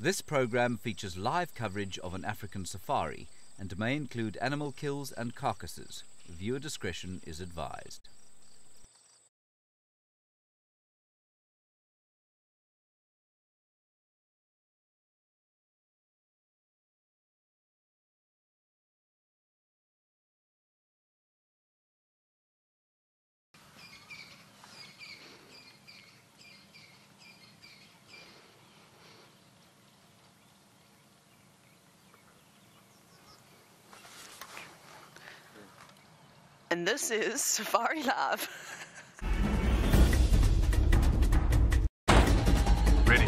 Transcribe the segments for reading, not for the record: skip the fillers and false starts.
This program features live coverage of an African safari and may include animal kills and carcasses. Viewer discretion is advised. And this is Safari Live. Ready.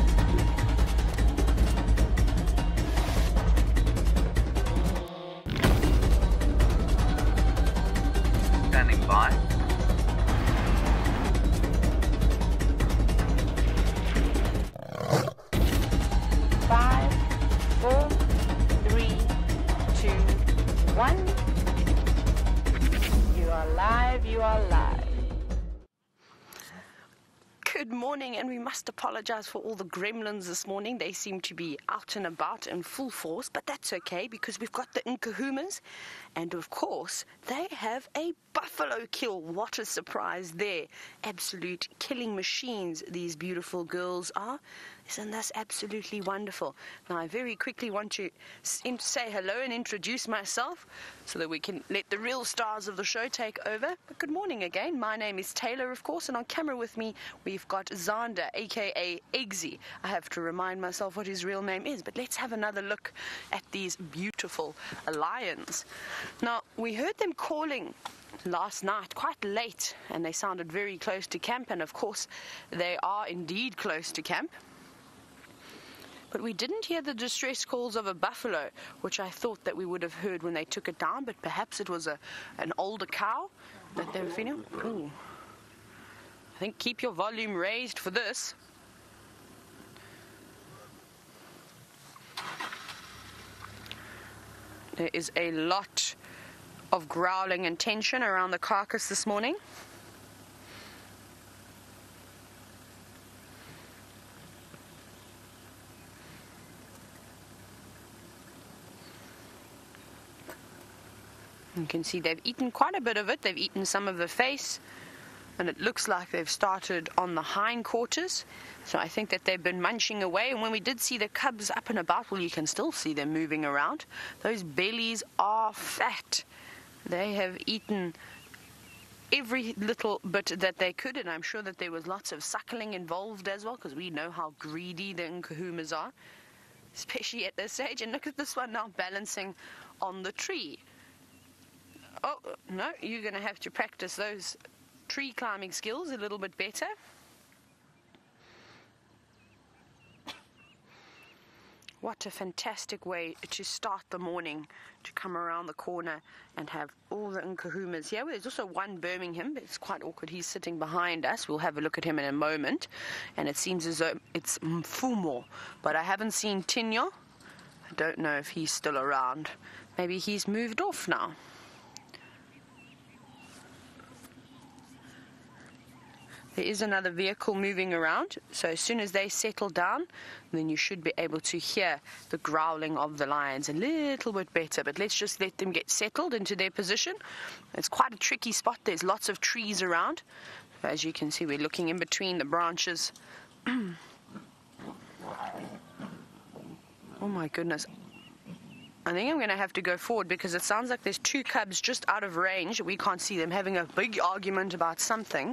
Standing by. Five, four, three, two, one. You are live, you are live. Good morning, and we must apologize for all the gremlins this morning. They seem to be out and about in full force, but that's okay because we've got the Nkuhumas, and of course, they have a buffalo kill. What a surprise there. Absolute killing machines, these beautiful girls are. Isn't that absolutely wonderful? Now, I very quickly want to say hello and introduce myself so that we can let the real stars of the show take over. But good morning again. My name is Taylor, of course, and on camera with me, we've got Zander, a.k.a. Eggsy. I have to remind myself what his real name is, but let's have another look at these beautiful lions. Now, we heard them calling last night quite late, and they sounded very close to camp, and of course, they are indeed close to camp. But we didn't hear the distress calls of a buffalo, which I thought that we would have heard when they took it down, but perhaps it was an older cow that they were feeding. Ooh. I think keep your volume raised for this. There is a lot of growling and tension around the carcass this morning. You can see they've eaten quite a bit of it. They've eaten some of the face, and it looks like they've started on the hindquarters. So I think that they've been munching away. And when we did see the cubs up and about, well, you can still see them moving around. Those bellies are fat. They have eaten every little bit that they could, and I'm sure that there was lots of suckling involved as well, because we know how greedy the Nkuhumas are, especially at this age. And look at this one now balancing on the tree. Oh, no, you're going to have to practice those tree climbing skills a little bit better. What a fantastic way to start the morning, to come around the corner and have all the Nkuhumas here. There's also one Birmingham, but it's quite awkward. He's sitting behind us. We'll have a look at him in a moment. And it seems as though it's Mfumo, but I haven't seen Tinyo. I don't know if he's still around. Maybe he's moved off now. There is another vehicle moving around, so as soon as they settle down, then you should be able to hear the growling of the lions a little bit better. But let's just let them get settled into their position. It's quite a tricky spot. There's lots of trees around. As you can see, we're looking in between the branches. Oh my goodness. I think I'm going to have to go forward because it sounds like there's two cubs just out of range. We can't see them having a big argument about something.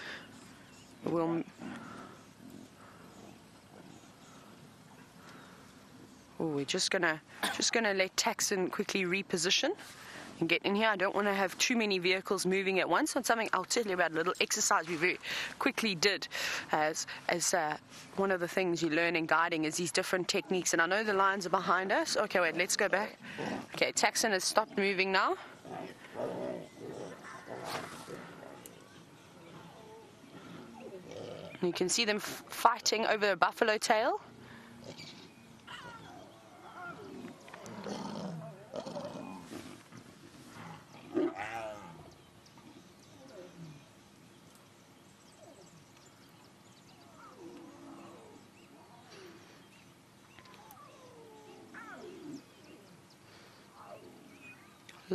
We're just gonna let Taxon quickly reposition and get in here. I don't want to have too many vehicles moving at once. And something I'll tell you about, a little exercise we very quickly did as one of the things you learn in guiding is these different techniques. And I know the lions are behind us. Okay, wait, let's go back. Okay, Taxon has stopped moving now. You can see them fighting over a buffalo tail.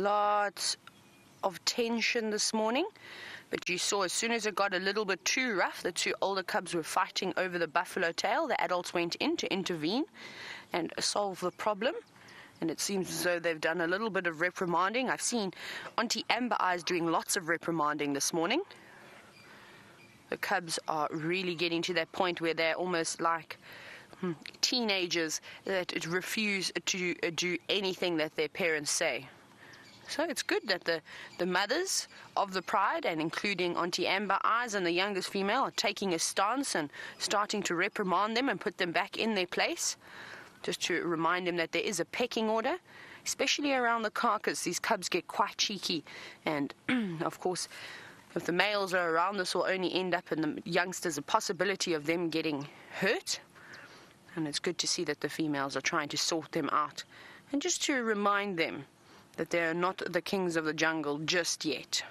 Lots of tension this morning. But you saw as soon as it got a little bit too rough, the two older cubs were fighting over the buffalo tail. The adults went in to intervene and solve the problem. And it seems as though they've done a little bit of reprimanding. I've seen Auntie Amber Eyes doing lots of reprimanding this morning. The cubs are really getting to that point where they're almost like teenagers that refuse to do anything that their parents say. So it's good that the mothers of the pride, and including Auntie Amber Eyes and the youngest female, are taking a stance and starting to reprimand them and put them back in their place, just to remind them that there is a pecking order, especially around the carcass. These cubs get quite cheeky, and of course, if the males are around, this will only end up in the youngsters a possibility of them getting hurt. And it's good to see that the females are trying to sort them out, and just to remind them that they are not the kings of the jungle just yet.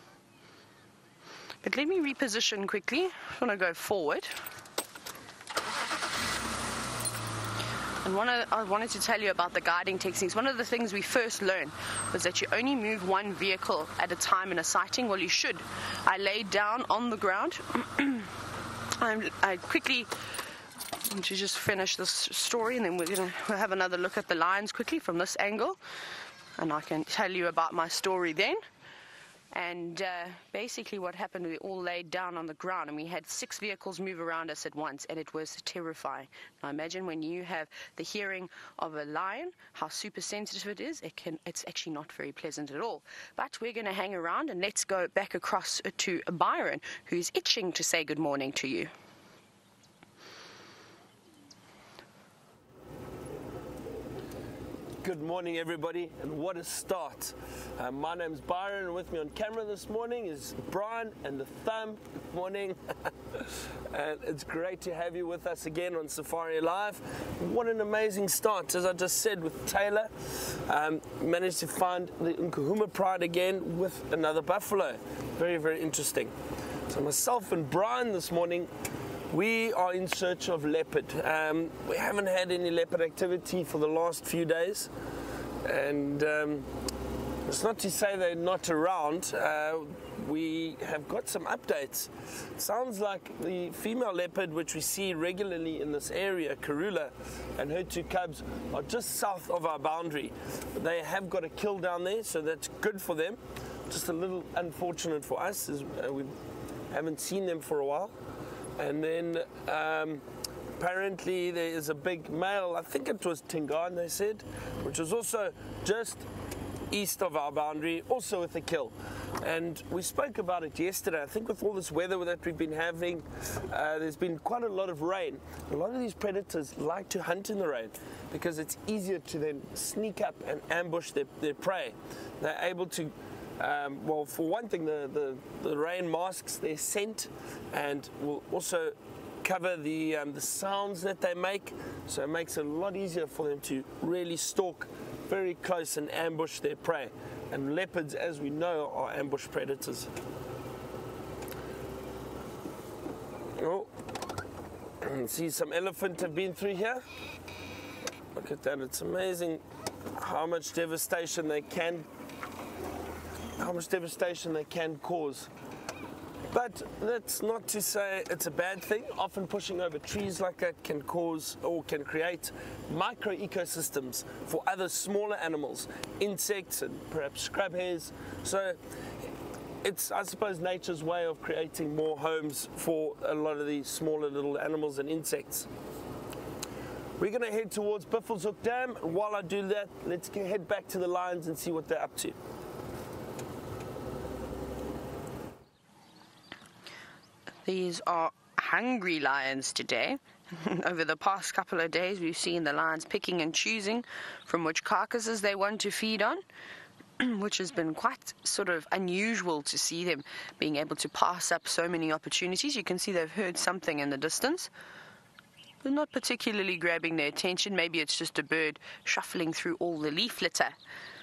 But let me reposition quickly. I want to go forward. And I wanted to tell you about the guiding techniques. One of the things we first learned was that you only move one vehicle at a time in a sighting. Well, you should. I laid down on the ground. I quickly want to just finish this story, and then we'll have another look at the lions quickly from this angle. And I can tell you about my story then. And basically what happened, we all laid down on the ground, and we had 6 vehicles move around us at once, and it was terrifying. Now imagine when you have the hearing of a lion, how super sensitive it is. It's actually not very pleasant at all. But we're going to hang around, and let's go back across to Byron, who's itching to say good morning to you. Good morning, everybody, and what a start. My name's Byron, and with me on camera this morning is Brian and the Thumb. Good morning. And it's great to have you with us again on Safari Live. What an amazing start, as I just said, with Taylor. Managed to find the Nkuhuma Pride again with another buffalo. Very, very interesting. So myself and Brian this morning, we are in search of leopard. We haven't had any leopard activity for the last few days, and it's not to say they're not around. We have got some updates. Sounds like the female leopard, which we see regularly in this area, Karula, and her 2 cubs are just south of our boundary. They have got a kill down there, so that's good for them. Just a little unfortunate for us, as we haven't seen them for a while. And then apparently there is a big male, I think it was Tingan, they said, which was also just east of our boundary, also with a kill. And we spoke about it yesterday. I think with all this weather that we've been having, there's been quite a lot of rain. A lot of these predators like to hunt in the rain because it's easier to then sneak up and ambush their prey. They're able to well, for one thing, the rain masks their scent and will also cover the sounds that they make, so it makes it a lot easier for them to really stalk very close and ambush their prey. And leopards, as we know, are ambush predators. Oh, see, some elephant have been through here. Look at that, it's amazing how much devastation they can cause. But that's not to say it's a bad thing. Often pushing over trees like that can cause or can create micro ecosystems for other smaller animals, insects and perhaps scrub hares. So it's, I suppose, nature's way of creating more homes for a lot of these smaller little animals and insects. We're going to head towards Buffelshoek Dam, and while I do that, let's head back to the lions and see what they're up to. These are hungry lions today. Over the past couple of days, we've seen the lions picking and choosing from which carcasses they want to feed on, which has been quite sort of unusual to see them being able to pass up so many opportunities. You can see they've heard something in the distance. They're not particularly grabbing their attention. Maybe it's just a bird shuffling through all the leaf litter.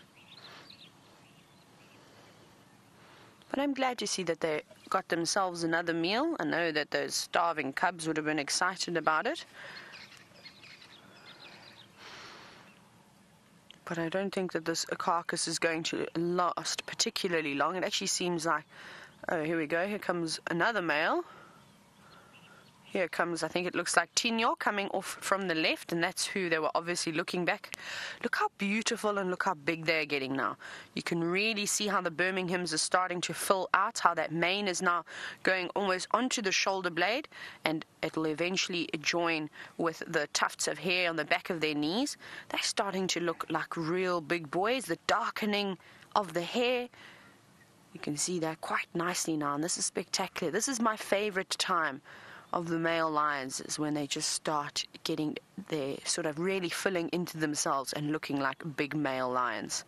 But I'm glad to see that they got themselves another meal. I know that those starving cubs would have been excited about it. But I don't think that this carcass is going to last particularly long. It actually seems like... Oh, here we go. Here comes another male. Here comes, I think it looks like Tinyo coming off from the left, and that's who they were obviously looking back. Look how beautiful and look how big they're getting now. You can really see how the Birminghams are starting to fill out, how that mane is now going almost onto the shoulder blade, and it'll eventually join with the tufts of hair on the back of their knees. They're starting to look like real big boys. The darkening of the hair, you can see that quite nicely now, and this is spectacular. This is my favorite time of the male lions, is when they just start getting their sort of really filling into themselves and looking like big male lions.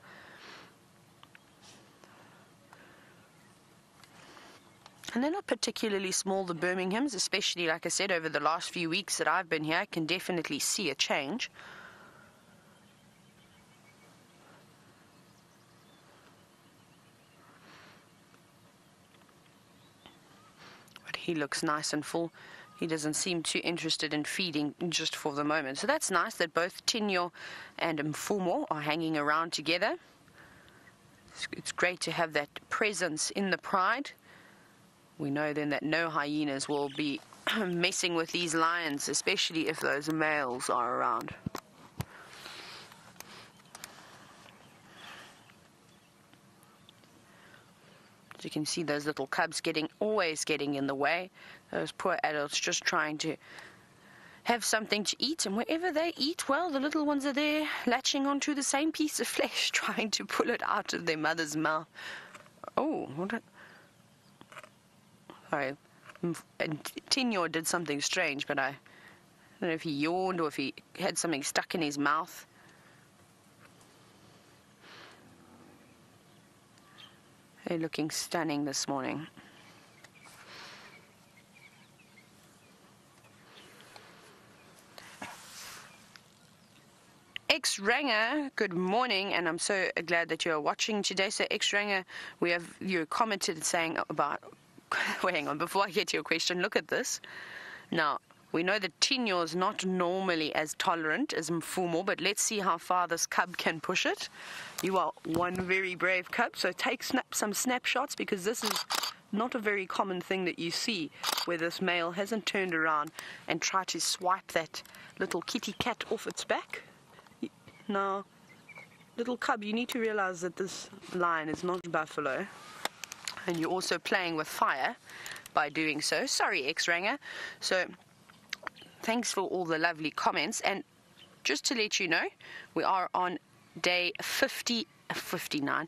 And they're not particularly small, the Birminghams, especially, like I said, over the last few weeks that I've been here. I can definitely see a change. He looks nice and full. He doesn't seem too interested in feeding just for the moment. So that's nice that both Tinyo and Mfumo are hanging around together. It's great to have that presence in the pride. We know then that no hyenas will be messing with these lions, especially if those males are around. You can see those little cubs always getting in the way. Those poor adults just trying to have something to eat, and wherever they eat, well, the little ones are there latching onto the same piece of flesh, trying to pull it out of their mother's mouth. Oh, sorry. And Tinyo did something strange, but I don't know if he yawned or if he had something stuck in his mouth. They're looking stunning this morning. X-Ranger, good morning, and I'm so glad that you're watching today. So X-Ranger, you commented saying about... Wait, hang on, before I get to your question, look at this. Now, we know that Tinyo is not normally as tolerant as Mfumo, but let's see how far this cub can push it. You are one very brave cub, so take some snapshots, because this is not a very common thing that you see, where this male hasn't turned around and tried to swipe that little kitty cat off its back. Now, little cub, you need to realize that this lion is not buffalo, and you're also playing with fire by doing so. Sorry, X-Ranger. So thanks for all the lovely comments, and just to let you know, we are on day 49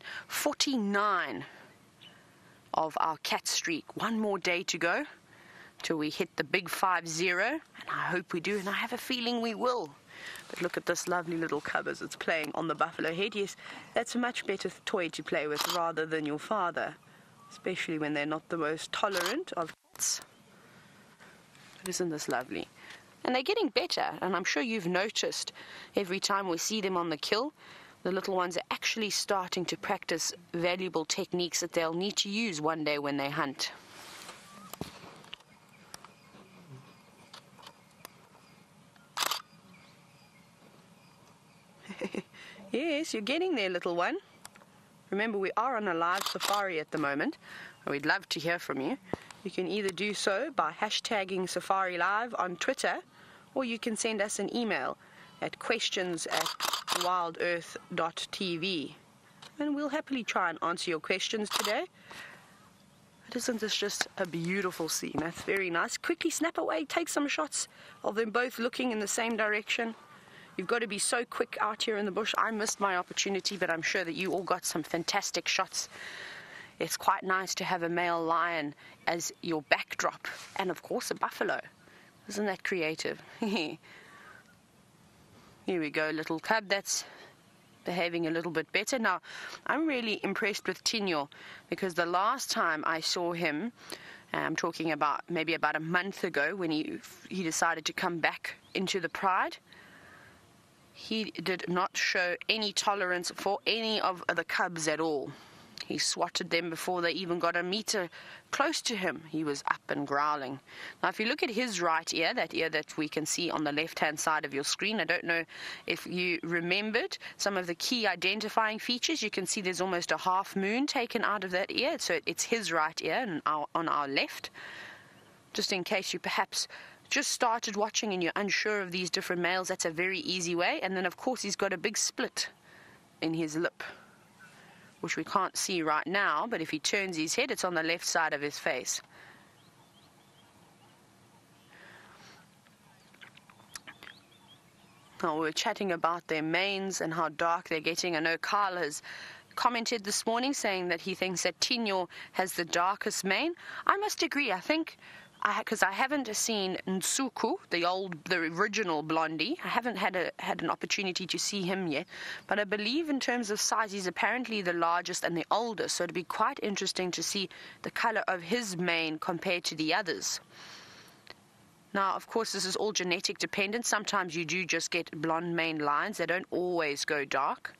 of our cat streak. One more day to go till we hit the big 50, and I hope we do, and I have a feeling we will. But look at this lovely little cub as it's playing on the buffalo head. Yes, that's a much better toy to play with rather than your father, especially when they're not the most tolerant of cats. But isn't this lovely? And they're getting better, and I'm sure you've noticed every time we see them on the kill, the little ones are actually starting to practice valuable techniques that they'll need to use one day when they hunt. Yes, you're getting there, little one. Remember, we are on a live safari at the moment, and we'd love to hear from you. You can either do so by hashtagging Safari Live on Twitter, or you can send us an email at questions@wildearth.tv, and we'll happily try and answer your questions today. But isn't this just a beautiful scene? That's very nice. Quickly snap away, take some shots of them both looking in the same direction. You've got to be so quick out here in the bush. I missed my opportunity, but I'm sure that you all got some fantastic shots. It's quite nice to have a male lion as your backdrop, and of course a buffalo. Isn't that creative? Here we go, little cub. That's behaving a little bit better. Now, I'm really impressed with Tinyo, because the last time I saw him, I'm talking about maybe about a month ago, when he decided to come back into the pride, he did not show any tolerance for any of the cubs at all. He swatted them before they even got a meter close to him. He was up and growling. Now, if you look at his right ear, that ear that we can see on the left-hand side of your screen, I don't know if you remembered some of the key identifying features. You can see there's almost a half moon taken out of that ear. So it's his right ear and on our left. Just in case you perhaps just started watching and you're unsure of these different males, that's a very easy way. And then, of course, he's got a big split in his lip, which we can't see right now, but if he turns his head, it's on the left side of his face. Now, we're chatting about their manes and how dark they're getting. I know Kyle has commented this morning saying that he thinks that Tino has the darkest mane. I must agree. I think, because I haven't seen Nsuku, the original blondie. I haven't had an opportunity to see him yet, but I believe in terms of size, he's apparently the largest and the oldest, so it'd be quite interesting to see the color of his mane compared to the others. Now, of course, this is all genetic dependent. Sometimes you do just get blonde mane lions. They don't always go dark.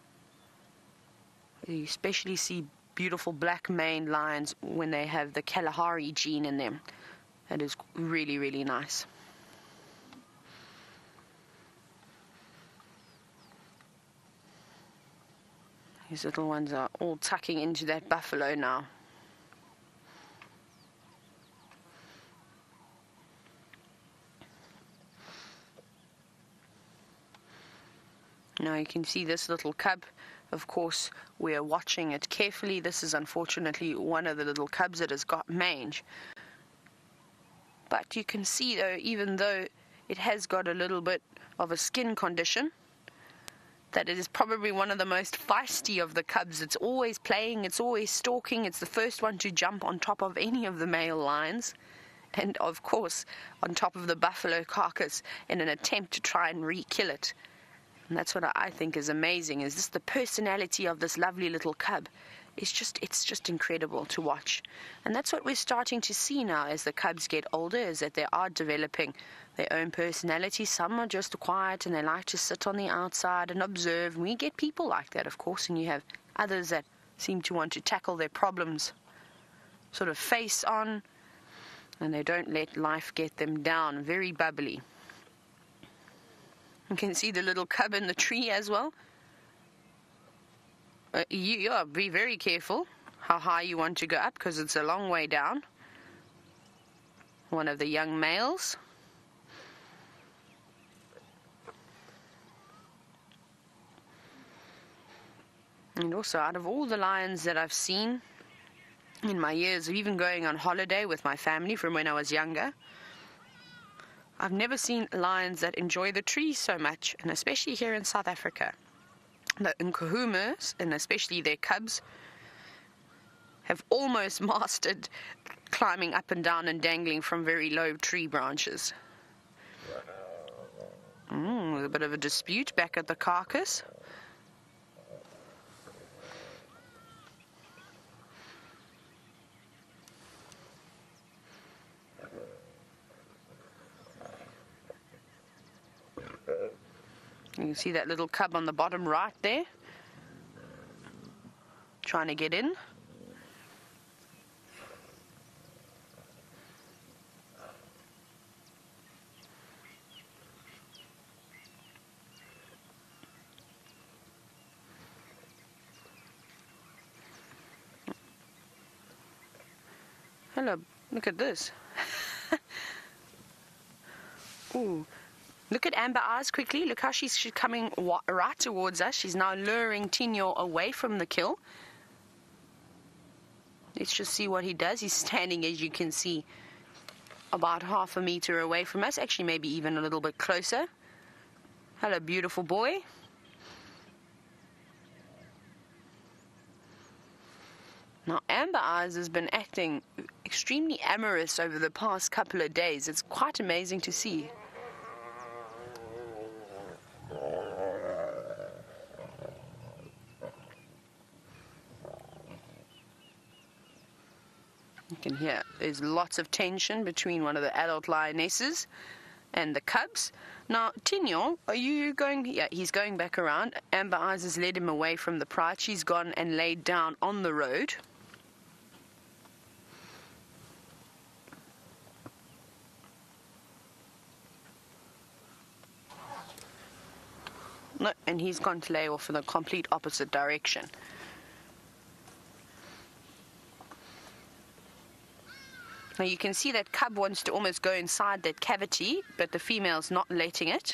You especially see beautiful black mane lions when they have the Kalahari gene in them. That is really, really nice. These little ones are all tucking into that buffalo now. Now you can see this little cub. Of course, we're watching it carefully. This is unfortunately one of the little cubs that has got mange. But you can see, though, even though it has got a little bit of a skin condition, that it is probably one of the most feisty of the cubs. It's always playing, it's always stalking, it's the first one to jump on top of any of the male lions, and of course on top of the buffalo carcass in an attempt to try and re-kill it. And that's what I think is amazing, is just the personality of this lovely little cub. It's just incredible to watch. And that's what we're starting to see now as the cubs get older, is that they are developing their own personality. Some are just quiet and they like to sit on the outside and observe. We get people like that, of course, and you have others that seem to want to tackle their problems sort of face on, and they don't let life get them down. Very bubbly. You can see the little cub in the tree as well. You be very careful how high you want to go up, because it's a long way down. One of the young males. And also, out of all the lions that I've seen in my years of even going on holiday with my family from when I was younger, I've never seen lions that enjoy the trees so much, and especially here in South Africa. The Nkuhumas, and especially their cubs, have almost mastered climbing up and down and dangling from very low tree branches. There's a bit of a dispute back at the carcass. You can see that little cub on the bottom right there, trying to get in. Hello, look at this. Ooh. Look at Amber Eyes quickly. Look how she's coming right towards us. She's now luring Tino away from the kill. Let's just see what he does. He's standing, as you can see, about half a meter away from us. Actually, maybe even a little bit closer. Hello, beautiful boy. Now, Amber Eyes has been acting extremely amorous over the past couple of days. It's quite amazing to see. You can hear there's lots of tension between one of the adult lionesses and the cubs. Now, Tinyo, are you going? Yeah, he's going back around. Amber Eyes has led him away from the pride. She's gone and laid down on the road. No, and he's gone to lay off in the complete opposite direction. Now you can see that cub wants to almost go inside that cavity, but the female's not letting it.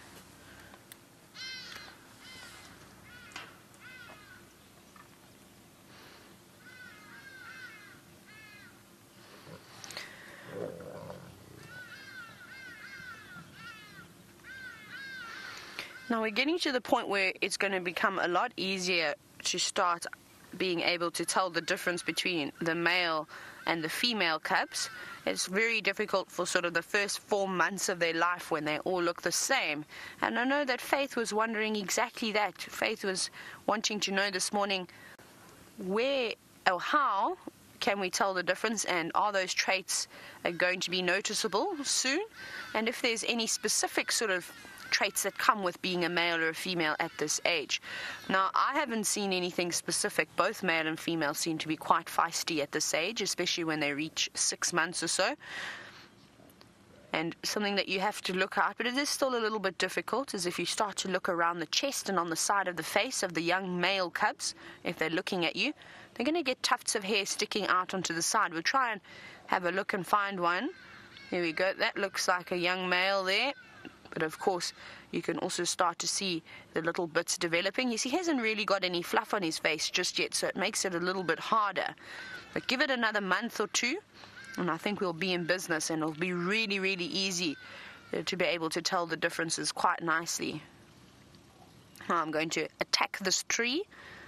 Now we're getting to the point where it's going to become a lot easier to start being able to tell the difference between the male and the female cubs. It's very difficult for sort of the first 4 months of their life when they all look the same. And I know that Faith was wondering exactly that. Faith was wanting to know this morning where or how can we tell the difference, and are those traits going to be noticeable soon? And if there's any specific sort of traits that come with being a male or a female at this age. Now, I haven't seen anything specific. Both male and female seem to be quite feisty at this age, especially when they reach 6 months or so. And something that you have to look at, but it is still a little bit difficult, is if you start to look around the chest and on the side of the face of the young male cubs, if they're looking at you, they're going to get tufts of hair sticking out onto the side. We'll try and have a look and find one. There we go. That looks like a young male there. But of course, you can also start to see the little bits developing. You see, he hasn't really got any fluff on his face just yet, so it makes it a little bit harder. But give it another month or two, and I think we'll be in business, and it'll be really, really easy to be able to tell the differences quite nicely. Now I'm going to attack this tree.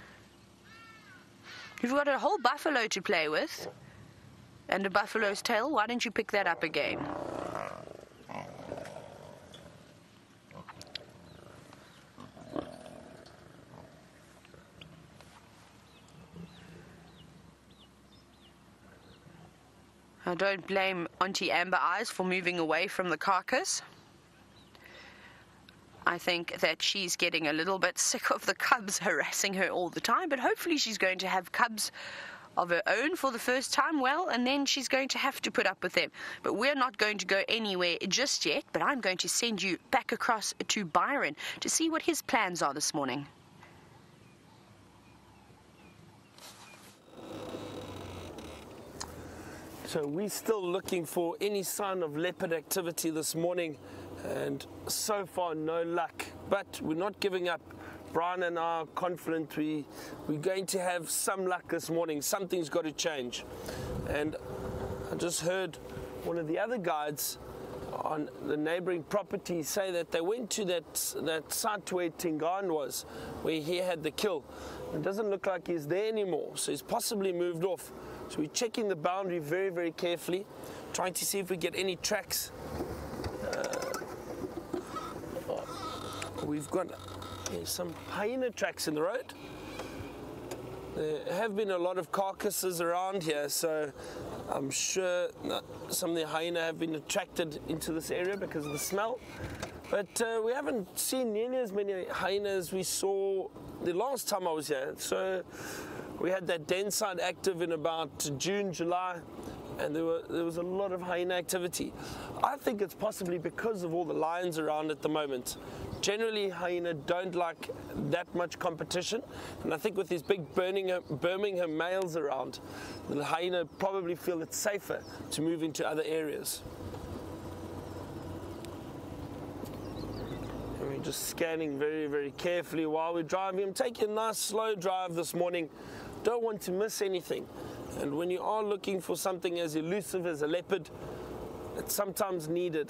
You've got a whole buffalo to play with, and a buffalo's tail. Why don't you pick that up again? I don't blame Auntie Amber Eyes for moving away from the carcass. I think that she's getting a little bit sick of the cubs harassing her all the time, but hopefully she's going to have cubs of her own for the first time, well, and then she's going to have to put up with them. But we're not going to go anywhere just yet, but I'm going to send you back across to Byron to see what his plans are this morning. So we're still looking for any sign of leopard activity this morning, and so far no luck, but we're not giving up. Brian and I are confident we're going to have some luck this morning. Something's got to change. And I just heard one of the other guides on the neighboring property say that they went to that site where Tingan was, where he had the kill. It doesn't look like he's there anymore, so he's possibly moved off. So we're checking the boundary very, very carefully, trying to see if we get any tracks. We've got some hyena tracks in the road. There have been a lot of carcasses around here, so I'm sure some of the hyena have been attracted into this area because of the smell. But we haven't seen nearly as many hyenas we saw the last time I was here. So we had that den site active in about June, July, and there was a lot of hyena activity. I think it's possibly because of all the lions around at the moment. Generally, hyena don't like that much competition, and I think with these big Birmingham males around, the hyena probably feel it's safer to move into other areas. And we're just scanning very, very carefully while we're driving. I'm taking a nice slow drive this morning. Don't want to miss anything. And when you are looking for something as elusive as a leopard, it's sometimes needed.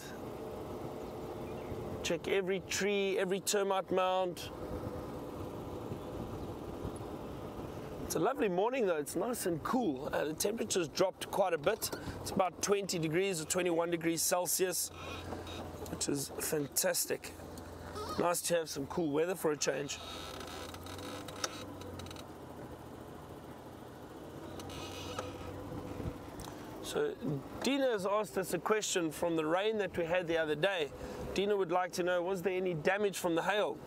Check every tree, every termite mound. It's a lovely morning though, it's nice and cool. The temperature's dropped quite a bit. It's about 20 degrees or 21 degrees Celsius, which is fantastic. Nice to have some cool weather for a change. So Dina has asked us a question from the rain that we had the other day. Dina would like to know, was there any damage from the hail?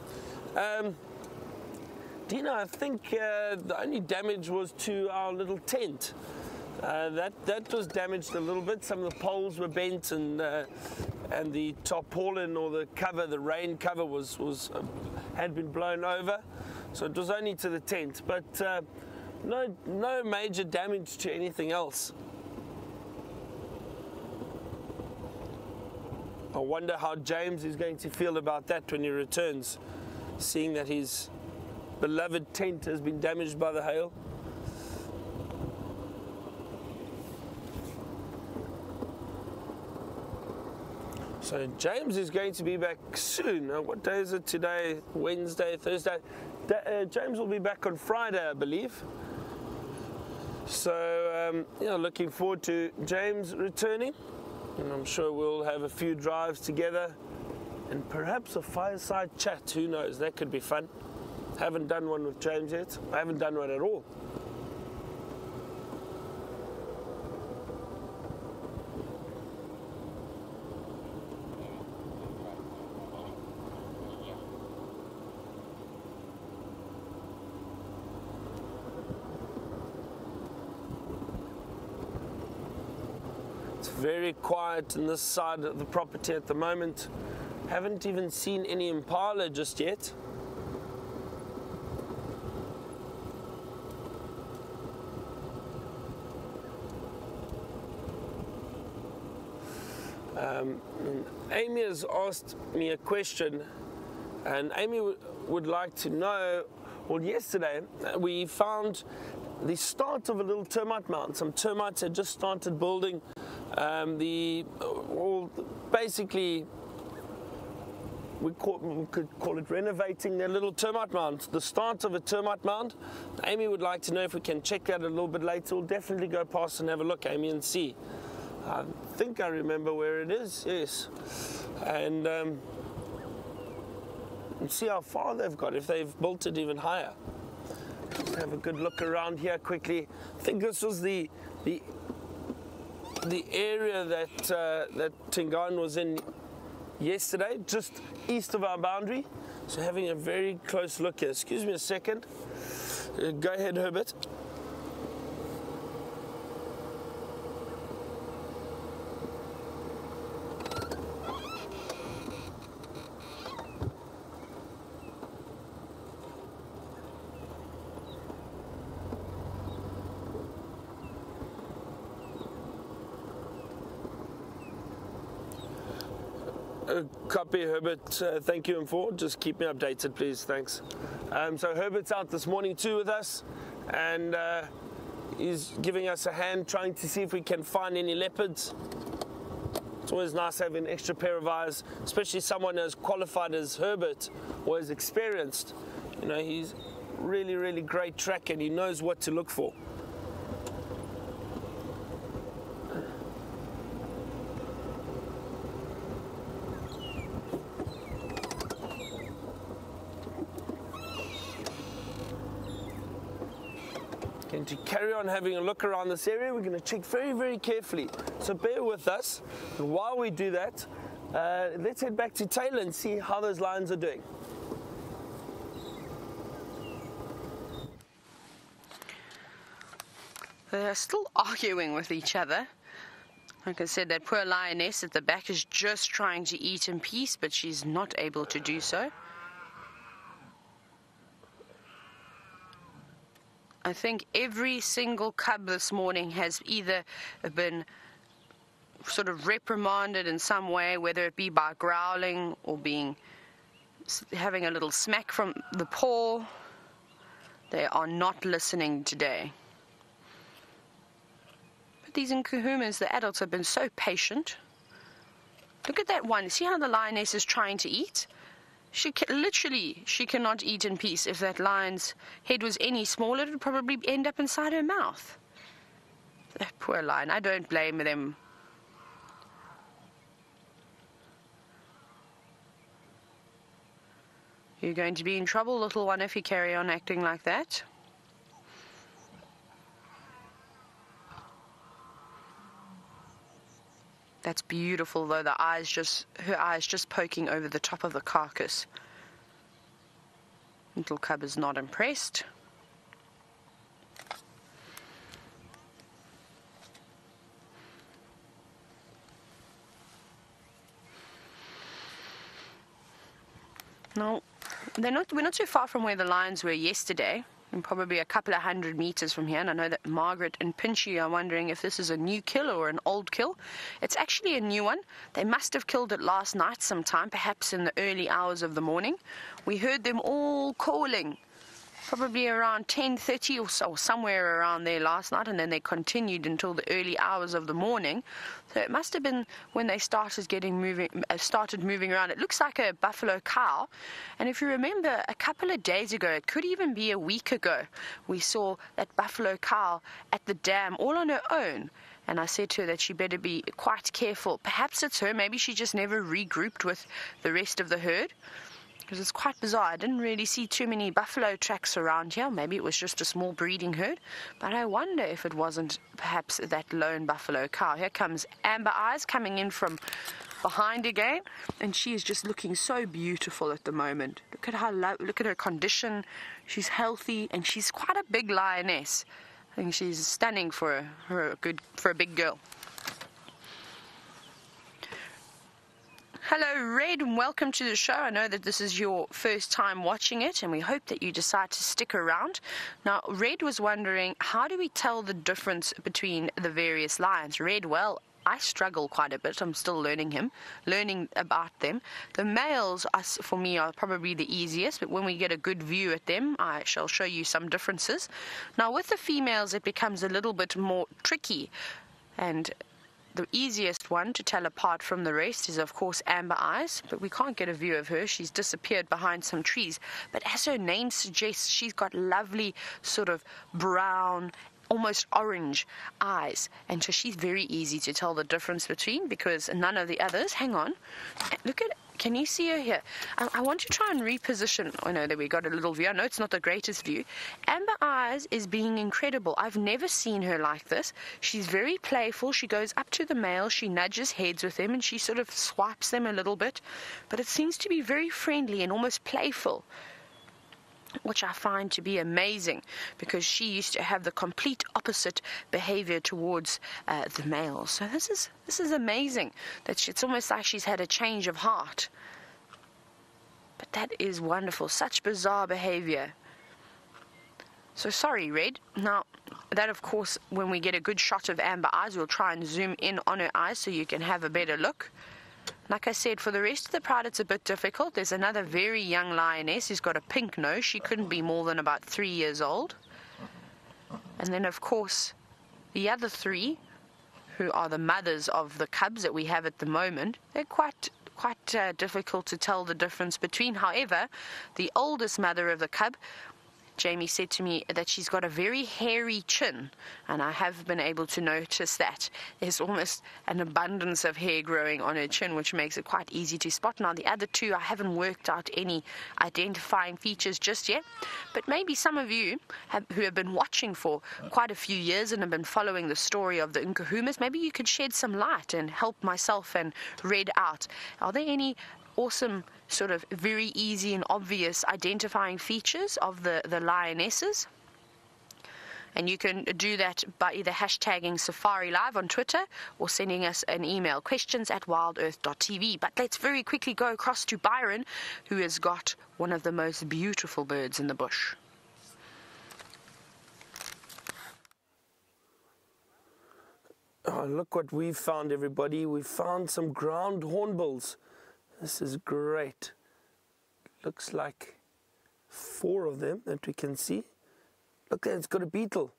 Dina, I think the only damage was to our little tent. That was damaged a little bit. Some of the poles were bent, and the tarpaulin or the cover, the rain cover, had been blown over. So it was only to the tent, but no major damage to anything else. I wonder how James is going to feel about that when he returns, seeing that his beloved tent has been damaged by the hail. So James is going to be back soon. What day is it today? Wednesday, Thursday? James will be back on Friday, I believe. So, looking forward to James returning. And I'm sure we'll have a few drives together and perhaps a fireside chat. Who knows? That could be fun. Haven't done one with James yet. I haven't done one at all. Very quiet on this side of the property at the moment. Haven't even seen any impala just yet. Amy has asked me a question, and Amy would like to know, well, yesterday we found the start of a little termite mound. Some termites had just started building basically we could call it renovating their little termite mound, the start of a termite mound. Amy would like to know if we can check that a little bit later. We'll definitely go past and have a look, Amy, and see. I think I remember where it is, yes. And see how far they've got, if they've built it even higher. Let's have a good look around here quickly. I think this was the area that Tingane was in yesterday, just east of our boundary. So having a very close look here. Excuse me a second. Go ahead, Herbert. Copy, Herbert. Thank you, and for just keep me updated, please. Thanks. So Herbert's out this morning too with us, and he's giving us a hand trying to see if we can find any leopards. It's always nice having an extra pair of eyes, especially someone as qualified as Herbert or as experienced. You know, he's really, really great tracker, and he knows what to look for. Going to carry on having a look around this area. We're going to check very, very carefully. So bear with us. And while we do that, let's head back to Taylor and see how those lions are doing. They're still arguing with each other. Like I said, that poor lioness at the back is just trying to eat in peace, but she's not able to do so. I think every single cub this morning has either been sort of reprimanded in some way, whether it be by growling or having a little smack from the paw. They are not listening today. But these Nkuhumas, the adults, have been so patient. Look at that one. See how the lioness is trying to eat? She cannot eat in peace. If that lion's head was any smaller, it would probably end up inside her mouth. That poor lion. I don't blame them. You're going to be in trouble, little one, if you carry on acting like that. That's beautiful, though. Her eyes just poking over the top of the carcass. Little cub is not impressed. No, we're not too far from where the lions were yesterday, and probably a couple of 100 meters from here. And I know that Margaret and Pinchy are wondering if this is a new kill or an old kill. It's actually a new one. They must have killed it last night sometime, perhaps in the early hours of the morning. We heard them all calling, probably around 10:30 or so, somewhere around there last night, and then they continued until the early hours of the morning. So it must have been when they started moving around. It looks like a buffalo cow, and if you remember, a couple of days ago, it could even be a week ago, we saw that buffalo cow at the dam all on her own. And I said to her that she better be quite careful. Perhaps it's her. Maybe she just never regrouped with the rest of the herd. Because it's quite bizarre. I didn't really see too many buffalo tracks around here. Maybe it was just a small breeding herd. But I wonder if it wasn't perhaps that lone buffalo cow. Here comes Amber Eyes coming in from behind again. And she is just looking so beautiful at the moment. Look at her condition. She's healthy and she's quite a big lioness. I think she's stunning for a big girl. Hello, Red, and welcome to the show. I know that this is your first time watching it, and we hope that you decide to stick around. Now, Red was wondering, how do we tell the difference between the various lions? Red, well, I struggle quite a bit. I'm still learning about them. The males, for me, are probably the easiest, but when we get a good view at them, I shall show you some differences. Now, with the females, it becomes a little bit more tricky, and the easiest one to tell apart from the rest is, of course, Amber Eyes, but we can't get a view of her. She's disappeared behind some trees. But as her name suggests, she's got lovely sort of brown, almost orange eyes. And so she's very easy to tell the difference between, because none of the others, hang on, look at, can you see her here? I want to try and reposition. Oh no, there we got a little view. I know it's not the greatest view. Amber Eyes is being incredible. I've never seen her like this. She's very playful. She goes up to the male, she nudges heads with them, and she sort of swipes them a little bit. But it seems to be very friendly and almost playful, which I find to be amazing, because she used to have the complete opposite behavior towards the males. So this is amazing. It's almost like she's had a change of heart. But that is wonderful. Such bizarre behavior. So sorry, Red. Now, that, of course, when we get a good shot of Amber Eyes, we'll try and zoom in on her eyes so you can have a better look. Like I said, for the rest of the pride, it's a bit difficult. There's another very young lioness who's got a pink nose. She couldn't be more than about 3 years old. And then, of course, the other three, who are the mothers of the cubs that we have at the moment, they're quite difficult to tell the difference between. However, the oldest mother of the cub, Jamie said to me that she's got a very hairy chin, and I have been able to notice that. There's almost an abundance of hair growing on her chin, which makes it quite easy to spot. Now, the other two, I haven't worked out any identifying features just yet, but maybe some of you who have been watching for quite a few years and have been following the story of the Nkuhumas, maybe you could shed some light and help myself and Red out. Are there any awesome, sort of very easy and obvious identifying features of the lionesses? And you can do that by either hashtagging Safari Live on Twitter or sending us an email, questions@wildearth.tv. But let's very quickly go across to Byron, who has got one of the most beautiful birds in the bush. Oh, look what we've found, everybody. We've found some ground hornbills. This is great. Looks like 4 of them that we can see. Look there, it's got a beetle.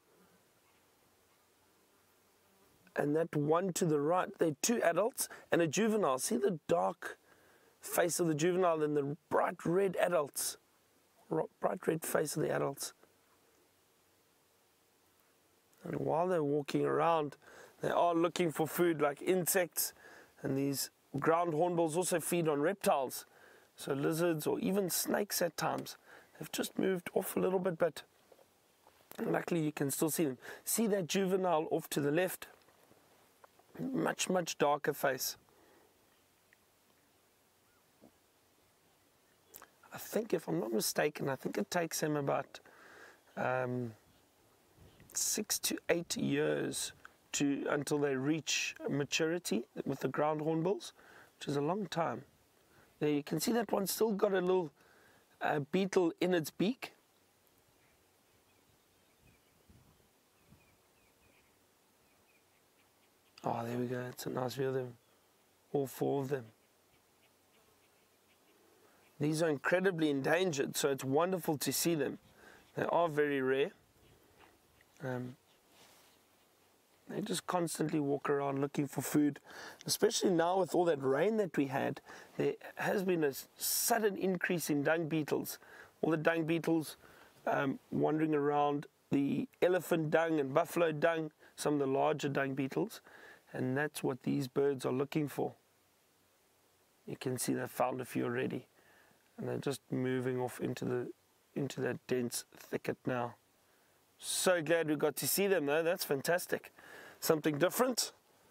And that one to the right, they're 2 adults and a juvenile. See the dark face of the juvenile and the bright red adults. Bright red face of the adults. And while they're walking around, they are looking for food like insects, and these ground hornbills also feed on reptiles, so lizards or even snakes at times. They've just moved off a little bit, but luckily you can still see them. See that juvenile off to the left? much, much darker face. I think, if I'm not mistaken, I think it takes him about 6 to 8 years until they reach maturity with the ground hornbills, which is a long time. There you can see that one's still got a little beetle in its beak. Oh, there we go. It's a nice view of them. All 4 of them. These are incredibly endangered, so it's wonderful to see them. They are very rare. They just constantly walk around looking for food. Especially now with all that rain that we had, there has been a sudden increase in dung beetles. All the dung beetles wandering around, the elephant dung and buffalo dung, some of the larger dung beetles. And that's what these birds are looking for. You can see they've found a few already. And they're just moving off into that dense thicket now. So glad we got to see them though, that's fantastic. Something different.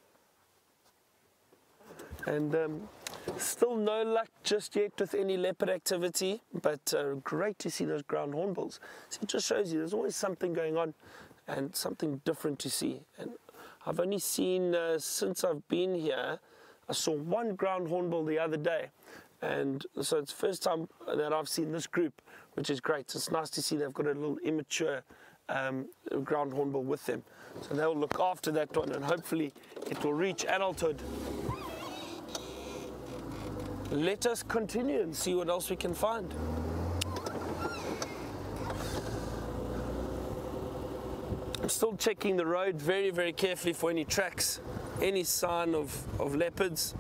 And still no luck just yet with any leopard activity, but great to see those ground hornbills. So it just shows you there's always something going on and something different to see. And I've only seen, since I've been here, I saw one ground hornbill the other day. And so it's the first time that I've seen this group, which is great. It's nice to see they've got a little immature ground hornbill with them. So they'll look after that one and hopefully it will reach adulthood. Let us continue and see what else we can find. I'm still checking the road very, very carefully for any tracks, any sign of leopards.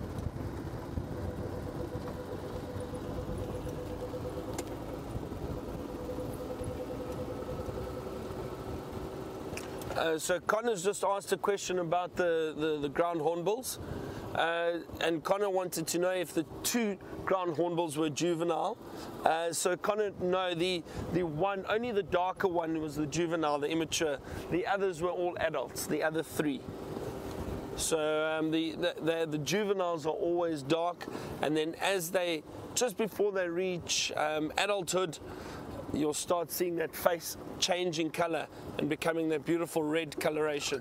So Connor's just asked a question about the ground hornbills, and Connor wanted to know if the 2 ground hornbills were juvenile. So Connor, no, the one, only the darker one was the juvenile, the immature. The others were all adults, the other 3. So the juveniles are always dark, and then just before they reach adulthood, you'll start seeing that face changing color and becoming that beautiful red coloration.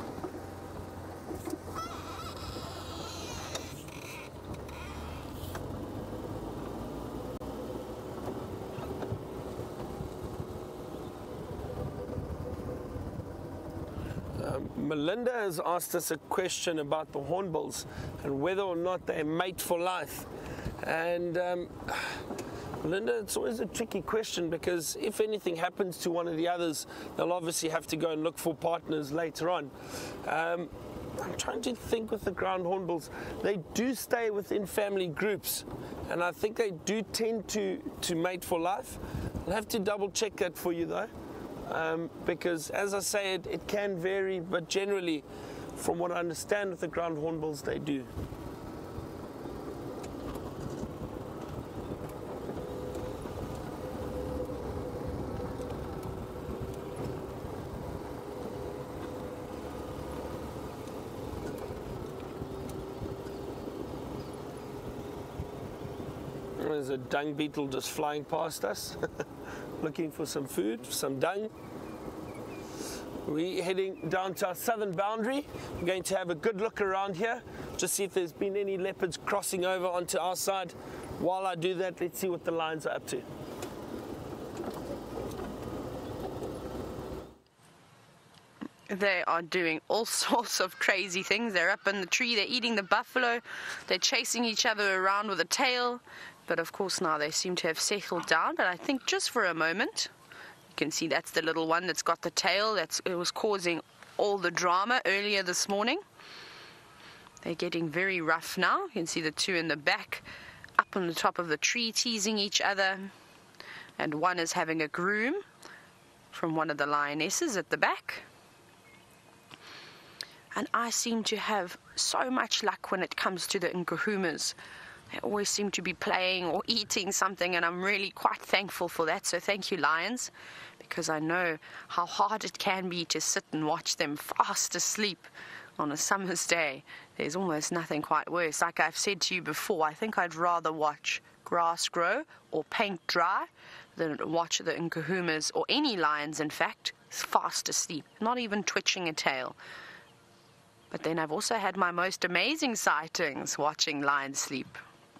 Melinda has asked us a question about the hornbills and whether or not they mate for life. And Linda, it's always a tricky question because if anything happens to one of the others, they'll obviously have to go and look for partners later on. I'm trying to think with the ground hornbills. They do stay within family groups, and I think they do tend to mate for life. I'll have to double check that for you though, because as I say, it can vary, but generally, from what I understand with the ground hornbills, they do. There's a dung beetle just flying past us, looking for some food, some dung. We're heading down to our southern boundary. We're going to have a good look around here, just see if there's been any leopards crossing over onto our side. While I do that, let's see what the lions are up to. They are doing all sorts of crazy things. They're up in the tree, they're eating the buffalo, they're chasing each other around with a tail. But of course now they seem to have settled down, but I think just for a moment. You can see that's the little one that's got the tail. It was causing all the drama earlier this morning. They're getting very rough now. You can see the 2 in the back up on the top of the tree teasing each other. And one is having a groom from one of the lionesses at the back. And I seem to have so much luck when it comes to the Nkuhumas. They always seem to be playing or eating something, and I'm really quite thankful for that. So thank you, lions, because I know how hard it can be to sit and watch them fast asleep, on a summer's day, there's almost nothing quite worse. Like I've said to you before, I think I'd rather watch grass grow or paint dry than watch the Nkuhumas, or any lions in fact, fast asleep, not even twitching a tail. But then I've also had my most amazing sightings watching lions sleep.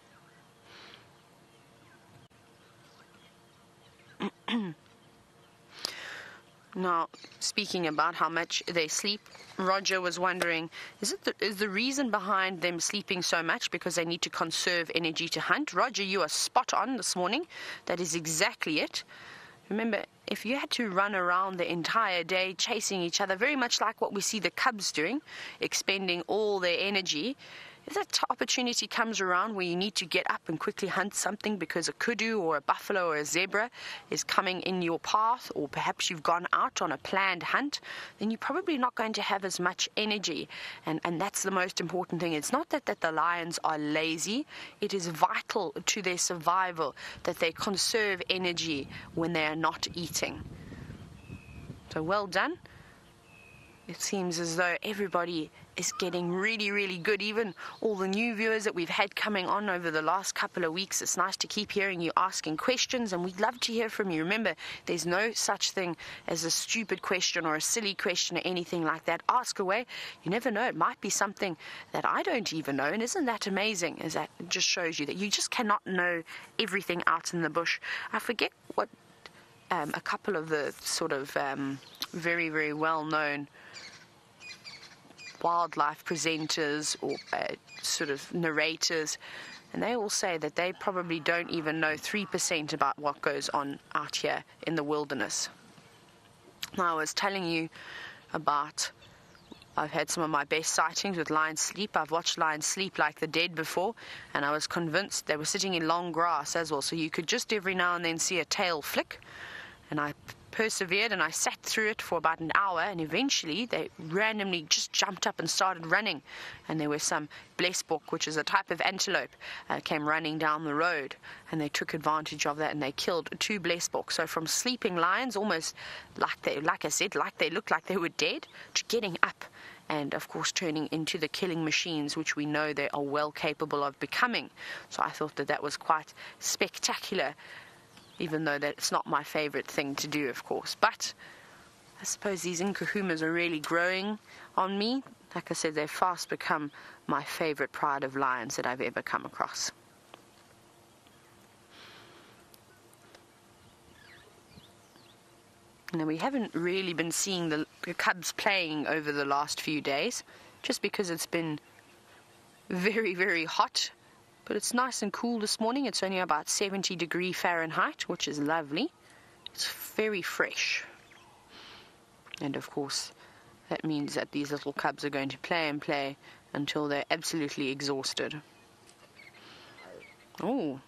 Now, speaking about how much they sleep, Roger was wondering, is the reason behind them sleeping so much because they need to conserve energy to hunt? Roger, you are spot on this morning. That is exactly it. Remember, if you had to run around the entire day chasing each other, very much like what we see the cubs doing, expending all their energy, if that opportunity comes around where you need to get up and quickly hunt something because a kudu or a buffalo or a zebra is coming in your path, or perhaps you've gone out on a planned hunt, then you're probably not going to have as much energy. And that's the most important thing. It's not that the lions are lazy. It is vital to their survival that they conserve energy when they are not eating. So well done. It seems as though everybody is getting really, really good. Even all the new viewers that we've had coming on over the last couple of weeks, it's nice to keep hearing you asking questions, and we'd love to hear from you. Remember, there's no such thing as a stupid question or a silly question or anything like that. Ask away. You never know. It might be something that I don't even know, and isn't that amazing? As that just shows you that you just cannot know everything out in the bush. I forget what a couple of the sort of very, very well-known wildlife presenters or sort of narrators, and they all say that they probably don't even know 3% about what goes on out here in the wilderness. Now, I was telling you about, I've had some of my best sightings with lions sleep. I've watched lions sleep like the dead before, and I was convinced they were sitting in long grass as well, so you could just every now and then see a tail flick, and I persevered and I sat through it for about an hour, and eventually they randomly just jumped up and started running, and there was some blesbok, which is a type of antelope, came running down the road, and they took advantage of that and they killed 2 blesbok. So from sleeping lions, almost like I said, like they looked like they were dead, to getting up and of course turning into the killing machines which we know they are well capable of becoming. So I thought that was quite spectacular, even though that's not my favorite thing to do, of course. But I suppose these Nkuhumas are really growing on me. Like I said, they've fast become my favorite pride of lions that I've ever come across. Now, we haven't really been seeing the cubs playing over the last few days, just because it's been very, very hot. But it's nice and cool this morning. It's only about 70 degrees Fahrenheit, which is lovely. It's very fresh. And of course, that means that these little cubs are going to play and play until they're absolutely exhausted. Oh.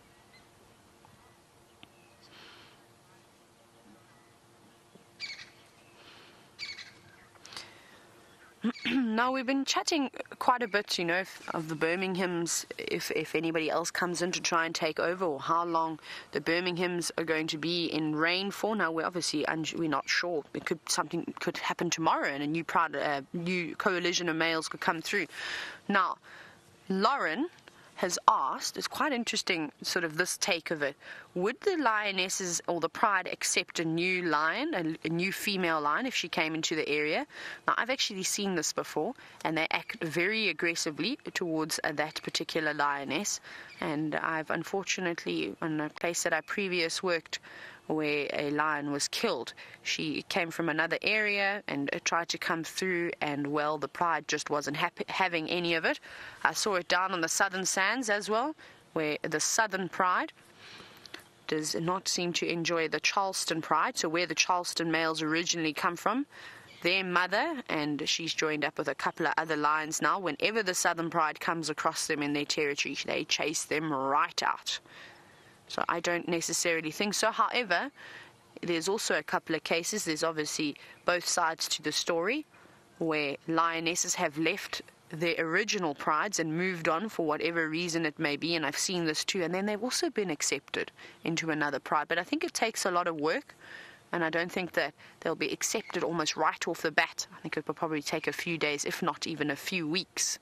Now, we've been chatting quite a bit, you know, of the Birminghams, if anybody else comes in to try and take over, or how long the Birminghams are going to be in reign for. Now, we're not sure. Something could happen tomorrow, and a new coalition of males could come through. Now, Lauren has asked, it's quite interesting, sort of this take of it, would the lionesses or the pride accept a new lion, a new female lion, if she came into the area? Now, I've actually seen this before, and they act very aggressively towards that particular lioness, and I've unfortunately, in a place that I previously worked, where a lion was killed. She came from another area and tried to come through, and well, the pride just wasn't having any of it. I saw it down on the Southern Sands as well, where the Southern Pride does not seem to enjoy the Charleston Pride, so where the Charleston males originally come from, their mother, and she's joined up with a couple of other lions now. Whenever the Southern Pride comes across them in their territory, they chase them right out. So I don't necessarily think so. However, there's also a couple of cases. There's obviously both sides to the story, where lionesses have left their original prides and moved on for whatever reason it may be, and I've seen this too, and then they've also been accepted into another pride. But I think it takes a lot of work and I don't think that they'll be accepted almost right off the bat. I think it will probably take a few days, if not even a few weeks.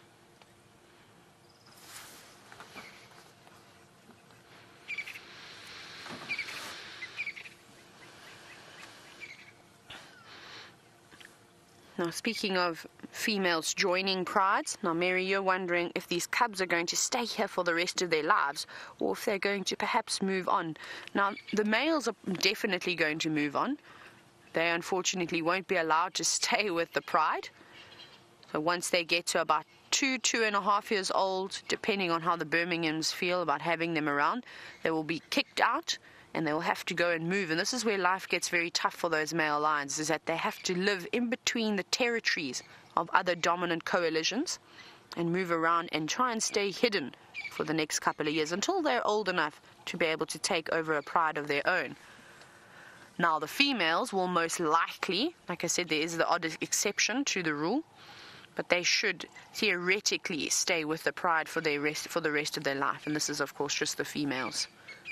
Now, speaking of females joining prides, now Mary, you're wondering if these cubs are going to stay here for the rest of their lives or if they're going to perhaps move on. Now, the males are definitely going to move on. They unfortunately won't be allowed to stay with the pride. So once they get to about 2.5 years old, depending on how the Birminghams feel about having them around, they will be kicked out and they will have to go and move. And this is where life gets very tough for those male lions, is that they have to live in between the territories of other dominant coalitions and move around and try and stay hidden for the next couple of years until they're old enough to be able to take over a pride of their own. Now, the females will most likely, like I said, there is the odd exception to the rule, but they should theoretically stay with the pride for the rest of their life. And this is, of course, just the females.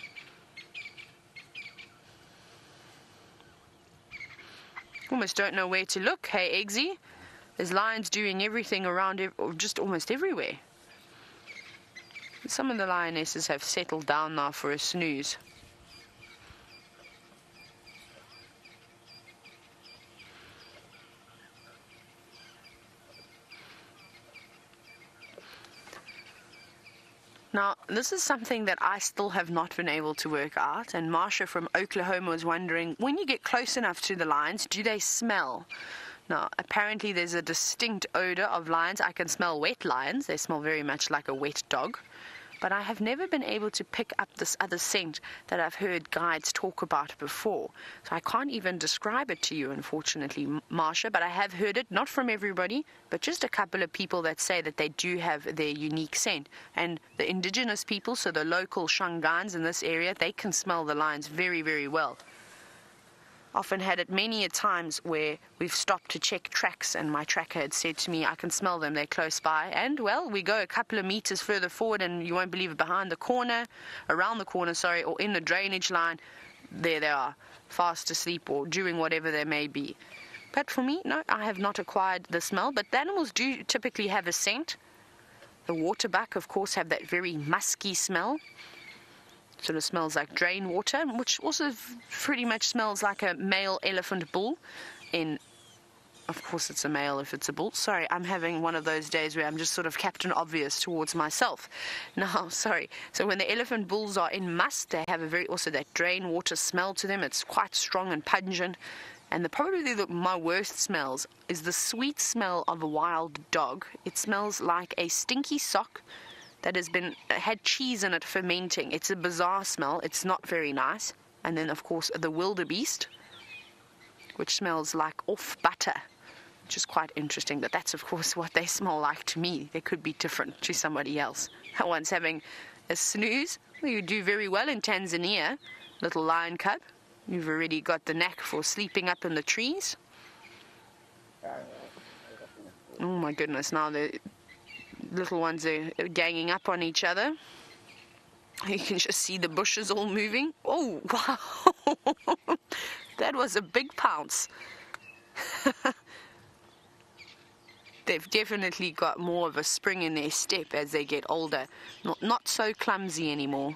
Almost don't know where to look. Hey, Eggsy, there's lions doing everything around, just almost everywhere. Some of the lionesses have settled down now for a snooze. Now, this is something that I still have not been able to work out, and Marsha from Oklahoma was wondering, when you get close enough to the lions, do they smell? Now, apparently there's a distinct odor of lions. I can smell wet lions. They smell very much like a wet dog. But I have never been able to pick up this other scent that I've heard guides talk about before. So I can't even describe it to you, unfortunately, Marsha, but I have heard it, not from everybody, but just a couple of people that say that they do have their unique scent. And the indigenous people, so the local Shangans in this area, they can smell the lions very, very well. Often had it many a times where we've stopped to check tracks and my tracker had said to me, I can smell them, they're close by. And, well, we go a couple of meters further forward and you won't believe it, behind the corner, around the corner, sorry, or in the drainage line, there they are, fast asleep or doing whatever they may be. But for me, no, I have not acquired the smell, but the animals do typically have a scent. The waterbuck, of course, have that very musky smell. Sort of smells like drain water, which also pretty much smells like a male elephant bull. Of course it's a male if it's a bull. Sorry, I'm having one of those days where I'm just sort of Captain Obvious towards myself. No, sorry. So when the elephant bulls are in must, they have also that drain water smell to them. It's quite strong and pungent. And probably my worst smells is the sweet smell of a wild dog. It smells like a stinky sock that had cheese in it fermenting. It's a bizarre smell. It's not very nice. And then, of course, the wildebeest, which smells like off butter, which is quite interesting. But that's, of course, what they smell like to me. They could be different to somebody else. That one's having a snooze. Well, you do very well in Tanzania, little lion cub. You've already got the knack for sleeping up in the trees. Oh, my goodness. Now the little ones are ganging up on each other. You can just see the bushes all moving. Oh, wow. That was a big pounce. They've definitely got more of a spring in their step as they get older. Not so clumsy anymore.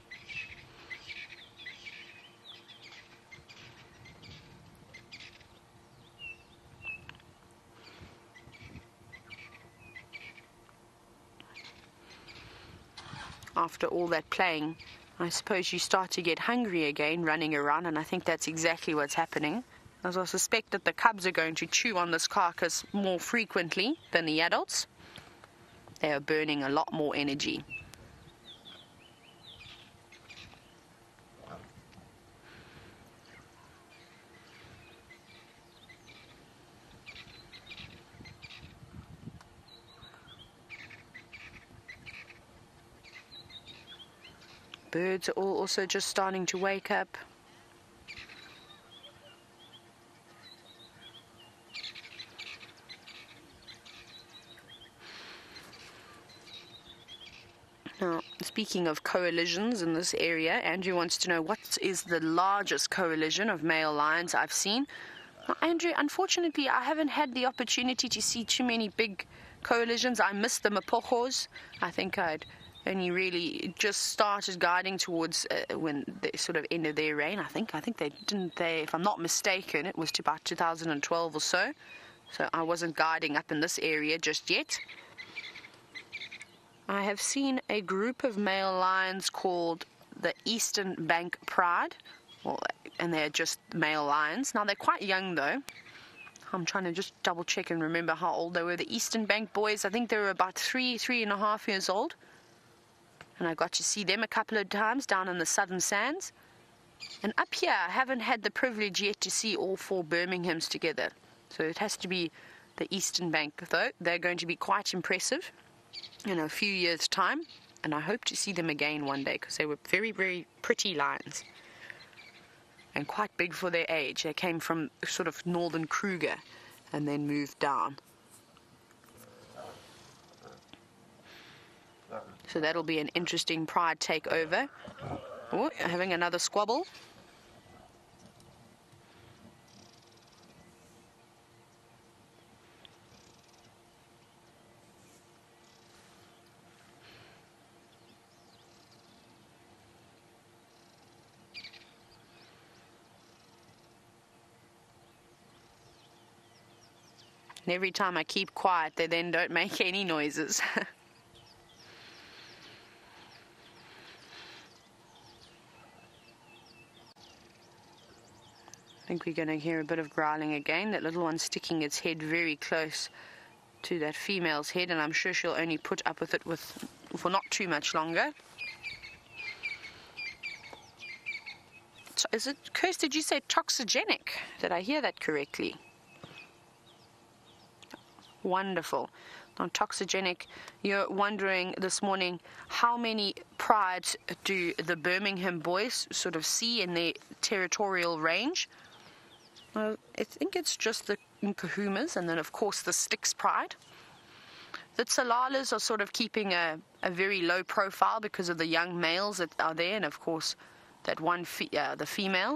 After all that playing, I suppose you start to get hungry again running around, and I think that's exactly what's happening. As I suspect that the cubs are going to chew on this carcass more frequently than the adults. They are burning a lot more energy. Birds are all also just starting to wake up. Now, speaking of coalitions in this area, Andrew wants to know what is the largest coalition of male lions I've seen. Now, Andrew, unfortunately, I haven't had the opportunity to see too many big coalitions. I missed the Mapojos. I think I'd only really just started guiding towards when they sort of ended their reign. I think they, if I'm not mistaken, it was to about 2012 or so. So I wasn't guiding up in this area just yet. I have seen a group of male lions called the Eastern Bank Pride, and they're just male lions. Now, they're quite young, though. I'm trying to just double check and remember how old they were. The Eastern Bank boys, I think they were about 3.5 years old. And I got to see them a couple of times down in the Southern Sands. And up here, I haven't had the privilege yet to see all 4 Birminghams together. So it has to be the Eastern Bank, though. They're going to be quite impressive in a few years' time. And I hope to see them again one day, because they were very, very pretty lions. And quite big for their age. They came from sort of northern Kruger and then moved down. So that'll be an interesting pride takeover. Oh, having another squabble. And every time I keep quiet, they then don't make any noises. I think we're going to hear a bit of growling again. That little one's sticking its head very close to that female's head, and I'm sure she'll only put up with it for not too much longer. So is it, Kirst, did you say toxigenic? Did I hear that correctly? Wonderful. On toxigenic, you're wondering this morning how many prides do the Birmingham boys sort of see in their territorial range? I think it's just the Nkuhumas and then, of course, the Styx pride. The Tsalalas are sort of keeping a very low profile because of the young males that are there, and, of course, that one, the female.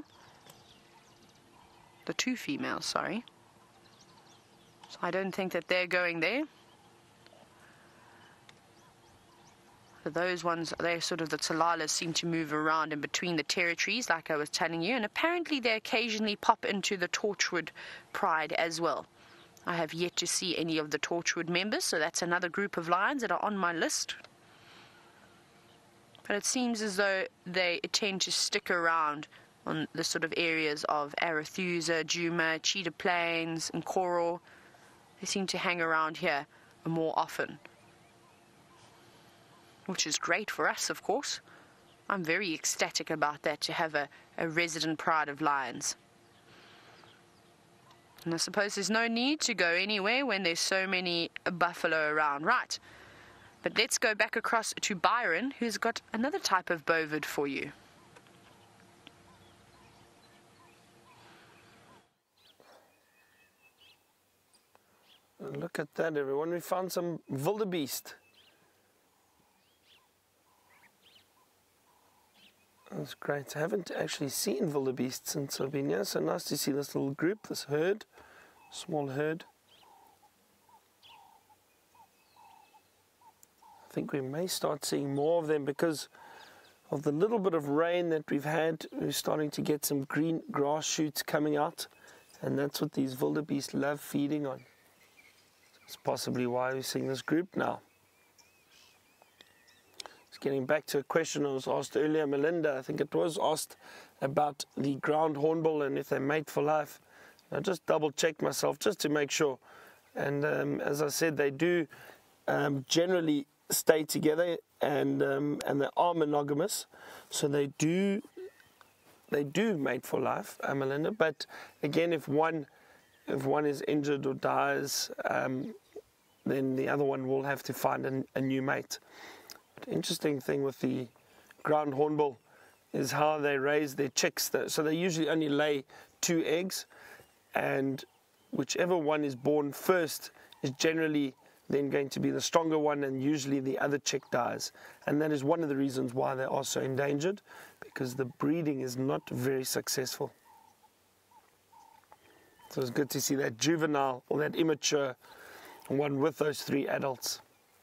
The 2 females, sorry. So I don't think that they're going there. Those ones, they're sort of the Tsalalas seem to move around in between the territories, like I was telling you, and apparently they occasionally pop into the Torchwood pride as well. I have yet to see any of the Torchwood members, so that's another group of lions that are on my list. But it seems as though they tend to stick around on the sort of areas of Arethusa, Djuma, Cheetah Plains, and Koro. They seem to hang around here more often, which is great for us, of course. I'm very ecstatic about that, to have a resident pride of lions. And I suppose there's no need to go anywhere when there's so many buffalo around. Right, but let's go back across to Byron, who's got another type of bovid for you. Look at that, everyone. We found some wildebeest. That's great. I haven't actually seen wildebeest since I've been here, so nice to see this little group, this herd, small herd. I think we may start seeing more of them because of the little bit of rain that we've had. We're starting to get some green grass shoots coming out, and that's what these wildebeest love feeding on. It's possibly why we're seeing this group now. Getting back to a question I was asked earlier, Melinda, I think it was asked about the ground hornbill and if they mate for life. I just double checked myself just to make sure. And as I said, they do generally stay together, and they are monogamous. So they do mate for life, Melinda. But again, if one is injured or dies, then the other one will have to find a new mate. The interesting thing with the ground hornbill is how they raise their chicks. So they usually only lay 2 eggs, and whichever one is born first is generally then going to be the stronger one, and usually the other chick dies. And that is one of the reasons why they are so endangered, because the breeding is not very successful. So it's good to see that juvenile or that immature one with those 3 adults.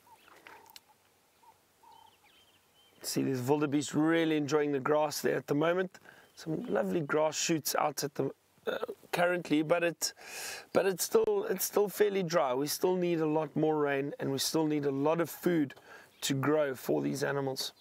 See these wildebeest really enjoying the grass there at the moment. Some lovely grass shoots out at the currently, but it's still fairly dry. We still need a lot more rain, and we still need a lot of food to grow for these animals.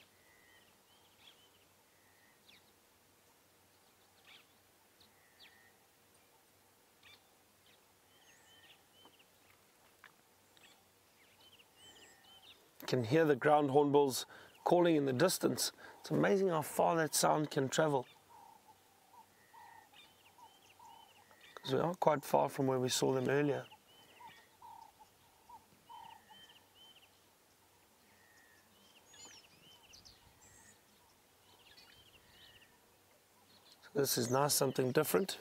You can hear the ground hornbills calling in the distance. It's amazing how far that sound can travel. Because we are quite far from where we saw them earlier. So this is nice, something different.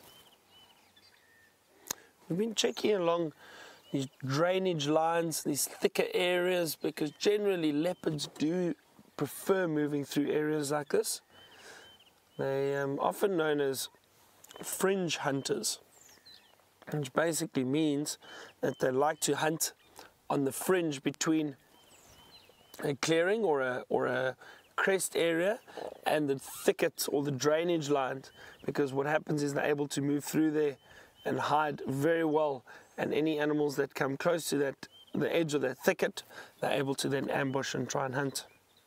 We've been checking along these drainage lines, these thicker areas, because generally leopards do prefer moving through areas like this. They are often known as fringe hunters, which basically means that they like to hunt on the fringe between a clearing or a crest area and the thicket or the drainage lines, because what happens is they're able to move through there and hide very well, and any animals that come close to that, the edge of that thicket, they're able to then ambush and try and hunt.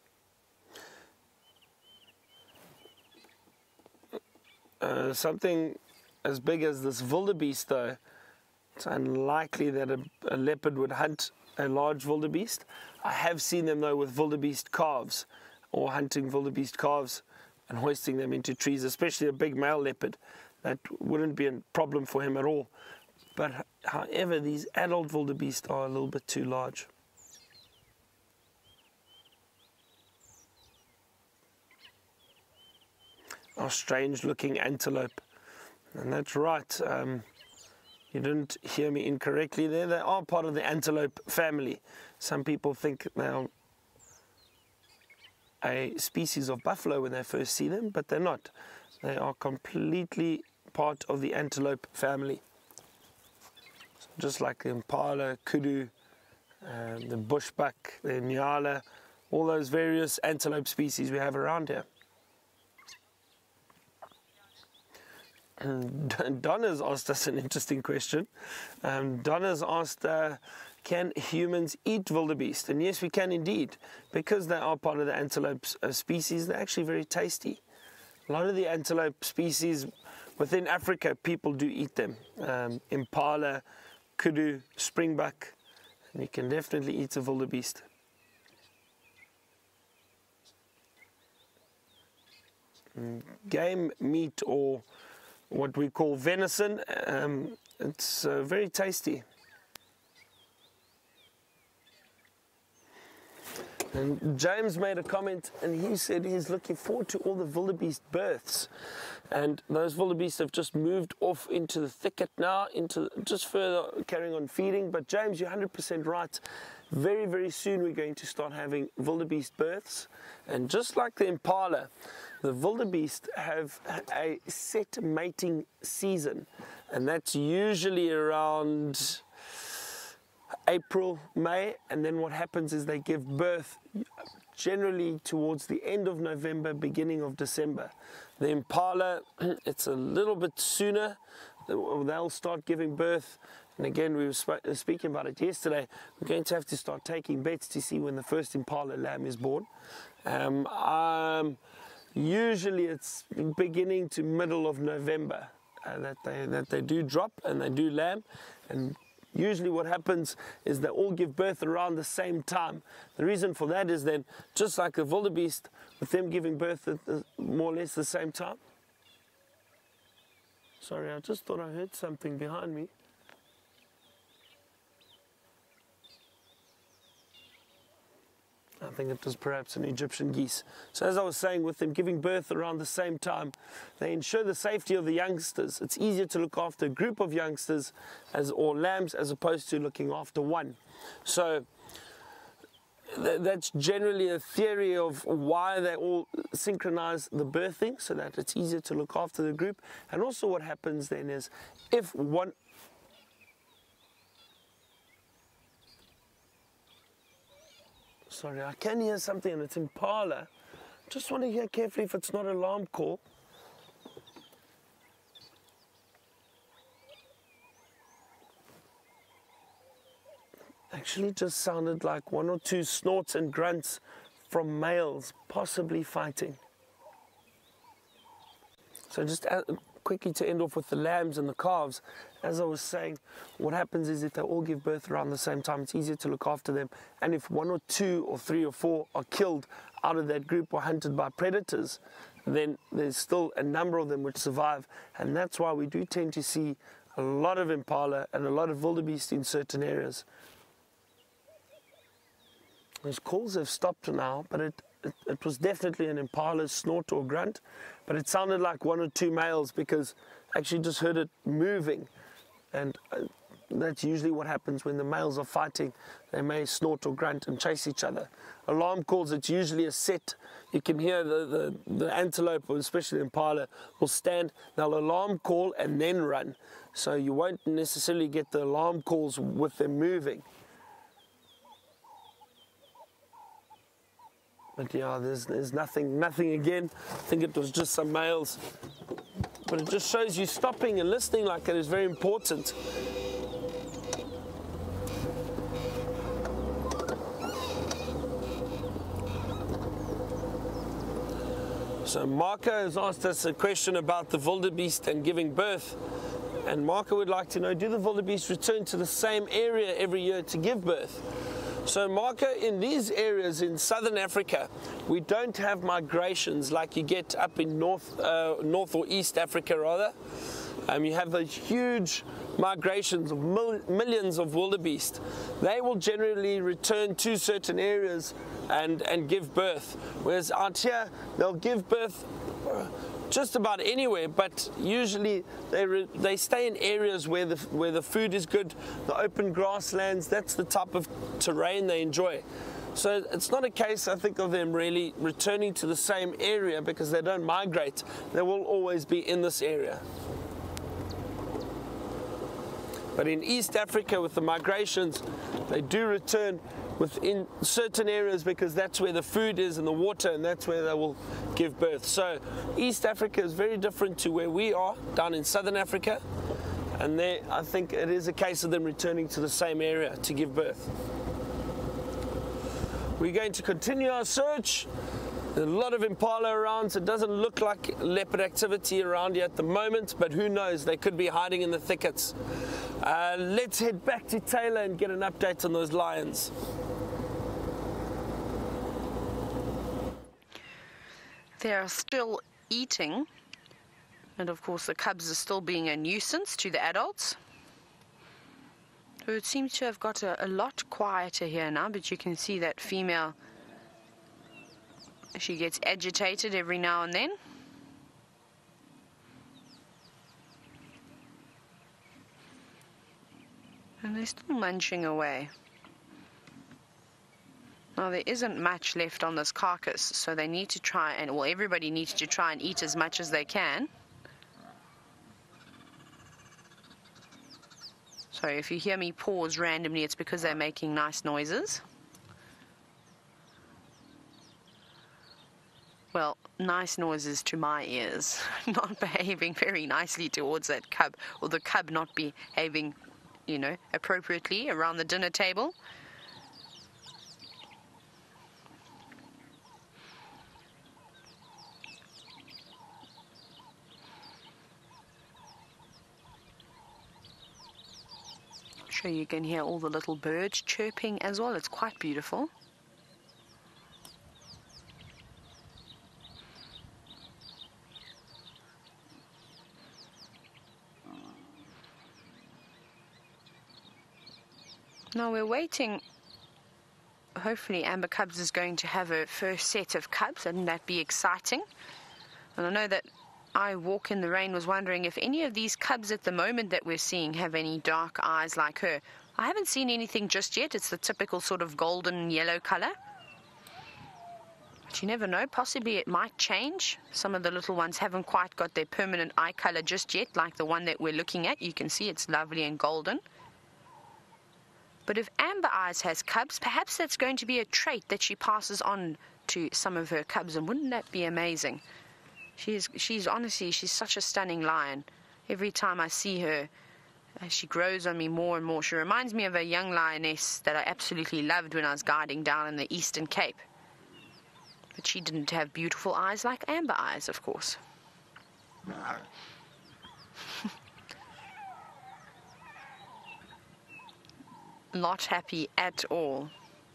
Something as big as this wildebeest, though, it's unlikely that a leopard would hunt a large wildebeest. I have seen them though with wildebeest calves, or hunting wildebeest calves and hoisting them into trees, especially a big male leopard. That wouldn't be a problem for him at all. But however, these adult wildebeest are a little bit too large. Our strange looking antelope. And that's right, you didn't hear me incorrectly there. They are part of the antelope family. Some people think they are a species of buffalo when they first see them, but they're not. They are completely part of the antelope family. So just like the impala, kudu, the bushbuck, the nyala, all those various antelope species we have around here. Donna's asked us an interesting question. Donna's asked, can humans eat wildebeest? And yes, we can indeed. Because they are part of the antelope species, they're actually very tasty. A lot of the antelope species within Africa, people do eat them. Impala, kudu, springbuck, and you can definitely eat a wildebeest. Game meat, or what we call venison, it's very tasty. And James made a comment, and he said he's looking forward to all the wildebeest births. And those wildebeest have just moved off into the thicket now, into just further carrying on feeding. But James, you're 100% right. Very, very soon we're going to start having wildebeest births. And just like the impala, the wildebeest have a set mating season. And that's usually around April, May, and then what happens is they give birth generally towards the end of November, beginning of December. The impala, it's a little bit sooner. They'll start giving birth, and again, we were speaking about it yesterday. We're going to have to start taking bets to see when the first impala lamb is born. Usually it's beginning to middle of November that they do drop and they do lamb. And usually what happens is they all give birth around the same time. The reason for that is then, just like the wildebeest, with them giving birth at more or less the same time. Sorry, I just thought I heard something behind me. I think it was perhaps an Egyptian geese. So as I was saying, with them giving birth around the same time, they ensure the safety of the youngsters. It's easier to look after a group of youngsters or lambs as opposed to looking after one. So that's generally a theory of why they all synchronize the birthing, so that it's easier to look after the group. And also what happens then is, if one... Sorry, I can hear something and it's impala. Just want to hear carefully if it's not an alarm call. Actually just sounded like one or two snorts and grunts from males, possibly fighting. So just quickly to end off with the lambs and the calves, as I was saying, what happens is if they all give birth around the same time, it's easier to look after them. And if one or two or three or four are killed out of that group or hunted by predators, then there's still a number of them which survive. And that's why we do tend to see a lot of impala and a lot of wildebeest in certain areas. Those calls have stopped now, but it was definitely an impala's snort or grunt, but it sounded like one or two males because I actually just heard it moving, and that's usually what happens when the males are fighting. They may snort or grunt and chase each other. Alarm calls, it's usually a set. You can hear the antelope, or especially the impala, will stand, they'll alarm call and then run. So you won't necessarily get the alarm calls with them moving. But yeah, there's nothing again. I think it was just some males. But it just shows you stopping and listening like that is very important. So Marco has asked us a question about the wildebeest and giving birth. And Marco would like to know, do the wildebeest return to the same area every year to give birth? So Marco, in these areas in southern Africa, we don't have migrations like you get up in North or East Africa rather. You have the huge migrations of millions of wildebeest. They will generally return to certain areas and give birth. Whereas out here, they'll give birth just about anywhere, but usually they stay in areas where the food is good, the open grasslands. That's the type of terrain they enjoy. So it's not a case, I think, of them really returning to the same area because they don't migrate. They will always be in this area. But in East Africa, with the migrations, they do return within certain areas because that's where the food is and the water, and that's where they will give birth. So East Africa is very different to where we are down in Southern Africa, and there I think it is a case of them returning to the same area to give birth. We're going to continue our search. There's a lot of impala around, so it doesn't look like leopard activity around here at the moment, but who knows, they could be hiding in the thickets. Let's head back to Taylor and get an update on those lions. They are still eating, and of course the cubs are still being a nuisance to the adults. So it seems to have got a lot quieter here now, but you can see that female, she gets agitated every now and then. And they're still munching away. Now there isn't much left on this carcass, so they need to try and, well, everybody needs to try and eat as much as they can. So if you hear me pause randomly, it's because they're making nice noises. Well, nice noises to my ears, not behaving very nicely towards that cub, or the cub not behaving, you know, appropriately around the dinner table. I'm sure you can hear all the little birds chirping as well. It's quite beautiful. Now we're waiting hopefully Amber Cubs is going to have her first set of cubs, and that be exciting. And I know that I Walk in the Rain was wondering if any of these cubs at the moment that we're seeing have any dark eyes like her. I haven't seen anything just yet. It's the typical sort of golden yellow color. But you never know. Possibly it might change. Some of the little ones haven't quite got their permanent eye color just yet, like the one that we're looking at. You can see it's lovely and golden. But if Amber Eyes has cubs, perhaps that's going to be a trait that she passes on to some of her cubs. And wouldn't that be amazing? She's honestly, she's such a stunning lion. Every time I see her, she grows on me more and more. She reminds me of a young lioness that I absolutely loved when I was guiding down in the Eastern Cape. But she didn't have beautiful eyes like Amber Eyes, of course. Not happy at all.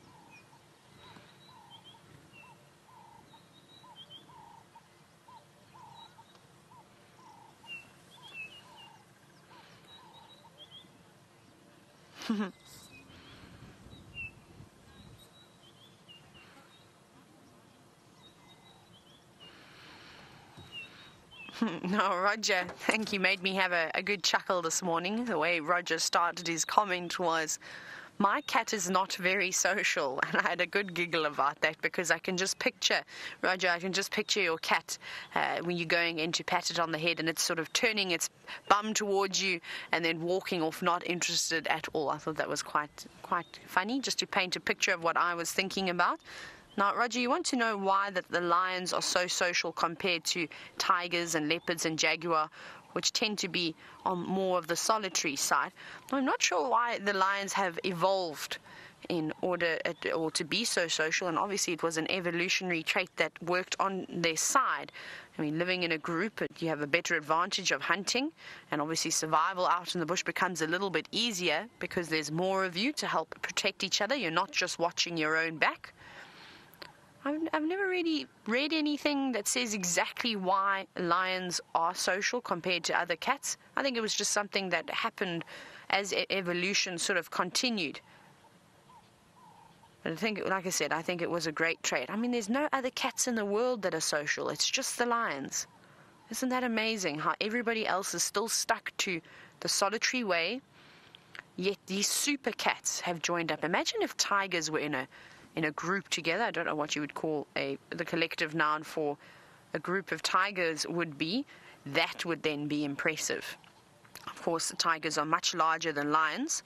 No, Roger, thank you. Made me have a good chuckle this morning. The way Roger started his comment was, my cat is not very social. And I had a good giggle about that because I can just picture, Roger, I can just picture your cat when you're going in to pat it on the head and it's sort of turning its bum towards you and then walking off, not interested at all. I thought that was quite funny, just to paint a picture of what I was thinking about. Now, Roger, you want to know why that the lions are so social compared to tigers and leopards and jaguar, which tend to be on more of the solitary side. I'm not sure why the lions have evolved in order or to be so social, and obviously it was an evolutionary trait that worked on their side. I mean, living in a group, you have a better advantage of hunting, and obviously survival out in the bush becomes a little bit easier because there's more of you to help protect each other. You're not just watching your own back. I've never really read anything that says exactly why lions are social compared to other cats. I think it was just something that happened as evolution sort of continued. But I think, like I said, I think it was a great trait. I mean, there's no other cats in the world that are social. It's just the lions. Isn't that amazing how everybody else is still stuck to the solitary way, yet these super cats have joined up. Imagine if tigers were in a group together. I don't know what you would call the collective noun for a group of tigers would be. That would then be impressive. Of course, the tigers are much larger than lions.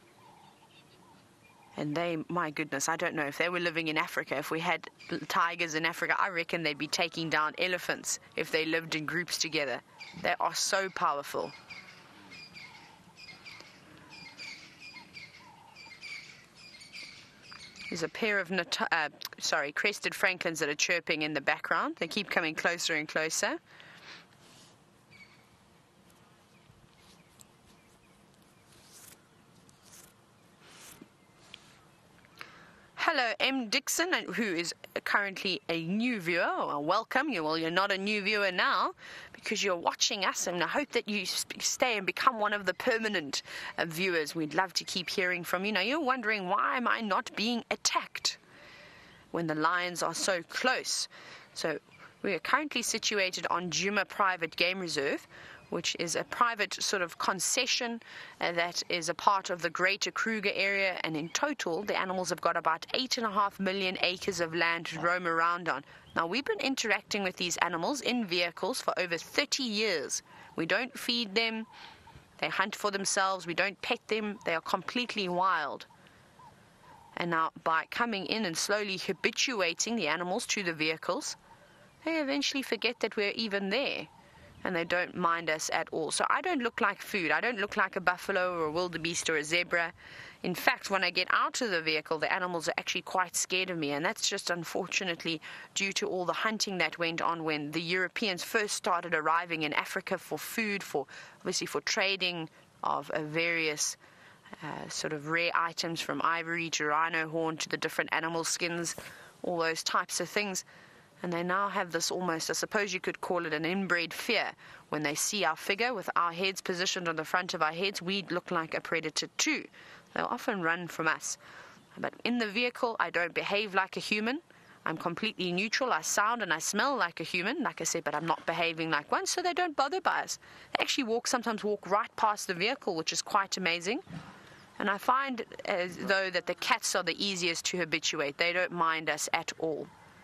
And they, my goodness, I don't know, if they were living in Africa, if we had tigers in Africa, I reckon they'd be taking down elephants if they lived in groups together. They are so powerful. There's a pair of crested francolins that are chirping in the background. They keep coming closer and closer. Hello, M. Dixon, who is currently a new viewer. Well, welcome. Well, you're not a new viewer now because you're watching us, and I hope that you stay and become one of the permanent viewers. We'd love to keep hearing from you. Now, you're wondering, why am I not being attacked when the lions are so close? So we are currently situated on Djuma Private Game Reserve, which is a private sort of concession that is a part of the Greater Kruger area, and in total the animals have got about 8.5 million acres of land to roam around on. Now, we've been interacting with these animals in vehicles for over 30 years. We don't feed them, they hunt for themselves, we don't pet them, they are completely wild. And now, by coming in and slowly habituating the animals to the vehicles, they eventually forget that we're even there. And they don't mind us at all. So I don't look like food. I don't look like a buffalo or a wildebeest or a zebra. In fact, when I get out of the vehicle, the animals are actually quite scared of me. And that's just unfortunately due to all the hunting that went on when the Europeans first started arriving in Africa for food, obviously for trading of various sort of rare items, from ivory to rhino horn to the different animal skins, all those types of things. And they now have this almost, I suppose you could call it an inbred fear. When they see our figure with our heads positioned on the front of our heads, we look like a predator too. They'll often run from us. But in the vehicle, I don't behave like a human. I'm completely neutral. I sound and I smell like a human, like I said, but I'm not behaving like one, so they don't bother by us. They actually sometimes walk right past the vehicle, which is quite amazing. And I find as though that the cats are the easiest to habituate. They don't mind us at all.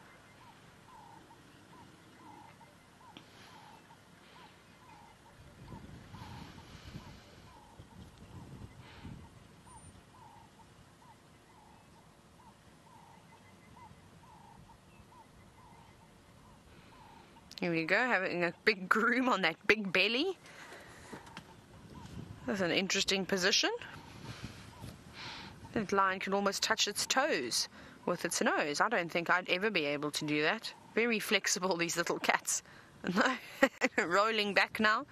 Here we go, having a big groom on that big belly. That's an interesting position. That lion can almost touch its toes with its nose. I don't think I'd ever be able to do that. Very flexible, these little cats. Rolling back now.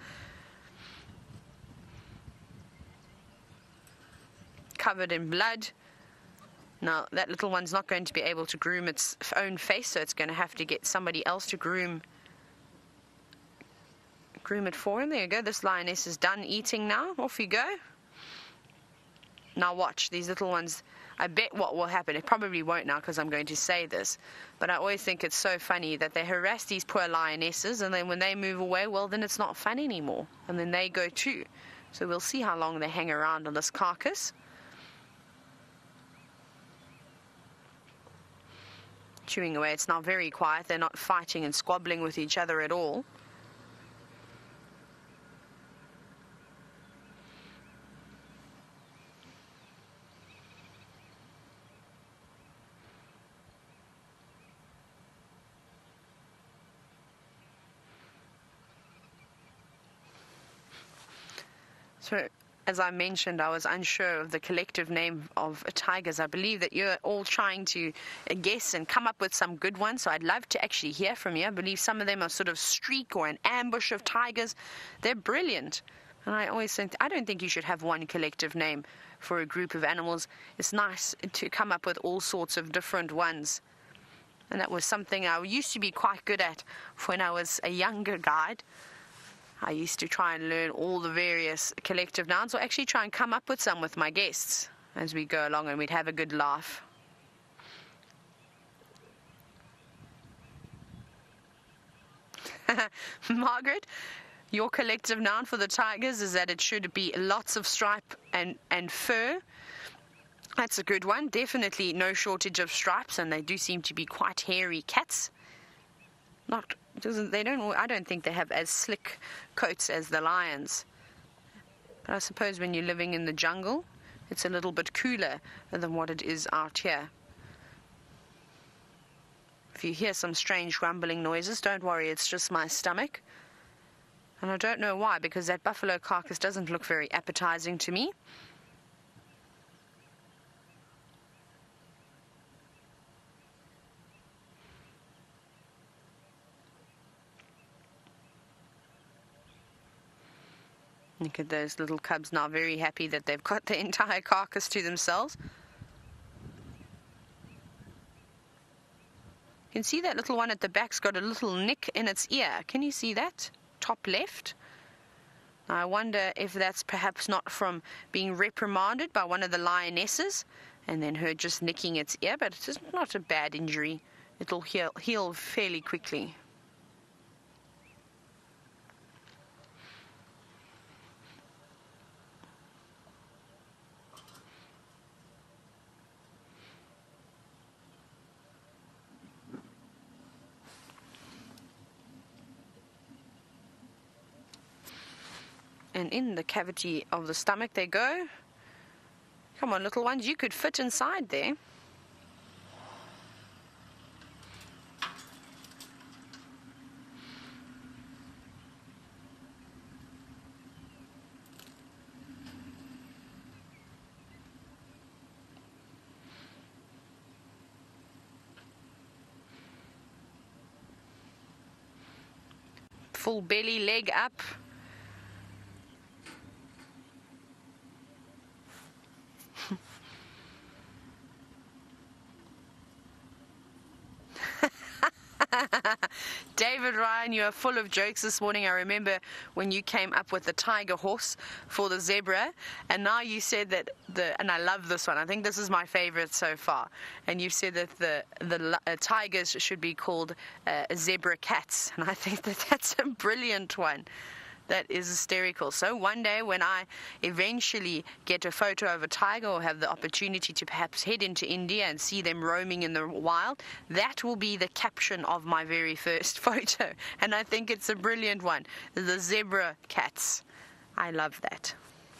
Covered in blood. Now, that little one's not going to be able to groom its own face, so it's going to have to get somebody else to groom it for him. There you go. This lioness is done eating now. Off you go. Now watch these little ones. I bet what will happen, it probably won't now because I'm going to say this, but I always think it's so funny that they harass these poor lionesses, and then when they move away, well, then it's not fun anymore, and then they go too. So we'll see how long they hang around on this carcass. Chewing away. It's now very quiet. They're not fighting and squabbling with each other at all. So, as I mentioned, I was unsure of the collective name of tigers. I believe that you're all trying to guess and come up with some good ones, so I'd love to actually hear from you. I believe some of them are sort of streak or an ambush of tigers. They're brilliant. And I always think, I don't think you should have one collective name for a group of animals. It's nice to come up with all sorts of different ones. And that was something I used to be quite good at when I was a younger guide. I used to try and learn all the various collective nouns, or actually try and come up with some with my guests as we go along, and we'd have a good laugh. Margaret, your collective noun for the tigers is that it should be lots of stripe and fur. That's a good one. Definitely no shortage of stripes, and they do seem to be quite hairy cats. I don't think they have as slick coats as the lions. But I suppose when you're living in the jungle, it's a little bit cooler than what it is out here. If you hear some strange rumbling noises, don't worry, it's just my stomach. And I don't know why, because that buffalo carcass doesn't look very appetizing to me. Look at those little cubs now, very happy that they've got the entire carcass to themselves. You can see that little one at the back's got a little nick in its ear. Can you see that? Top left. Now I wonder if that's perhaps not from being reprimanded by one of the lionesses and then her just nicking its ear, but it's not a bad injury. It'll heal fairly quickly. And in the cavity of the stomach they go. Come on, little ones, you could fit inside there. Full belly, leg up. David Ryan, you are full of jokes this morning. I remember when you came up with the tiger horse for the zebra, and now you said that and I love this one. I think this is my favorite so far. And you said that the tigers should be called zebra cats, and I think that that's a brilliant one. That is hysterical. So one day when I eventually get a photo of a tiger or have the opportunity to perhaps head into India and see them roaming in the wild, that will be the caption of my very first photo. And I think it's a brilliant one. The zebra cats. I love that.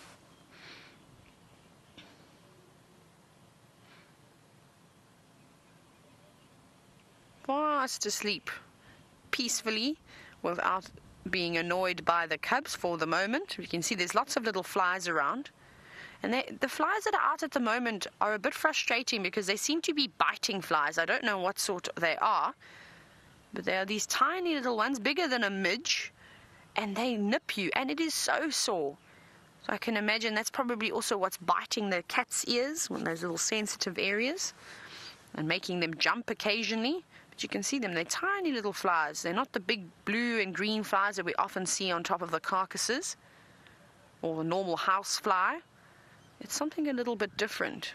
Fast asleep peacefully without being annoyed by the cubs for the moment. You can see there's lots of little flies around, and the flies that are out at the moment are a bit frustrating because they seem to be biting flies. I don't know what sort they are, but they are these tiny little ones, bigger than a midge, and they nip you, and it is so sore. So I can imagine that's probably also what's biting the cat's ears, one of those little sensitive areas, and making them jump occasionally. But you can see them, they're tiny little flies. They're not the big blue and green flies that we often see on top of the carcasses or the normal house fly. It's something a little bit different.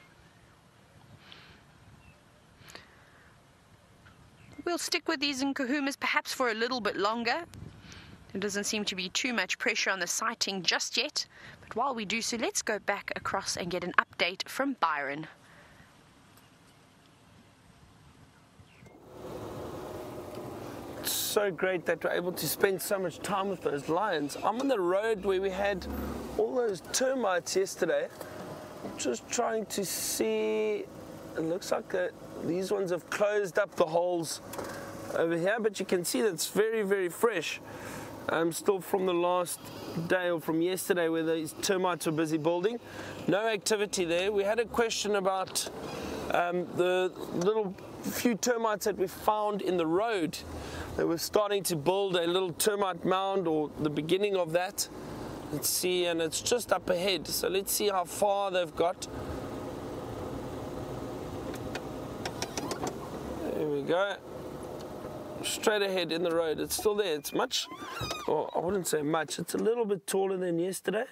We'll stick with these Nkuhumas perhaps for a little bit longer. There doesn't seem to be too much pressure on the sighting just yet. But while we do so, let's go back across and get an update from Byron. So great that we're able to spend so much time with those lions. I'm on the road where we had all those termites yesterday. Just trying to see, it looks like these ones have closed up the holes over here, but you can see that it's very, very fresh. Still from the last day or from yesterday where these termites were busy building. No activity there. We had a question about the little few termites that we found in the road. They were starting to build a little termite mound, or the beginning of that. Let's see, and it's just up ahead. So let's see how far they've got. There we go. Straight ahead in the road. It's still there. It's much, or I wouldn't say much, it's a little bit taller than yesterday.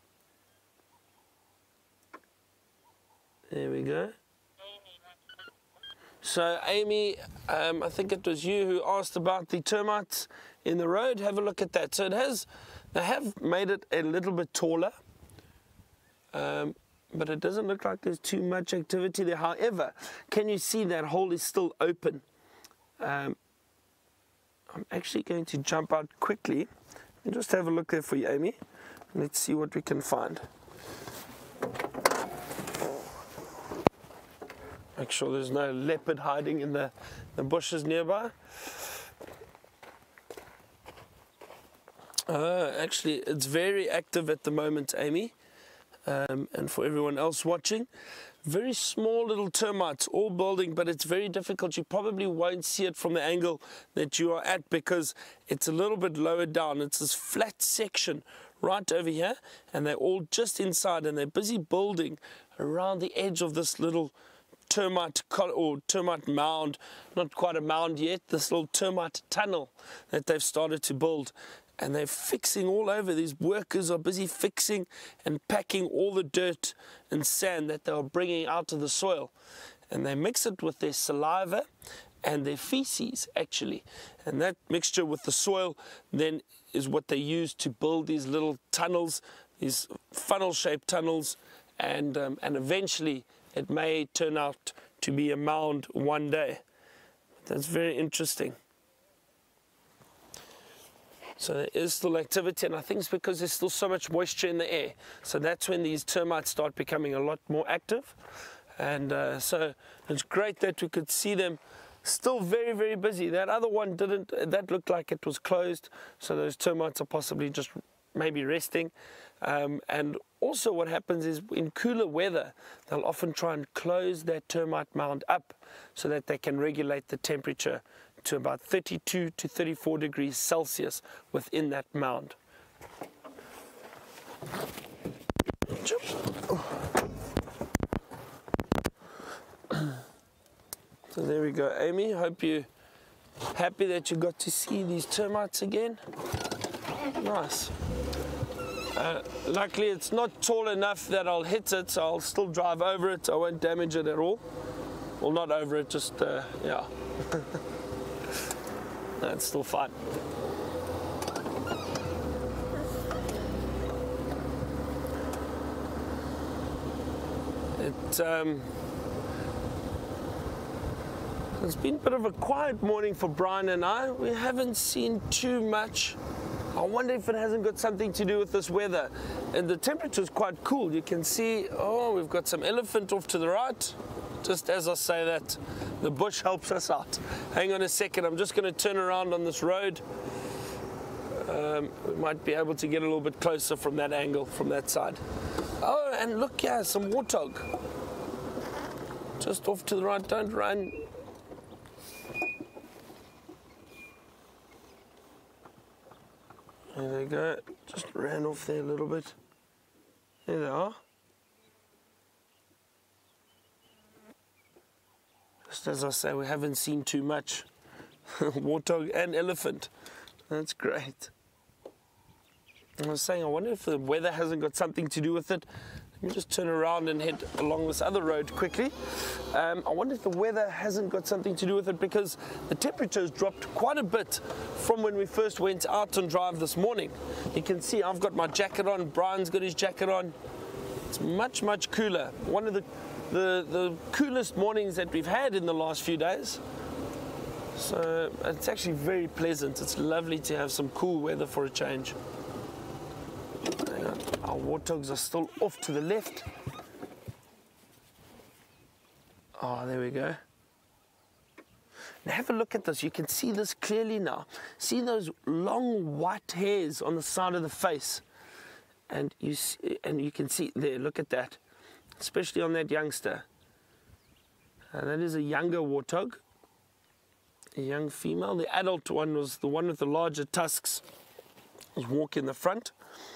There we go. So Amy, I think it was you who asked about the termites in the road. Have a look at that. So they have made it a little bit taller, but it doesn't look like there's too much activity there. However, can you see that hole is still open? I'm actually going to jump out quickly and just have a look there for you, Amy. Let's see what we can find. Make sure there's no leopard hiding in the bushes nearby. Actually, it's very active at the moment, Amy, and for everyone else watching. Very small little termites, all building, but it's very difficult. You probably won't see it from the angle that you are at because it's a little bit lower down. It's this flat section right over here, and they're all just inside, and they're busy building around the edge of this little termite mound, not quite a mound yet, this little termite tunnel that they've started to build. And they're fixing all over. These workers are busy fixing and packing all the dirt and sand that they are bringing out of the soil. And they mix it with their saliva and their feces, actually. And that mixture with the soil then is what they use to build these little tunnels, these funnel-shaped tunnels, and eventually it may turn out to be a mound one day. That's very interesting. So there is still activity, and I think it's because there's still so much moisture in the air. So that's when these termites start becoming a lot more active. And so it's great that we could see them still very, very busy. That other one didn't, that looked like it was closed. So those termites are possibly just maybe resting. And also what happens is in cooler weather, they'll often try and close that termite mound up so that they can regulate the temperature to about 32 to 34 degrees Celsius within that mound. So there we go, Amy. Hope you Happy that you got to see these termites again. Nice. Luckily it's not tall enough that I'll hit it, so I'll still drive over it. I won't damage it at all. Well, not over it, just, yeah. That's still fine. It's been a bit of a quiet morning for Brian and I. We haven't seen too much. I wonder if it hasn't got something to do with this weather. And the temperature is quite cool. You can see, oh, we've got some elephant off to the right. Just as I say that, the bush helps us out. Hang on a second, I'm just going to turn around on this road. We might be able to get a little bit closer from that angle, from that side. Oh, and look here, some warthog. Just off to the right, don't run. There they go, just ran off there a little bit. There they are. Just as I say, we haven't seen too much. Warthog and elephant. That's great. I was saying, I wonder if the weather hasn't got something to do with it. Let me just turn around and head along this other road quickly. I wonder if the weather hasn't got something to do with it, because the temperature has dropped quite a bit from when we first went out and drive this morning. You can see I've got my jacket on, Brian's got his jacket on. It's much, much cooler. One of the coolest mornings that we've had in the last few days. So it's actually very pleasant. It's lovely to have some cool weather for a change. Hang on. Our warthogs are still off to the left. Oh, there we go. Now have a look at this. You can see this clearly now. See those long white hairs on the side of the face, and you can see there. Look at that, especially on that youngster. That is a younger warthog, a young female. The adult one was the one with the larger tusks. Was walking in the front.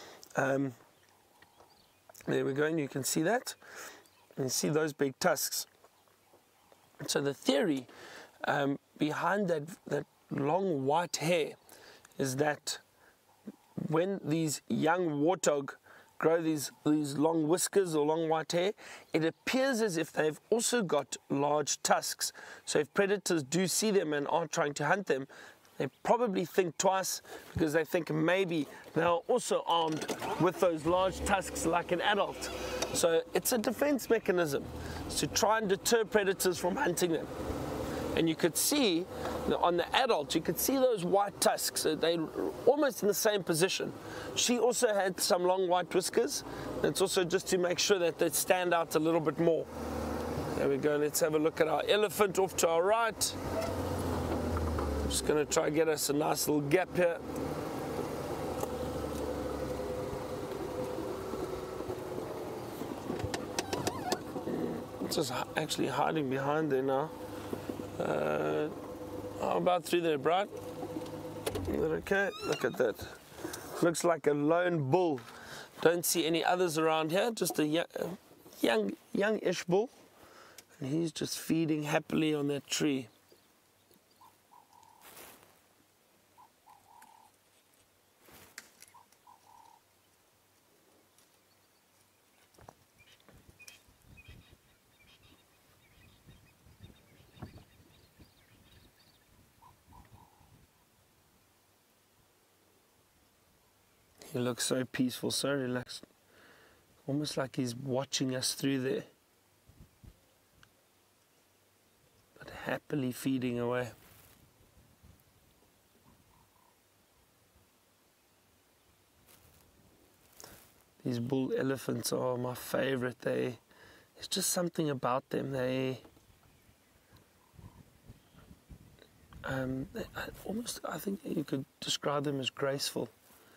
There we go, and you can see that. And you see those big tusks. So the theory behind that long white hair is that when these young warthog grow these long whiskers or long white hair, it appears as if they've also got large tusks. So if predators do see them and are trying to hunt them, they probably think twice, because they think maybe they are also armed with those large tusks like an adult. So it's a defense mechanism. It's to try and deter predators from hunting them. And you could see on the adult, you could see those white tusks. They're almost in the same position. She also had some long white whiskers. It's also just to make sure that they stand out a little bit more. There we go. Let's have a look at our elephant off to our right. Just going to try and get us a nice little gap here. It's just actually hiding behind there now. How about through there, Brian? Is that okay? Look at that. Looks like a lone bull. Don't see any others around here. Just a young-ish bull. And he's just feeding happily on that tree. He looks so peaceful, so relaxed. Almost like he's watching us through there. But happily feeding away. These bull elephants are my favorite. There's just something about them. I think you could describe them as graceful.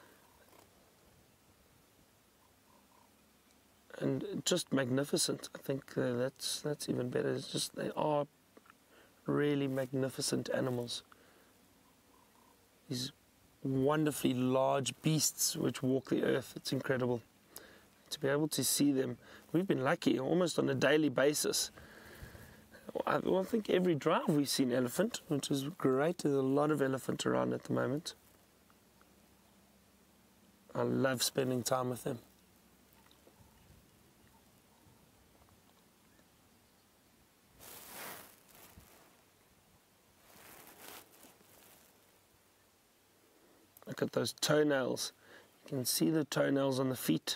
And just magnificent. I think that's even better. It's just they are really magnificent animals. These wonderfully large beasts which walk the earth. It's incredible to be able to see them. We've been lucky almost on a daily basis. I think every drive we've seen elephant, which is great. There's a lot of elephant around at the moment. I love spending time with them. Look at those toenails. You can see the toenails on the feet.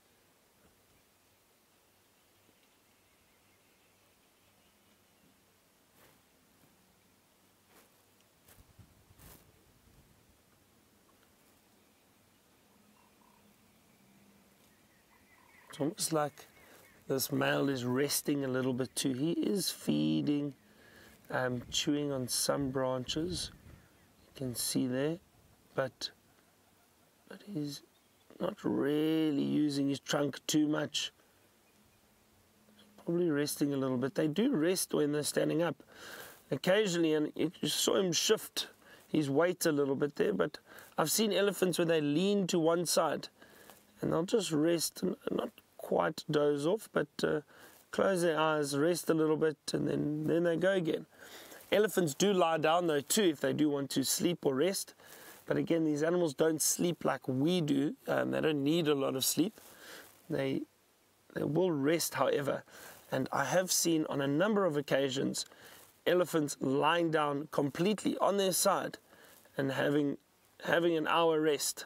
It's almost like this male is resting a little bit too. He is feeding, chewing on some branches. You can see there. But he's not really using his trunk too much. Probably resting a little bit. They do rest when they're standing up. Occasionally, and you saw him shift his weight a little bit there, but I've seen elephants where they lean to one side and they'll just rest, and not quite doze off, but close their eyes, rest a little bit, and then they go again. Elephants do lie down though too if they do want to sleep or rest. But again, these animals don't sleep like we do. They don't need a lot of sleep. They will rest, however. And I have seen on a number of occasions elephants lying down completely on their side and having an hour rest.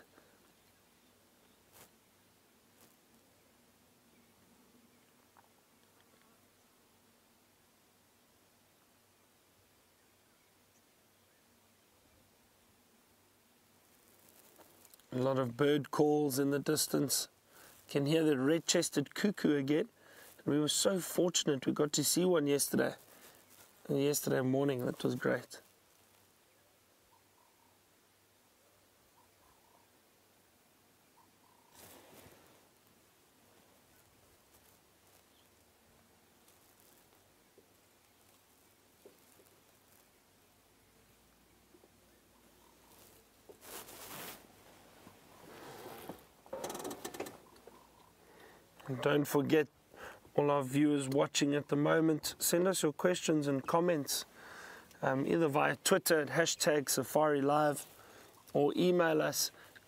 A lot of bird calls in the distance. You can hear the red-chested cuckoo again. And we were so fortunate we got to see one yesterday morning. That was great. And don't forget, all our viewers watching at the moment, send us your questions and comments either via Twitter at #SafariLive or email us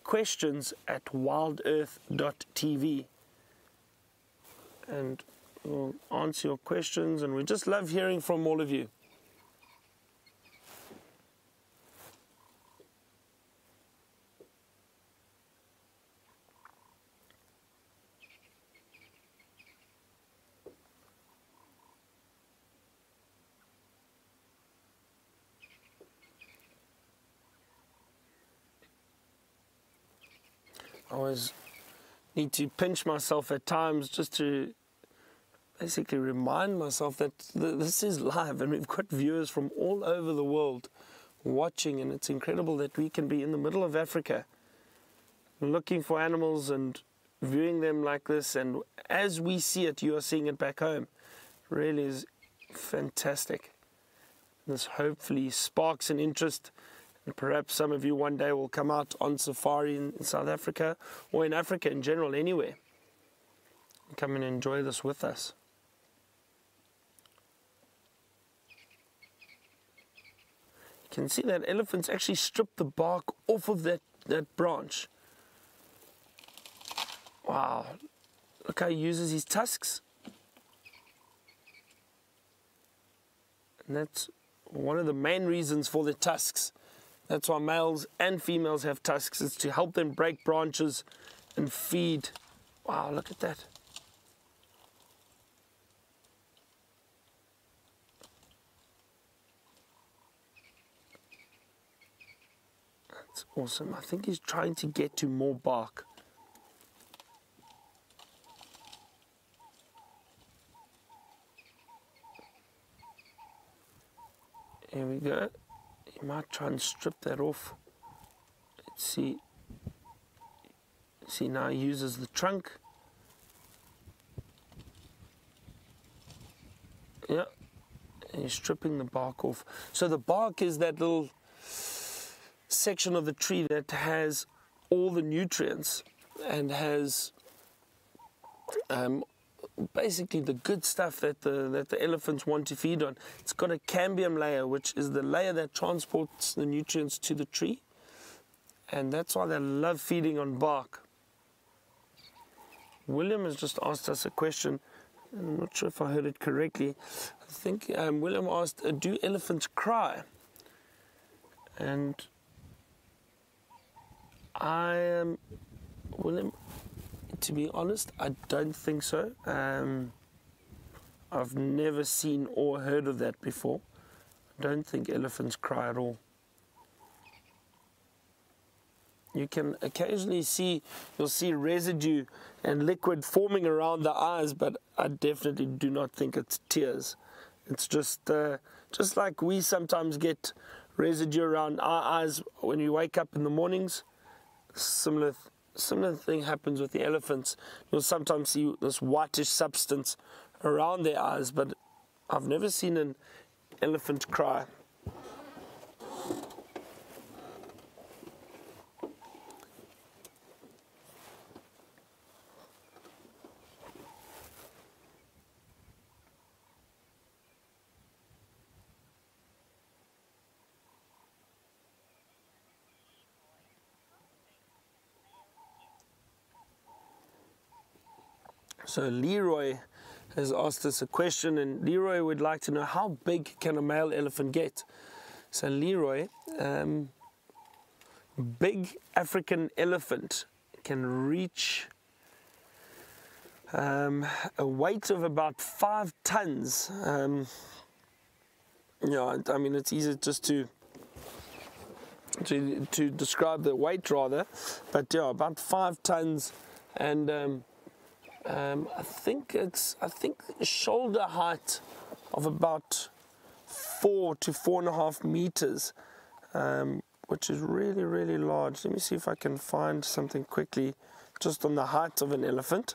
questions@wildearth.tv, and we'll answer your questions, and we just love hearing from all of you. I always need to pinch myself at times just to basically remind myself that this is live and we've got viewers from all over the world watching, and it's incredible that we can be in the middle of Africa looking for animals and viewing them like this, and as we see it, you are seeing it back home. It really is fantastic. This hopefully sparks an interest. And perhaps some of you one day will come out on safari in South Africa, or in Africa in general, anywhere. Come and enjoy this with us. You can see that elephants actually strip the bark off of that branch. Wow. Look how he uses his tusks. And that's one of the main reasons for the tusks. That's why males and females have tusks. It's to help them break branches and feed. Wow, look at that. That's awesome. I think he's trying to get to more bark. Here we go. You might try and strip that off. Let's see. See, now he uses the trunk. Yeah. And he's stripping the bark off. So the bark is that little section of the tree that has all the nutrients and has basically the good stuff that the elephants want to feed on. It's got a cambium layer, which is the layer that transports the nutrients to the tree, and that's why they love feeding on bark. William has just asked us a question. I'm not sure if I heard it correctly. I think William asked, do elephants cry? And William, to be honest, I don't think so. I've never seen or heard of that before. I don't think elephants cry at all. You can occasionally you'll see residue and liquid forming around the eyes, but I definitely do not think it's tears. It's just like we sometimes get residue around our eyes when we wake up in the mornings. Similar thing happens with the elephants. You'll sometimes see this whitish substance around their eyes, but I've never seen an elephant cry. So Leroy has asked us a question, and Leroy would like to know, how big can a male elephant get? So Leroy, big African elephant can reach a weight of about 5 tons. Yeah, I mean, it's easy just to describe the weight rather, but yeah, about 5 tons, and I think shoulder height of about 4 to 4.5 meters, which is really, really large. Let me see if I can find something quickly just on the height of an elephant.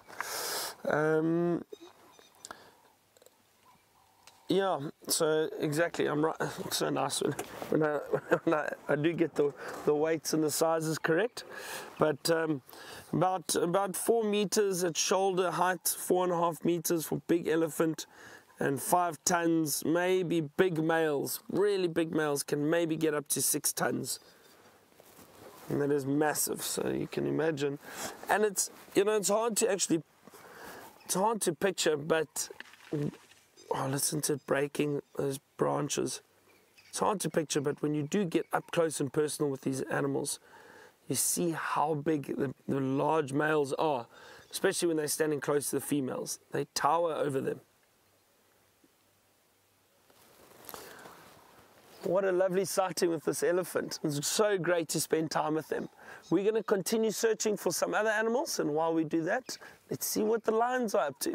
Yeah, so exactly, I'm right. It's so nice when I do get the weights and the sizes correct. But about 4 meters at shoulder height, 4.5 meters for big elephant, and 5 tons. Maybe big males, really big males, can maybe get up to 6 tons. And that is massive, so you can imagine. And it's hard to picture, but oh, listen to it breaking those branches. It's hard to picture, but when you do get up close and personal with these animals, you see how big the large males are, especially when they're standing close to the females. They tower over them. What a lovely sighting with this elephant. It's so great to spend time with them. We're going to continue searching for some other animals, and while we do that, let's see what the lions are up to.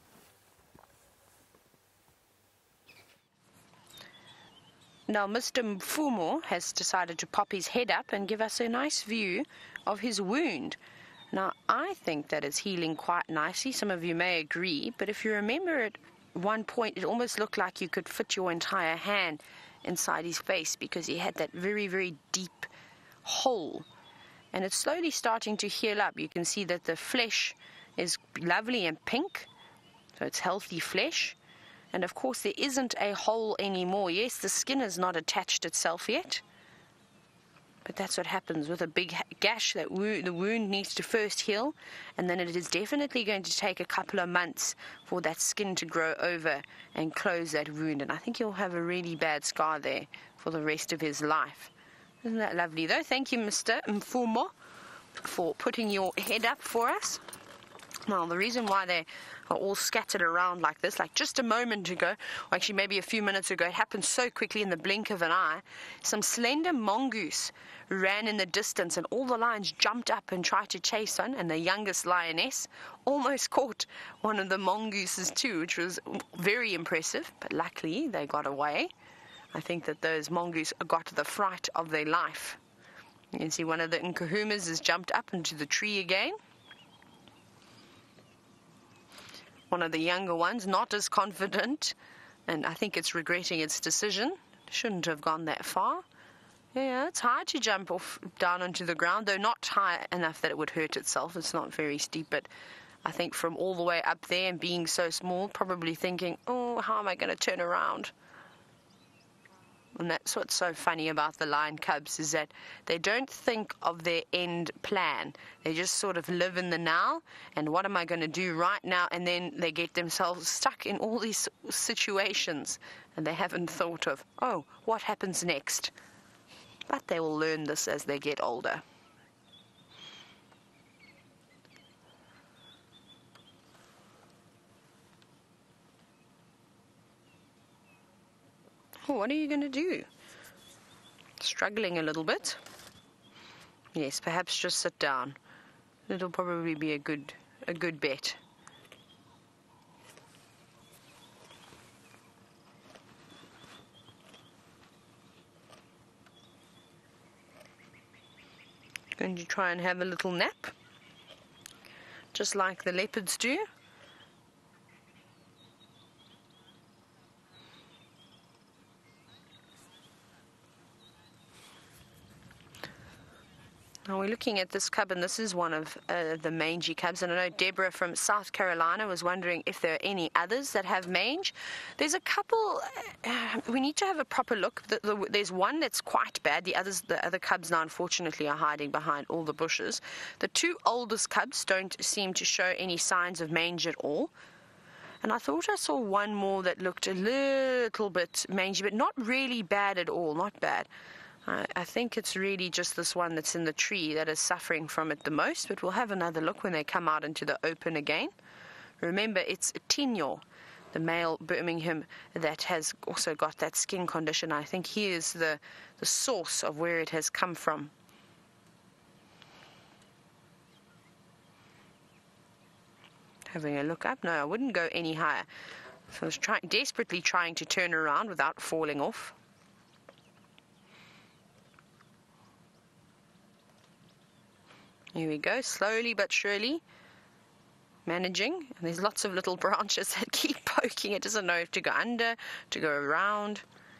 Now, Mr. Mfumo has decided to pop his head up and give us a nice view of his wound. Now, I think that it's healing quite nicely. Some of you may agree, but if you remember at one point, it almost looked like you could fit your entire hand inside his face because he had that very, very deep hole. And it's slowly starting to heal up. You can see that the flesh is lovely and pink, so it's healthy flesh. And of course there isn't a hole anymore. Yes, the skin has not attached itself yet, but that's what happens with a big gash. The wound needs to first heal, and then it is definitely going to take a couple of months for that skin to grow over and close that wound. And I think he'll have a really bad scar there for the rest of his life. Isn't that lovely though? Thank you, Mr. Mfumo, for putting your head up for us. Now, the reason why they are all scattered around like this, like just a moment ago, or actually maybe a few minutes ago, it happened so quickly in the blink of an eye, some slender mongoose ran in the distance and all the lions jumped up and tried to chase on, and the youngest lioness almost caught one of the mongooses too, which was very impressive, but luckily they got away. I think that those mongoose got the fright of their life. You can see one of the Nkuhumas has jumped up into the tree again. One of the younger ones, not as confident, and I think it's regretting its decision. Shouldn't have gone that far. Yeah, it's hard to jump off down onto the ground, though not high enough that it would hurt itself. It's not very steep, but I think from all the way up there and being so small, probably thinking, oh, how am I going to turn around? And that's what's so funny about the lion cubs, is that they don't think of their end plan. They just sort of live in the now, and what am I going to do right now? And then they get themselves stuck in all these situations, and they haven't thought of, oh, what happens next? But they will learn this as they get older. What are you going to do? Struggling a little bit? Yes, perhaps just sit down. It'll probably be a good bet. Going to try and have a little nap, just like the leopards do. Now we're looking at this cub, and this is one of the mangy cubs. And I know Deborah from South Carolina was wondering if there are any others that have mange. There's a couple. We need to have a proper look. There's one that's quite bad. The other cubs now, unfortunately, are hiding behind all the bushes. The two oldest cubs don't seem to show any signs of mange at all. And I thought I saw one more that looked a little bit mangy, but not really bad at all. Not bad. I think it's really just this one that's in the tree that is suffering from it the most, but we'll have another look when they come out into the open again. Remember, it's Tinyo, the male Birmingham, that has also got that skin condition. I think he is the source of where it has come from. Having a look up. No, I wouldn't go any higher. So I was desperately trying to turn around without falling off. Here we go, slowly but surely managing. And there's lots of little branches that keep poking. It doesn't know if to go under, to go around.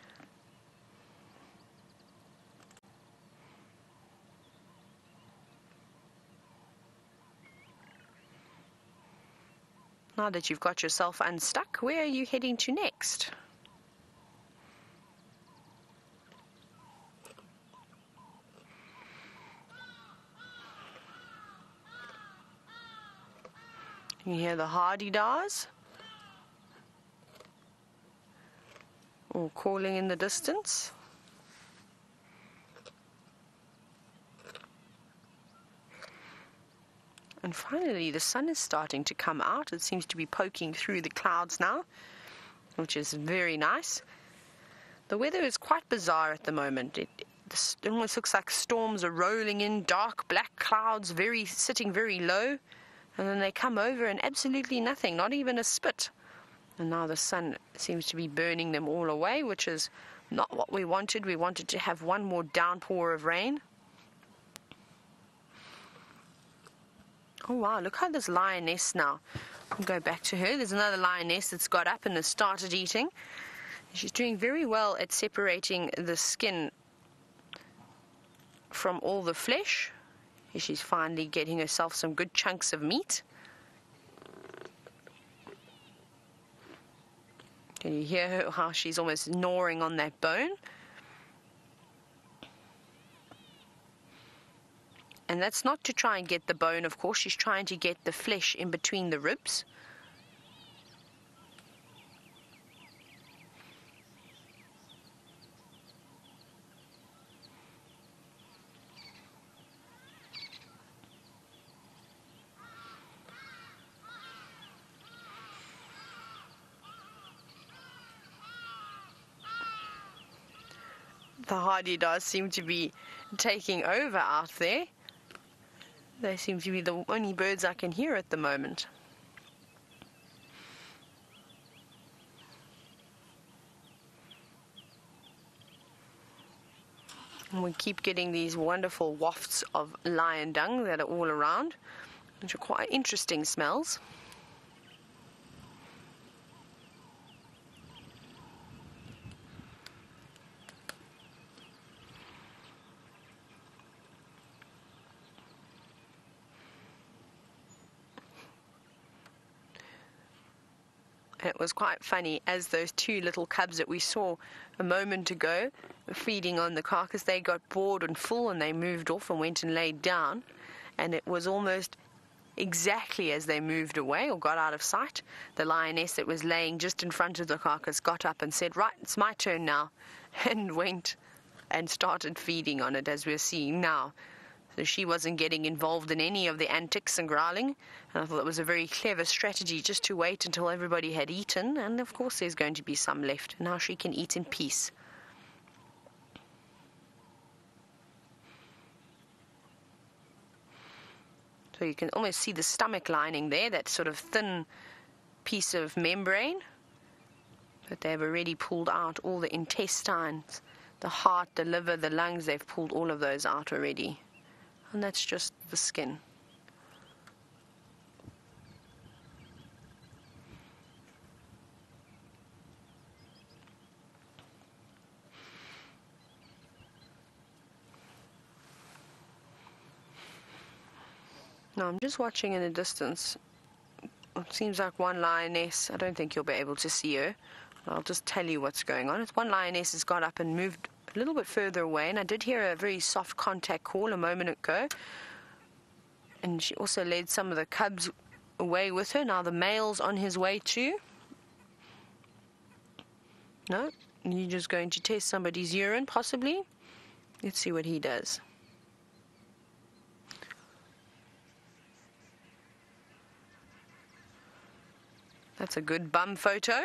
Now that you've got yourself unstuck, where are you heading to next? You hear the hardy-dars all calling in the distance. And finally, the sun is starting to come out. It seems to be poking through the clouds now, which is very nice. The weather is quite bizarre at the moment. It almost looks like storms are rolling in, dark black clouds, sitting very low. And then they come over and absolutely nothing, not even a spit. And now the sun seems to be burning them all away, which is not what we wanted. We wanted to have one more downpour of rain. Oh wow, look how this lioness now. I'll go back to her. There's another lioness that's got up and has started eating. She's doing very well at separating the skin from all the flesh. She's finally getting herself some good chunks of meat. Can you hear her, how she's almost gnawing on that bone? And that's not to try and get the bone, of course. She's trying to get the flesh in between the ribs. The hardy-dars seem to be taking over out there. They seem to be the only birds I can hear at the moment. And we keep getting these wonderful wafts of lion dung that are all around, which are quite interesting smells. It was quite funny, as those two little cubs that we saw a moment ago feeding on the carcass, they got bored and full and they moved off and went and laid down. And it was almost exactly as they moved away or got out of sight, the lioness that was laying just in front of the carcass got up and said, "Right, it's my turn now," and went and started feeding on it, as we're seeing now. So she wasn't getting involved in any of the antics and growling. And I thought it was a very clever strategy just to wait until everybody had eaten. And of course there's going to be some left. Now she can eat in peace. So you can almost see the stomach lining there, that sort of thin piece of membrane. But they've already pulled out all the intestines, the heart, the liver, the lungs. They've pulled all of those out already. And that's just the skin. Now I'm just watching in the distance. It seems like one lioness. I don't think you'll be able to see her. I'll just tell you what's going on. It's one lioness has got up and moved a little bit further away, and I did hear a very soft contact call a moment ago. And she also led some of the cubs away with her. Now the male's on his way too. No, you're just going to test somebody's urine, possibly. Let's see what he does. That's a good bum photo.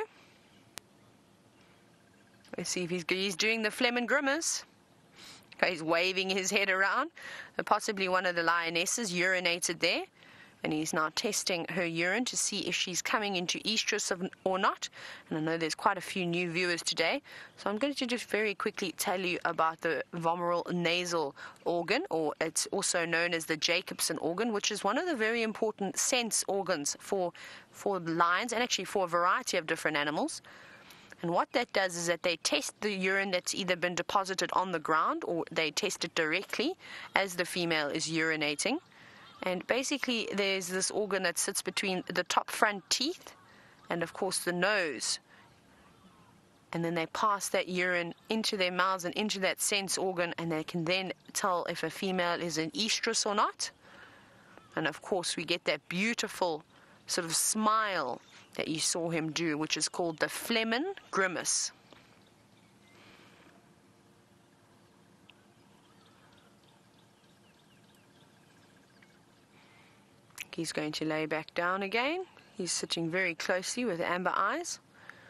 Let's see if he's doing the phlegm and grimace. Okay, he's waving his head around. Possibly one of the lionesses urinated there. And he's now testing her urine to see if she's coming into estrus or not. And I know there's quite a few new viewers today. So I'm going to just very quickly tell you about the vomeral nasal organ, or it's also known as the Jacobson organ, which is one of the very important sense organs for lions and actually for a variety of different animals. And what that does is that they test the urine that's either been deposited on the ground, or they test it directly as the female is urinating. And basically there's this organ that sits between the top front teeth and of course the nose. And then they pass that urine into their mouths and into that sense organ, and they can then tell if a female is in estrus or not. And of course we get that beautiful sort of smile that you saw him do, which is called the Flehmen grimace. He's going to lay back down again. He's sitting very closely with amber eyes.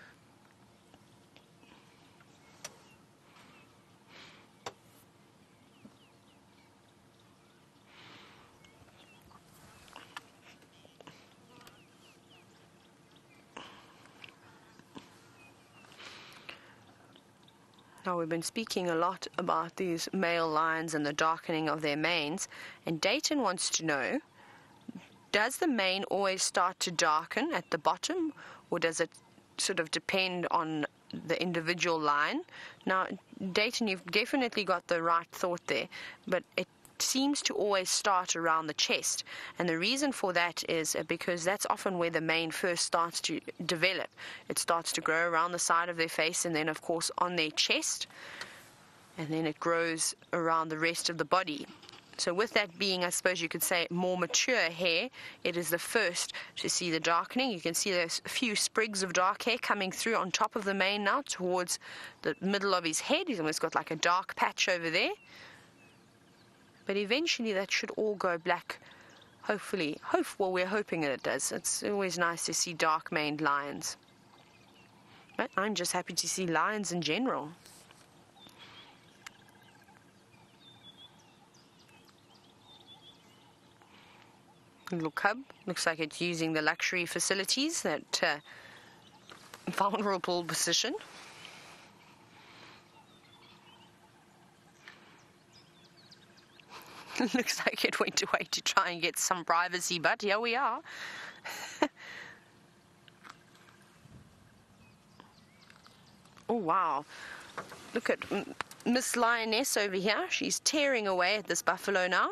Now, we've been speaking a lot about these male lions and the darkening of their manes, and Dayton wants to know, does the mane always start to darken at the bottom, or does it sort of depend on the individual lion? Now, Dayton, you've definitely got the right thought there, but it seems to always start around the chest, and the reason for that is because that's often where the mane first starts to develop. It starts to grow around the side of their face, and then of course on their chest, and then it grows around the rest of the body. So with that being, I suppose you could say, more mature hair, it is the first to see the darkening. You can see there's a few sprigs of dark hair coming through on top of the mane now towards the middle of his head. He's almost got like a dark patch over there. But eventually that should all go black, hopefully. Well, we're hoping that it does. It's always nice to see dark-maned lions. But I'm just happy to see lions in general. Little cub. Looks like it's using the luxury facilities, that vulnerable position. Looks like it went away to try and get some privacy, but here we are. Oh, wow. Look at Miss Lioness over here. She's tearing away at this buffalo now.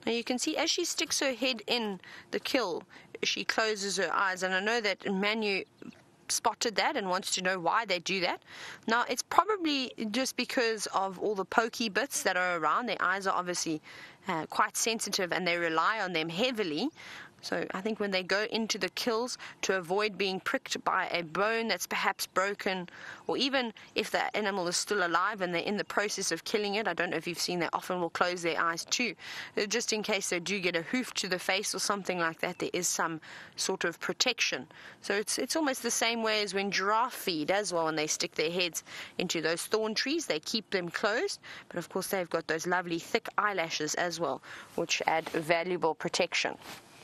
Now you can see as she sticks her head in the kill, she closes her eyes, and I know that Manu spotted that and wants to know why they do that. Now it's probably just because of all the pokey bits that are around. Their eyes are obviously quite sensitive and they rely on them heavily. So I think when they go into the kills, to avoid being pricked by a bone that's perhaps broken, or even if the animal is still alive and they're in the process of killing it, I don't know if you've seen, they often will close their eyes too, just in case they do get a hoof to the face or something like that. There is some sort of protection. So it's almost the same way as when giraffe feed as well. When they stick their heads into those thorn trees, they keep them closed, but of course they've got those lovely thick eyelashes as well, which add valuable protection.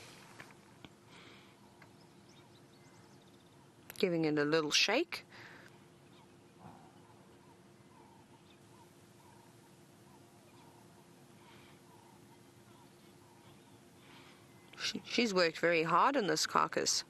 Giving it a little shake. She's worked very hard on this carcass.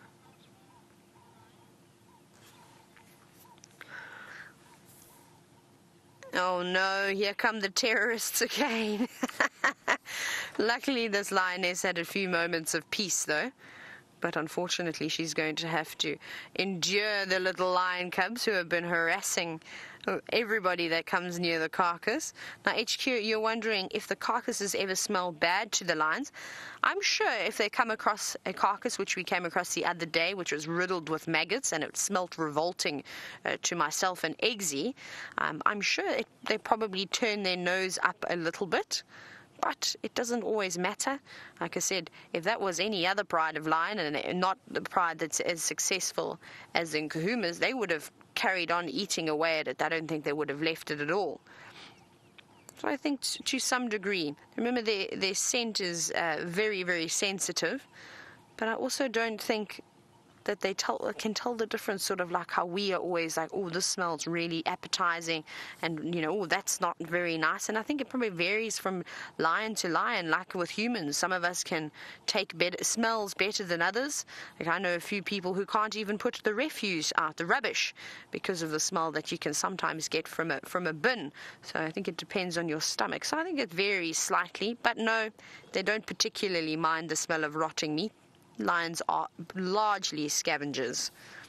Oh no, here come the terrorists again. Luckily this lioness had a few moments of peace though. But unfortunately, she's going to have to endure the little lion cubs who have been harassing everybody that comes near the carcass. Now, HQ, you're wondering if the carcasses ever smell bad to the lions. I'm sure if they come across a carcass, which we came across the other day, which was riddled with maggots, and it smelt revolting to myself and Eggsy, I'm sure they probably turn their nose up a little bit. But it doesn't always matter. Like I said, if that was any other pride of lion and not the pride that's as successful as in Nkuhumas, they would have carried on eating away at it. I don't think they would have left it at all. So I think to some degree, remember their scent is very, very sensitive, but I also don't think that they can tell the difference, sort of like how we are always like, oh, this smells really appetizing, and you know, oh, that's not very nice. And I think it probably varies from lion to lion. Like with humans, some of us can take smells better than others. Like I know a few people who can't even put the refuse out, the rubbish, because of the smell that you can sometimes get from a bin. So I think it depends on your stomach. So I think it varies slightly, but no, they don't particularly mind the smell of rotting meat. Lions are largely scavengers.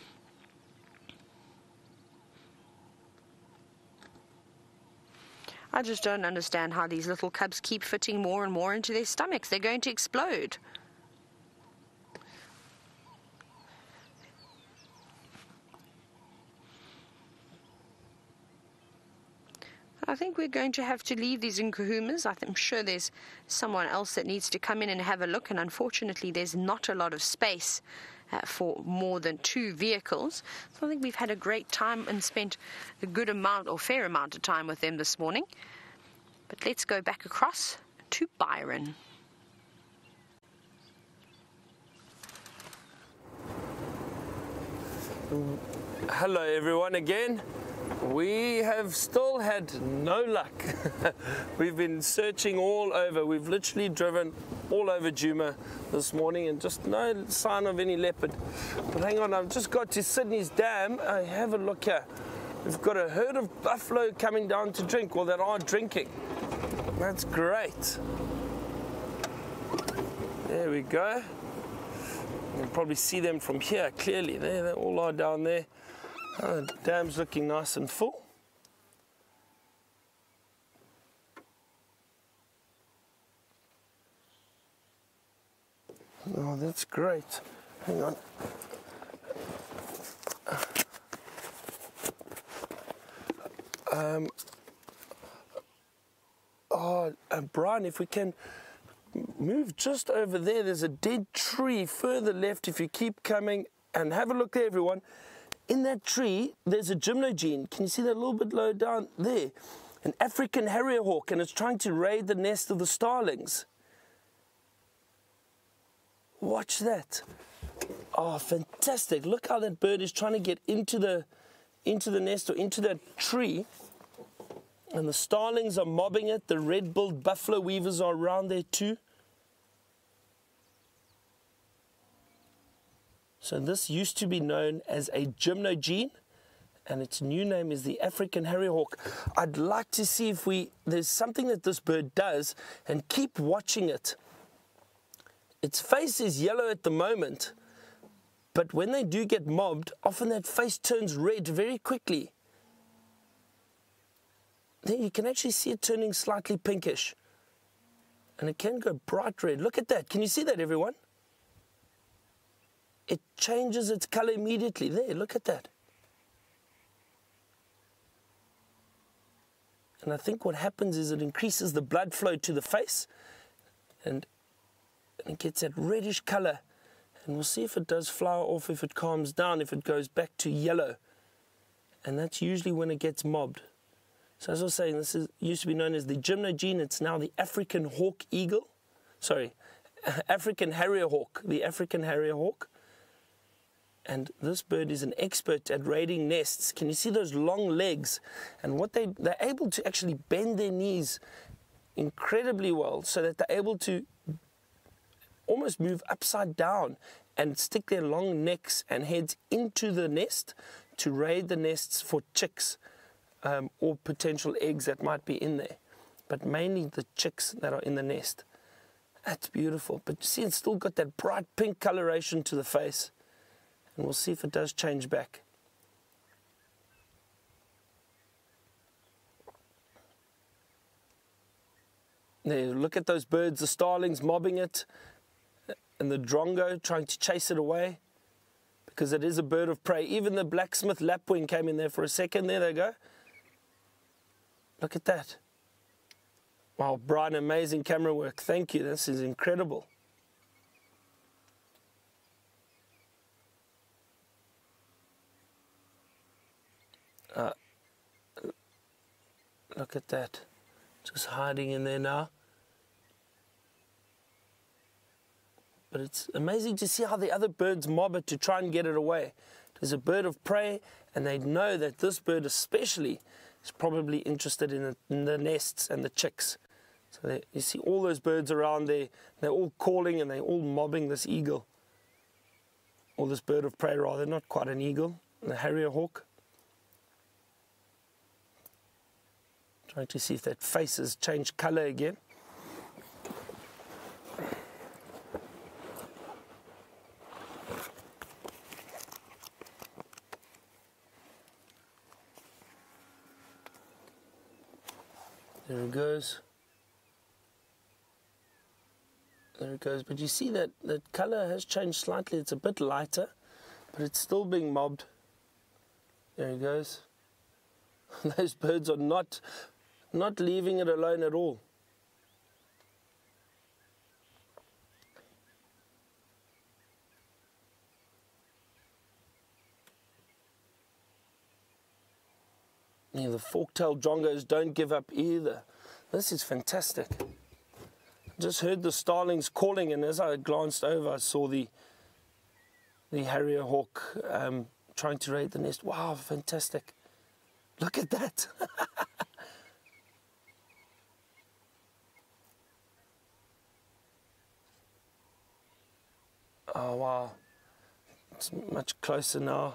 I just don't understand how these little cubs keep fitting more and more into their stomachs. They're going to explode. I think we're going to have to leave these Nkuhumas. I'm sure there's someone else that needs to come in and have a look, and unfortunately there's not a lot of space for more than 2 vehicles. So I think we've had a great time and spent a good amount or fair amount of time with them this morning. But let's go back across to Byron. Hello everyone again. We have still had no luck. We've been searching all over. We've literally driven all over Djuma this morning and just no sign of any leopard. But hang on, I've just got to Sydney's Dam. Have a look here. We've got a herd of buffalo coming down to drink, or that are drinking. That's great. There we go. You can probably see them from here clearly. There, they all are down there. The dam's looking nice and full. Oh, that's great. Hang on. Brian, if we can move just over there, there's a dead tree further left if you keep coming, and have a look there, everyone. In that tree, there's a gymnogene. Can you see that a little bit low down there? An African harrier hawk, and it's trying to raid the nest of the starlings. Watch that. Oh, fantastic. Look how that bird is trying to get into the nest or into that tree. And the starlings are mobbing it. The red-billed buffalo weavers are around there too. So this used to be known as a gymnogene, and its new name is the African Harrier Hawk. I'd like to see if there's something that this bird does, and keep watching it. Its face is yellow at the moment, but when they do get mobbed, often that face turns red very quickly. Then you can actually see it turning slightly pinkish, and it can go bright red. Look at that. Can you see that, everyone? It changes its color immediately. There, look at that. And I think what happens is it increases the blood flow to the face, and it gets that reddish color. And we'll see if it does flower off, if it calms down, if it goes back to yellow. And that's usually when it gets mobbed. So as I was saying, this used to be known as the gymnogene. It's now the African hawk eagle. Sorry, African Harrier Hawk, the African Harrier Hawk. And this bird is an expert at raiding nests. Can you see those long legs? And what they're able to actually bend their knees incredibly well, so that they're able to almost move upside down and stick their long necks and heads into the nest to raid the nests for chicks or potential eggs that might be in there. But mainly the chicks that are in the nest. That's beautiful. But you see, it's still got that bright pink coloration to the face. And we'll see if it does change back. There, look at those birds, the starlings mobbing it, and the drongo trying to chase it away, because it is a bird of prey. Even the blacksmith lapwing came in there for a second. There they go. Look at that. Wow, Brian, amazing camera work. Thank you. This is incredible. Look at that. Just hiding in there now. But it's amazing to see how the other birds mob it to try and get it away. There's a bird of prey, and they know that this bird especially is probably interested in the nests and the chicks. So you see all those birds around there. They're all calling and they're all mobbing this eagle. Or this bird of prey rather, not quite an eagle, the Harrier Hawk. Trying to see if that face has changed color again. There it goes. There it goes. But you see that color has changed slightly. It's a bit lighter, but it's still being mobbed. There he goes. Those birds are not leaving it alone at all. Yeah, the fork-tailed drongos don't give up either. This is fantastic. Just heard the starlings calling, and as I glanced over, I saw the Harrier Hawk trying to raid the nest. Wow, fantastic. Look at that. Oh, wow. It's much closer now.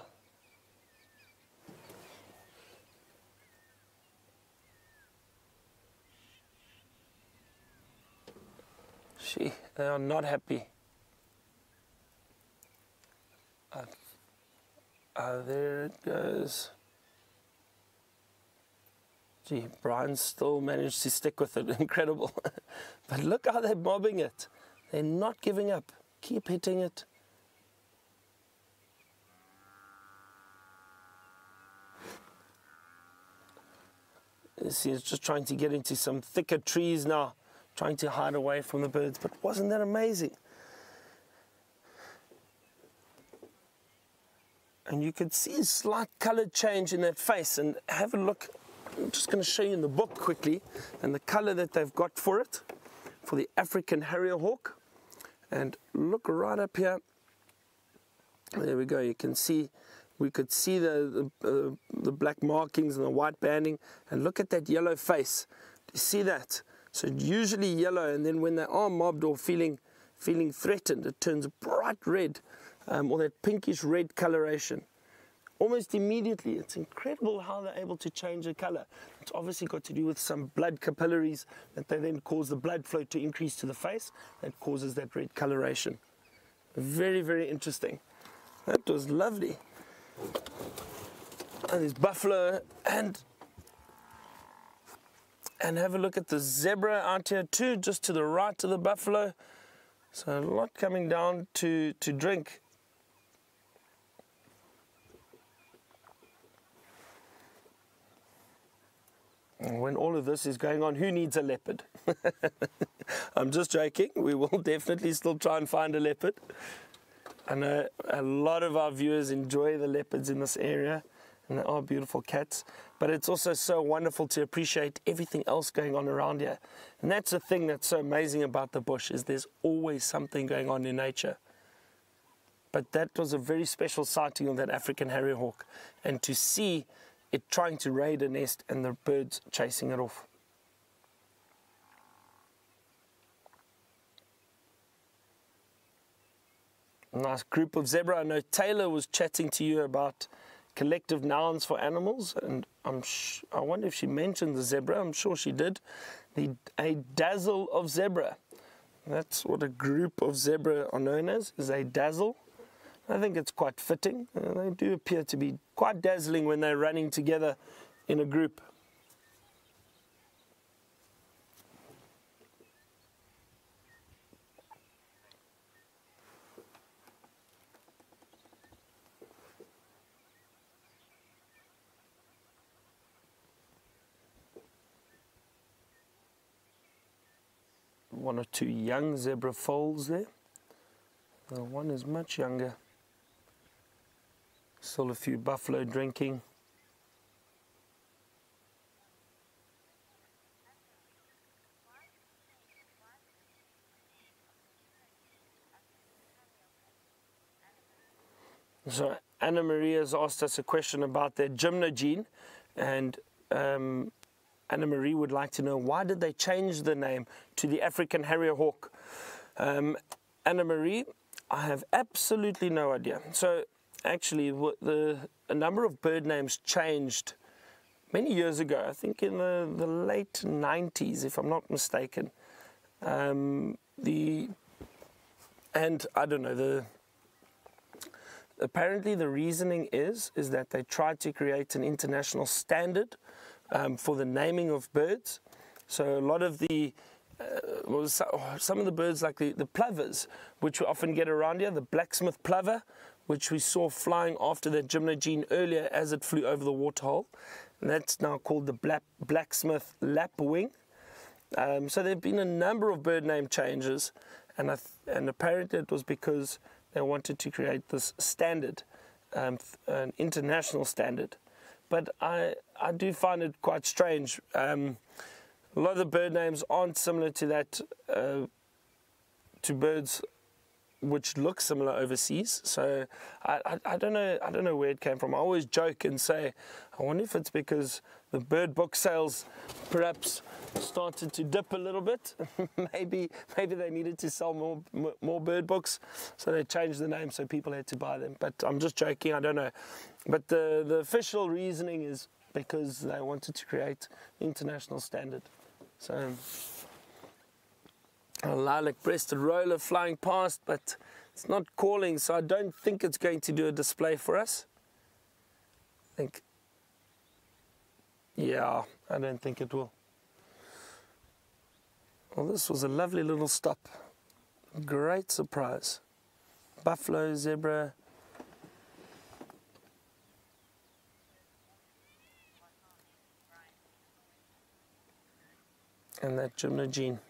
They are not happy. There it goes. Gee, Brian still managed to stick with it. Incredible. But look how they're mobbing it. They're not giving up. Keep hitting it. You see, it's just trying to get into some thicker trees now, trying to hide away from the birds. But wasn't that amazing? And you could see a slight color change in that face. And have a look. I'm just going to show you in the book quickly, and the color that they've got for it, for the African Harrier Hawk. And look right up here. There we go. You can see, we could see the black markings and the white banding. And look at that yellow face. Do you see that? So usually yellow, and then when they are mobbed or feeling threatened, it turns bright red, or that pinkish red coloration. almost immediately. It's incredible how they're able to change the color. It's obviously got to do with some blood capillaries that they then cause the blood flow to increase to the face that causes that red coloration. Very, very interesting. That was lovely. And there's buffalo, and have a look at the zebra out here too, just to the right of the buffalo. So a lot coming down to drink. And when all of this is going on, who needs a leopard? I'm just joking. We will definitely still try and find a leopard. I know a lot of our viewers enjoy the leopards in this area, and they are beautiful cats. But it's also so wonderful to appreciate everything else going on around here. And that's the thing that's so amazing about the bush, is there's always something going on in nature. But that was a very special sighting of that African harrier hawk, and to see it trying to raid a nest and the birds chasing it off. Nice group of zebra. I know Taylor was chatting to you about collective nouns for animals, and I wonder if she mentioned the zebra. I'm sure she did. A dazzle of zebra. That's what a group of zebra are known as, is a dazzle. I think it's quite fitting. They do appear to be quite dazzling when they're running together in a group. One or two young zebra foals there. The one is much younger. Still a few buffalo drinking. So Anna Maria has asked us a question about their gymnogene, and Anna Marie would like to know, why did they change the name to the African harrier hawk? Anna Marie, I have absolutely no idea. So actually a number of bird names changed many years ago, I think in the late 90s, if I'm not mistaken. And I don't know, apparently the reasoning is that they tried to create an international standard for the naming of birds. So a lot of the some of the birds, like the plovers, which we often get around here, the blacksmith plover, which we saw flying after that gymnogene earlier as it flew over the waterhole, and that's now called the blacksmith lapwing. So there have been a number of bird name changes, and apparently it was because they wanted to create this standard, an international standard. But I do find it quite strange. A lot of the bird names aren't similar to that, to birds which look similar overseas. So I don't know where it came from. I always joke and say, I wonder if it's because the bird book sales perhaps started to dip a little bit. maybe they needed to sell more bird books, so they changed the name so people had to buy them. But I'm just joking, I don't know. But the official reasoning is because they wanted to create an international standard. So a lilac-breasted roller flying past, but it's not calling, so I don't think it's going to do a display for us. Yeah, I don't think it will. Well, this was a lovely little stop. Great surprise. Buffalo, zebra. And that gymnogene.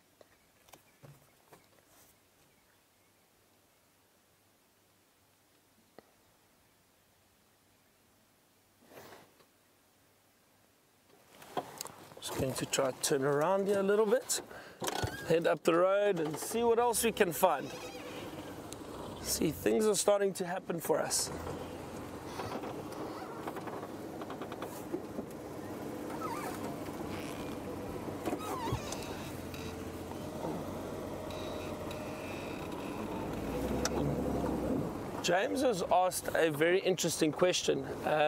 Just going to try to turn around here a little bit, head up the road and see what else we can find. See, things are starting to happen for us. James has asked a very interesting question.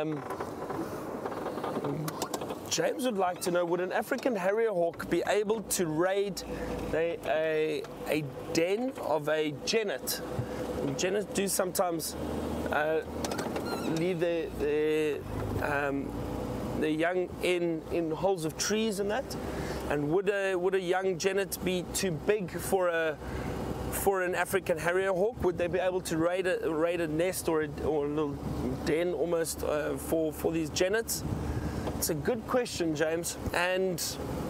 James would like to know, would an African harrier hawk be able to raid a den of a genet? Genets do sometimes leave their young in holes of trees and that. And would a young genet be too big for an African harrier hawk? Would they be able to raid a nest or a little den almost for these genets? It's a good question, James, and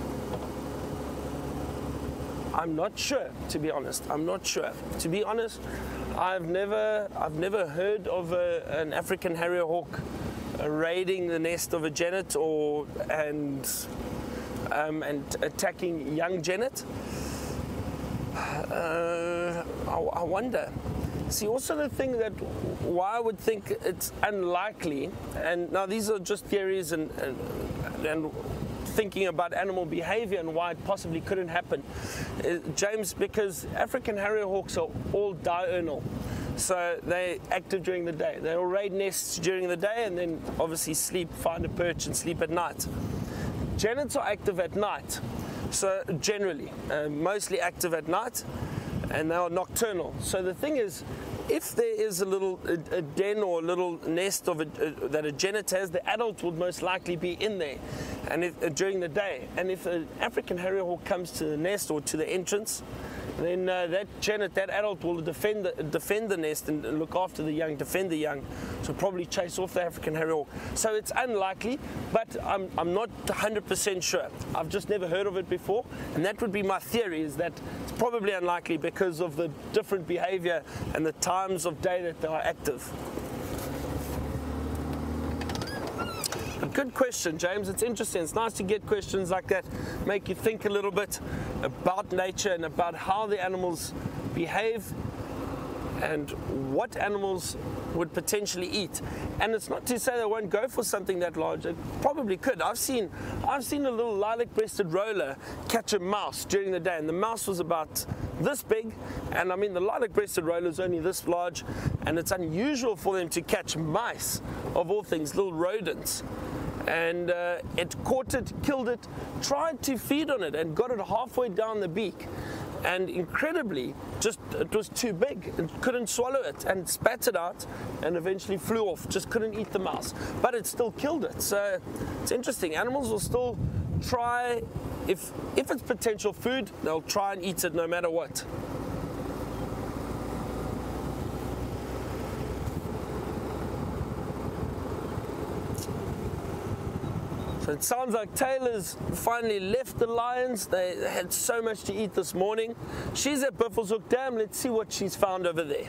I'm not sure, to be honest. I'm not sure. To be honest, I've never heard of an African harrier hawk raiding the nest of a genet and attacking young genet. I wonder. See, also the thing that why I would think it's unlikely, and now these are just theories and thinking about animal behavior and why it possibly couldn't happen, James, because African harrier hawks are all diurnal. So they're active during the day. They'll raid nests during the day and then obviously sleep, find a perch and sleep at night. Genets are active at night. So generally, mostly active at night, and they are nocturnal. So the thing is, if there is a den or a little nest that a genet has, the adult would most likely be in there, and during the day. And if an African harrier hawk comes to the nest or to the entrance, then that adult will defend the nest and look after the young, defend the young. So probably chase off the African harrier hawk. So it's unlikely, but I'm not 100% sure. I've just never heard of it before, and that would be my theory, is that it's probably unlikely because of the different behavior and the times of day that they are active. A good question, James. It's interesting. It's nice to get questions like that, make you think a little bit about nature and about how the animals behave and what animals would potentially eat. And it's not to say they won't go for something that large. It probably could. I've seen a little lilac-breasted roller catch a mouse during the day, and the mouse was about this big, and I mean the lilac-breasted roller is only this large, and it's unusual for them to catch mice, of all things, little rodents. And it caught it, killed it, tried to feed on it, and got it halfway down the beak. And incredibly, it was too big. It couldn't swallow it and spat it out and eventually flew off. Just couldn't eat the mouse. But it still killed it. So it's interesting. Animals will still try, if it's potential food, they'll try and eat it no matter what. It sounds like Taylor's finally left the lions. They had so much to eat this morning. She's at Buffelshoek Dam. Let's see what she's found over there.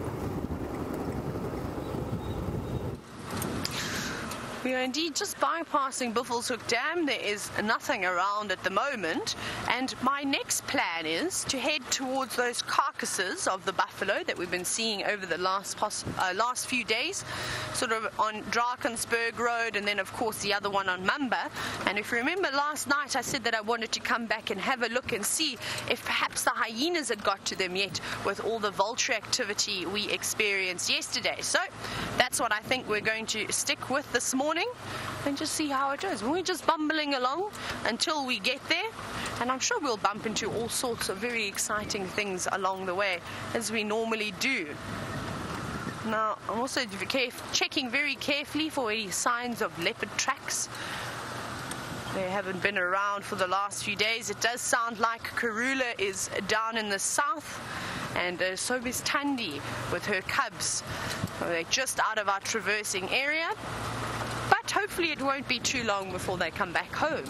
We are indeed just bypassing Buffelshoek Dam. There is nothing around at the moment, and my next plan is to head towards those carcasses of the buffalo that we've been seeing over the last few days, sort of on Drakensberg Road, and then of course the other one on Mamba. And if you remember last night, I said that I wanted to come back and have a look and see if perhaps the hyenas had got to them yet with all the vulture activity we experienced yesterday. So that's what I think we're going to stick with this morning and just see how it is. We're just bumbling along until we get there, and I'm sure we'll bump into all sorts of very exciting things along the way, as we normally do. Now, I'm also checking very carefully for any signs of leopard tracks. They haven't been around for the last few days. It does sound like Karula is down in the south, and so is Tandi with her cubs. They're just out of our traversing area, but hopefully it won't be too long before they come back home.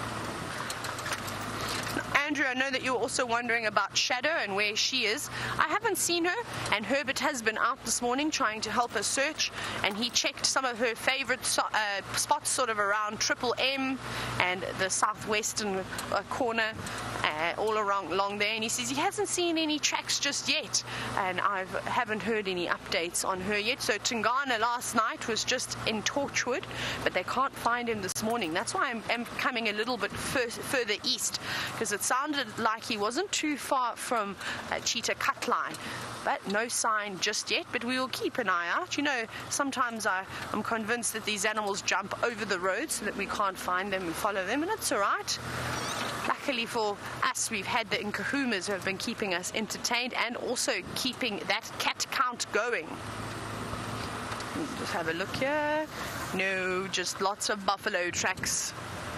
Andrew, I know that you were also wondering about Shadow and where she is. I haven't seen her, and Herbert has been out this morning trying to help her search, and he checked some of her favorite spots sort of around Triple M and the southwestern corner, all along there, and he says he hasn't seen any tracks just yet, and I haven't heard any updates on her yet. So Tungana last night was just in Torchwood, but they can't find him this morning. That's why I'm coming a little bit further east, because it's sounded like he wasn't too far from Cheetah Cut Line, but no sign just yet. But we will keep an eye out. You know, sometimes I'm convinced that these animals jump over the road so that we can't find them and follow them, and it's all right. Luckily for us, we've had the Nkuhumas who have been keeping us entertained and also keeping that cat count going. Just have a look here. No, just lots of buffalo tracks.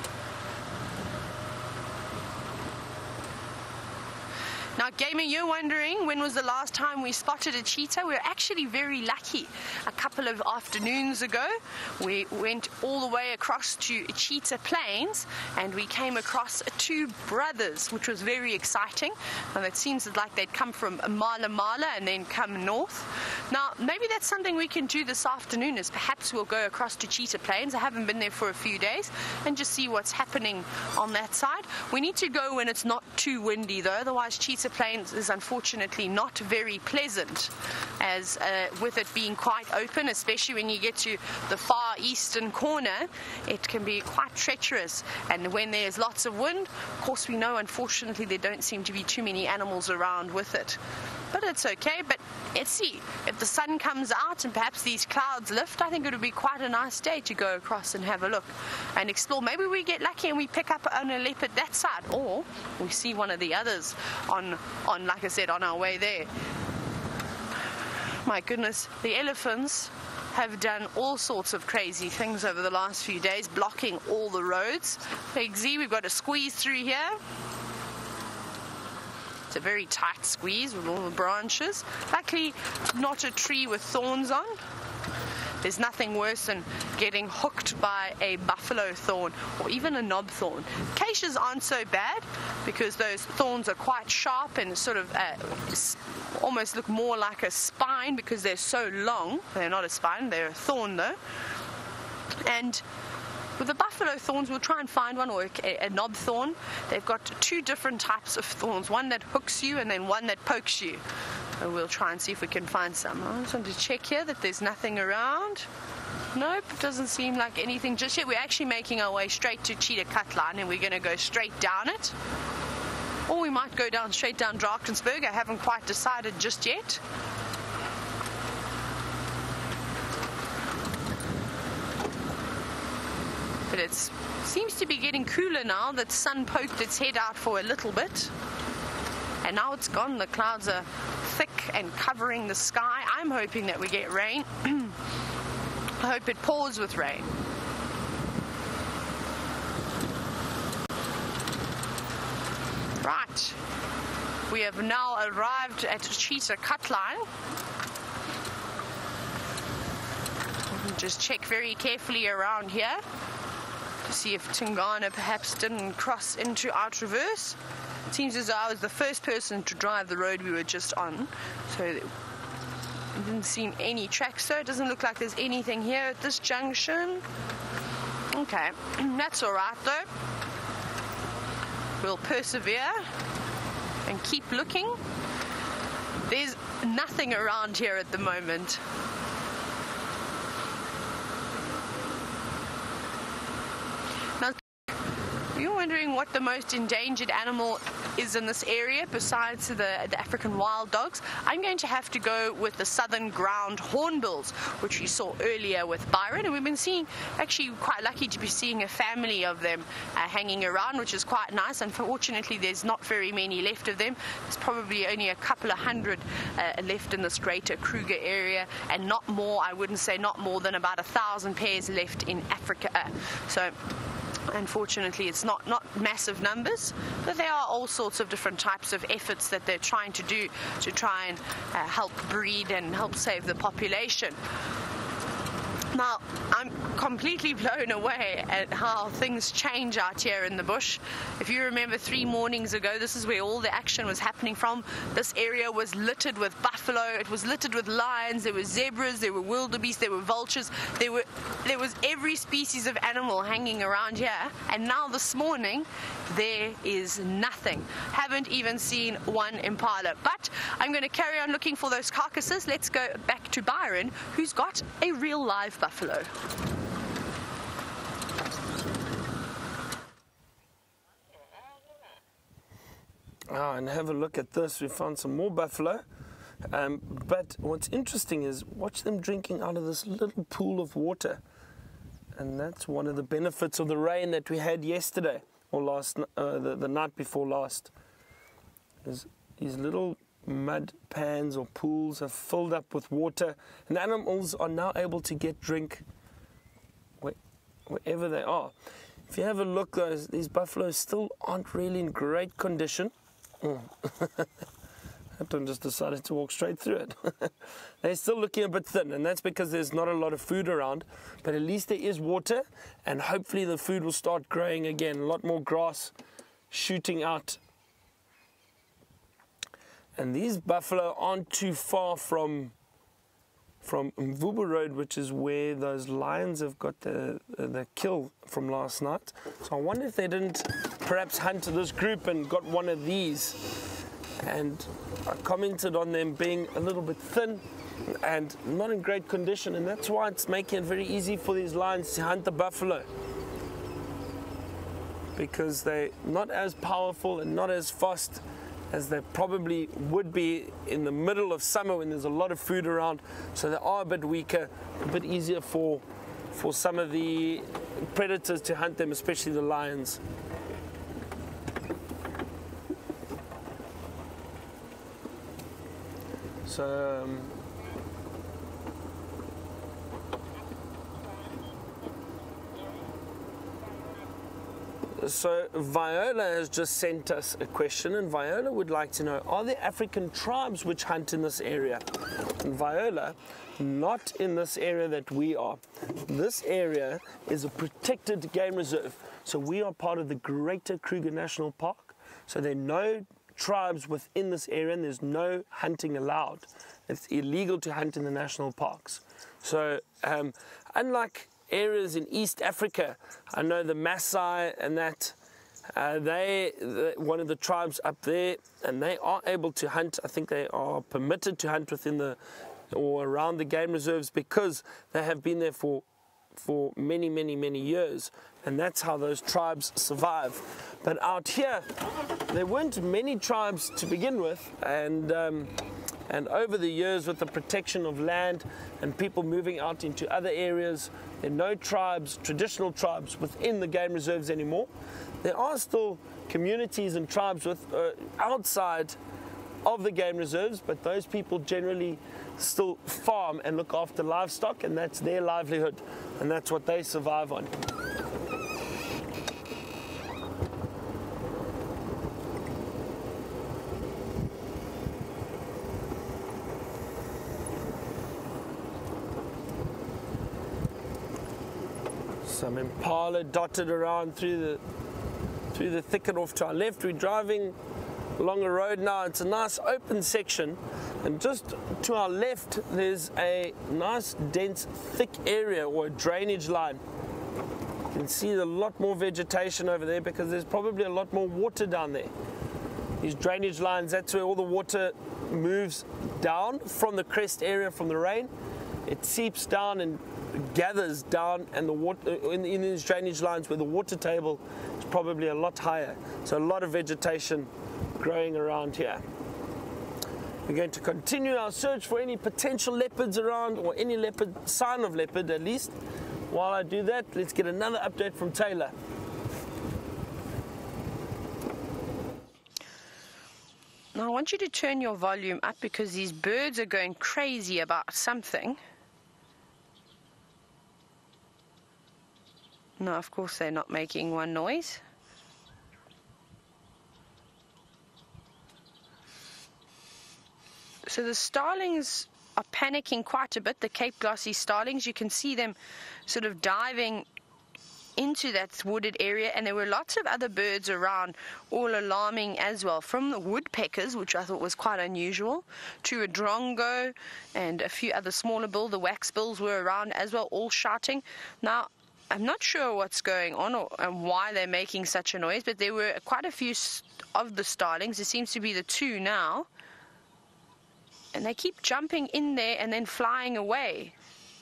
Now, Gamer, you're wondering when was the last time we spotted a cheetah? We were actually very lucky. A couple of afternoons ago, we went all the way across to Cheetah Plains and we came across two brothers, which was very exciting. And it seems like they'd come from Mala Mala and then come north. Now, maybe that's something we can do this afternoon, is perhaps we'll go across to Cheetah Plains. I haven't been there for a few days, and just see what's happening on that side. We need to go when it's not too windy, though, otherwise Cheetah Plains is unfortunately not very pleasant, as with it being quite open, especially when you get to the far eastern corner, it can be quite treacherous. And when there's lots of wind, of course, we know unfortunately there don't seem to be too many animals around with it. But it's okay. But let's see, if the sun comes out and perhaps these clouds lift, I think it would be quite a nice day to go across and have a look and explore. Maybe we get lucky and we pick up on a leopard that side, or we see one of the others on like I said, on our way there. My goodness, the elephants have done all sorts of crazy things over the last few days, blocking all the roads. Big Z, we've got to squeeze through here. It's a very tight squeeze with all the branches. Luckily, not a tree with thorns on. There's nothing worse than getting hooked by a buffalo thorn or even a knob thorn. Acacias aren't so bad because those thorns are quite sharp and sort of almost look more like a spine because they're so long. They're not a spine, they're a thorn though. And with the buffalo thorns, we'll try and find one, or a knob thorn. They've got two different types of thorns, one that hooks you and then one that pokes you. And we'll try and see if we can find some. I just want to check here that there's nothing around. Nope, it doesn't seem like anything just yet. We're actually making our way straight to Cheetah Cut Line, and we're going to go straight down it. Or we might go down straight down Drakensberg. I haven't quite decided just yet. But it seems to be getting cooler now. The sun poked its head out for a little bit. And now it's gone. The clouds are thick and covering the sky. I'm hoping that we get rain. I hope it pours with rain. Right. We have now arrived at Cheetah Cut Line. Just check very carefully around here to see if Tingana perhaps didn't cross into our traverse. It seems as though I was the first person to drive the road we were just on, so it didn't seem any tracks, so it doesn't look like there's anything here at this junction. Okay, that's alright though. We'll persevere and keep looking. There's nothing around here at the moment. You're wondering what the most endangered animal is in this area besides the African wild dogs. I'm going to have to go with the southern ground hornbills, which we saw earlier with Byron, and we've been seeing, actually quite lucky to be seeing a family of them hanging around, which is quite nice. Unfortunately, there's not very many left of them. There's probably only a couple of hundred left in this greater Kruger area, and not more, I wouldn't say not more than about 1,000 pairs left in Africa. So unfortunately, it's not massive numbers, but there are all sorts of different types of efforts that they're trying to do to try and help breed and help save the population. Now, I'm completely blown away at how things change out here in the bush. If you remember 3 mornings ago, this is where all the action was happening from. This area was littered with buffalo, it was littered with lions, there were zebras, there were wildebeest, there were vultures, there was every species of animal hanging around here. And now this morning, there is nothing. Haven't even seen one impala. But I'm going to carry on looking for those carcasses. Let's go back to Byron, who's got a real live buffalo. And have a look at this. We found some more buffalo. But what's interesting is watch them drinking out of this little pool of water. And that's one of the benefits of the rain that we had yesterday, or the night before last. Is these little mud pans or pools have filled up with water, and animals are now able to get drink wherever they are. If you have a look, these buffaloes still aren't really in great condition. That one just decided to walk straight through it. They're still looking a bit thin, and that's because there's not a lot of food around, but at least there is water, and hopefully the food will start growing again. A lot more grass shooting out. And these buffalo aren't too far from Mvubu Road, which is where those lions have got the kill from last night. So I wonder if they didn't perhaps hunt this group and got one of these. And I commented on them being a little bit thin and not in great condition, and that's why it's making it very easy for these lions to hunt the buffalo, because they're not as powerful and not as fast as they probably would be in the middle of summer when there's a lot of food around. So they are a bit weaker, a bit easier for some of the predators to hunt them, especially the lions. So Viola has just sent us a question, and Viola would like to know, are there African tribes which hunt in this area? And Viola, not in this area that we are. This area is a protected game reserve. So we are part of the Greater Kruger National Park. So there are no tribes within this area, and there's no hunting allowed. It's illegal to hunt in the national parks. So unlike areas in East Africa, I know the Maasai and that, one of the tribes up there, and they are able to hunt. I think they are permitted to hunt within or around the game reserves, because they have been there for many, many, many years, and that's how those tribes survive. But out here, there weren't many tribes to begin with, and over the years, with the protection of land and people moving out into other areas, there are no tribes, traditional tribes, within the game reserves anymore. There are still communities and tribes outside of the game reserves, but those people generally still farm and look after livestock, and that's their livelihood, and that's what they survive on. Some impala dotted around through the thicket off to our left. We're driving along a road now. It's a nice open section, and just to our left there's a nice dense thick area, or a drainage line. You can see a lot more vegetation over there because there's probably a lot more water down there. These drainage lines, that's where all the water moves down from the crest area from the rain. It seeps down and gathers down, and the water in these drainage lines where the water table is probably a lot higher. So a lot of vegetation growing around here. We're going to continue our search for any potential leopards around, or any sign of leopard at least. While I do that, let's get another update from Taylor. Now I want you to turn your volume up, because these birds are going crazy about something. No, of course they're not making one noise. So the starlings are panicking quite a bit, the Cape glossy starlings. You can see them sort of diving into that wooded area, and there were lots of other birds around, all alarming as well, from the woodpeckers, which I thought was quite unusual, to a drongo and a few other smaller bills. The waxbills were around as well, all shouting. Now, I'm not sure what's going on and why they're making such a noise, but there were quite a few of the starlings. There seems to be the two now, and they keep jumping in there and then flying away.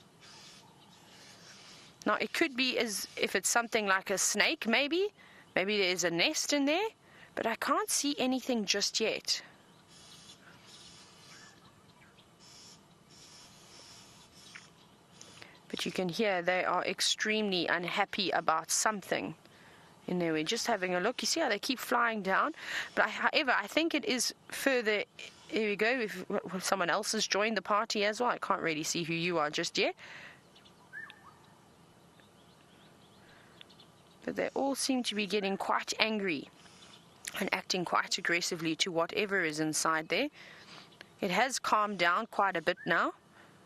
Now, it could be as if it's something like a snake, maybe there's a nest in there, but I can't see anything just yet. But you can hear they are extremely unhappy about something. And there we're just having a look. You see how they keep flying down? But however, I think it is further. Here we go. If someone else has joined the party as well. I can't really see who you are just yet. But they all seem to be getting quite angry and acting quite aggressively to whatever is inside there. It has calmed down quite a bit now.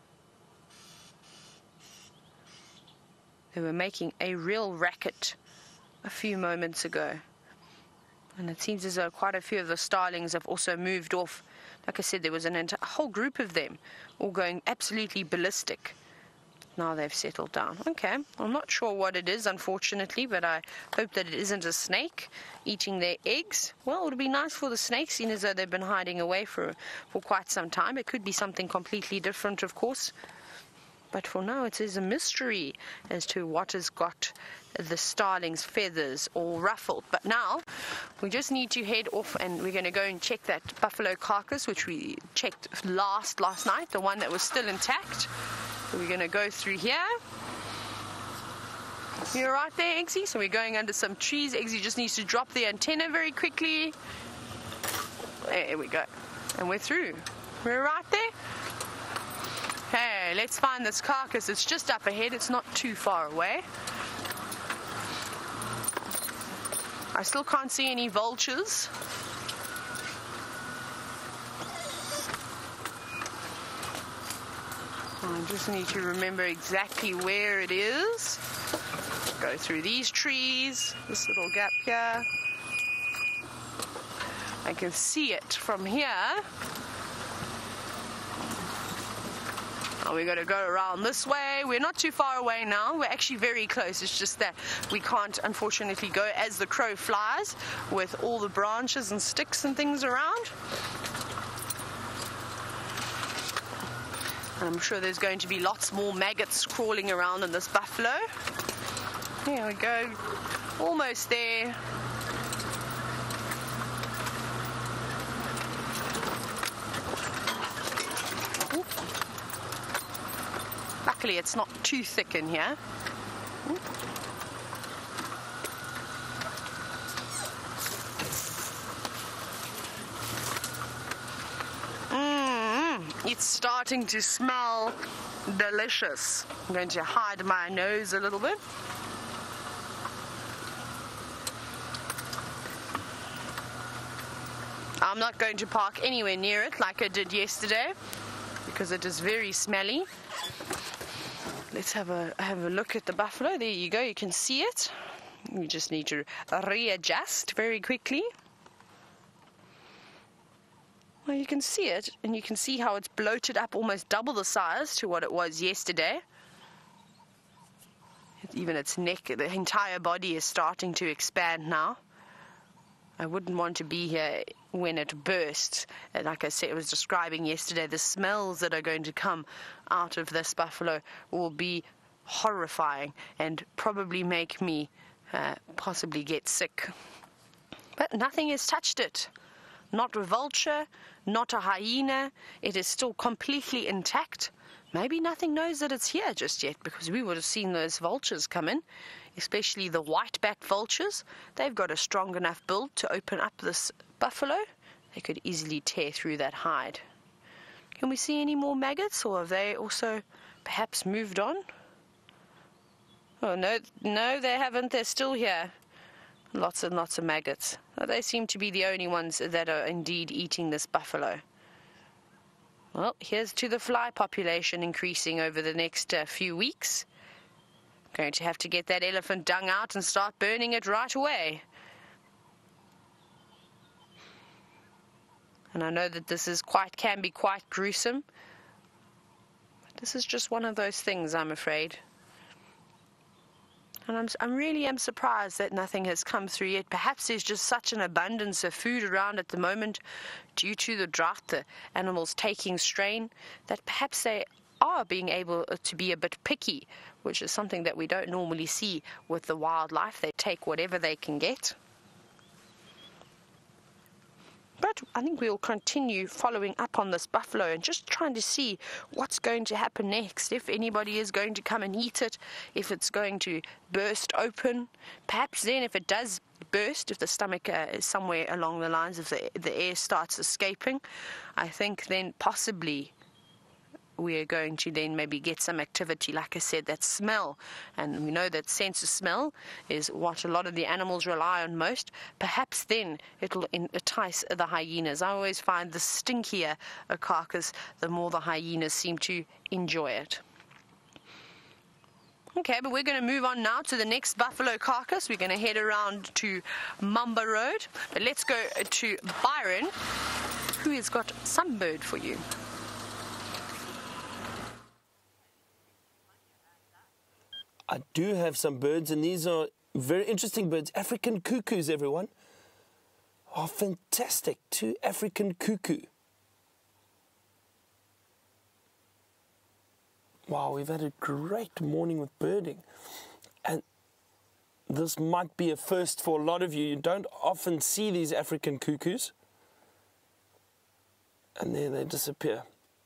They were making a real racket a few moments ago. And it seems as though quite a few of the starlings have also moved off. Like I said, there was a whole group of them all going absolutely ballistic. Now they've settled down. Okay, I'm not sure what it is, unfortunately, but I hope that it isn't a snake eating their eggs. Well, it would be nice for the snakes, seeing as though they've been hiding away for quite some time. It could be something completely different, of course. But for now, it is a mystery as to what has got the starling's feathers all ruffled. But now, we just need to head off and we're going to go and check that buffalo carcass, which we checked last night, the one that was still intact. So we're going to go through here. You're right there, Eggsy. So we're going under some trees. Eggsy just needs to drop the antenna very quickly. There we go. And we're through. We're right there. Okay, let's find this carcass. It's just up ahead. It's not too far away. I still can't see any vultures. I just need to remember exactly where it is. Go through these trees, this little gap here. I can see it from here. We're going to go around this way. We're not too far away now. We're actually very close. It's just that we can't, unfortunately, go as the crow flies with all the branches and sticks and things around. I'm sure there's going to be lots more maggots crawling around in this buffalo. Here we go. Almost there. Luckily, it's not too thick in here. It's starting to smell delicious. I'm going to hide my nose a little bit. I'm not going to park anywhere near it like I did yesterday because it is very smelly. Let's have a look at the buffalo. There you go. You can see it. You just need to readjust very quickly. Well, you can see it, and you can see how it's bloated up almost double the size to what it was yesterday. Even its neck, the entire body is starting to expand now. I wouldn't want to be here when it bursts. And like I said, I was describing yesterday, the smells that are going to come out of this buffalo will be horrifying and probably make me possibly get sick. But nothing has touched it. Not a vulture, not a hyena. It is still completely intact. Maybe nothing knows that it's here just yet, because we would have seen those vultures come in, especially the white-backed vultures. They've got a strong enough build to open up this buffalo. They could easily tear through that hide. Can we see any more maggots, or have they also perhaps moved on? Oh, no, they haven't. They're still here. Lots and lots of maggots. They seem to be the only ones that are indeed eating this buffalo. Well, here's to the fly population increasing over the next few weeks. Going to have to get that elephant dung out and start burning it right away. And I know that this is can be quite gruesome. But this is just one of those things, I'm afraid. And I really am surprised that nothing has come through yet. Perhaps there's just such an abundance of food around at the moment due to the drought, the animals taking strain, that perhaps they are being able to be a bit picky, which is something that we don't normally see with the wildlife. They take whatever they can get. but I think we'll continue following up on this buffalo and just trying to see what's going to happen next, if anybody is going to come and eat it, if it's going to burst open. Perhaps then, if it does burst, if the stomach is somewhere along the lines of the air starts escaping, I think then possibly we are going to then maybe get some activity, like I said, that smell. And we know that sense of smell is what a lot of the animals rely on most. Perhaps then it'll entice the hyenas. I always find the stinkier a carcass, the more the hyenas seem to enjoy it. Okay, but we're going to move on now to the next buffalo carcass. We're going to head around to Mamba Road. But let's go to Byron, who has got some bird for you. I do have some birds, and these are very interesting birds. African cuckoos, everyone. Oh, fantastic. 2 African cuckoo. Wow, we've had a great morning with birding. And this might be a first for a lot of you. You don't often see these African cuckoos. And there they disappear.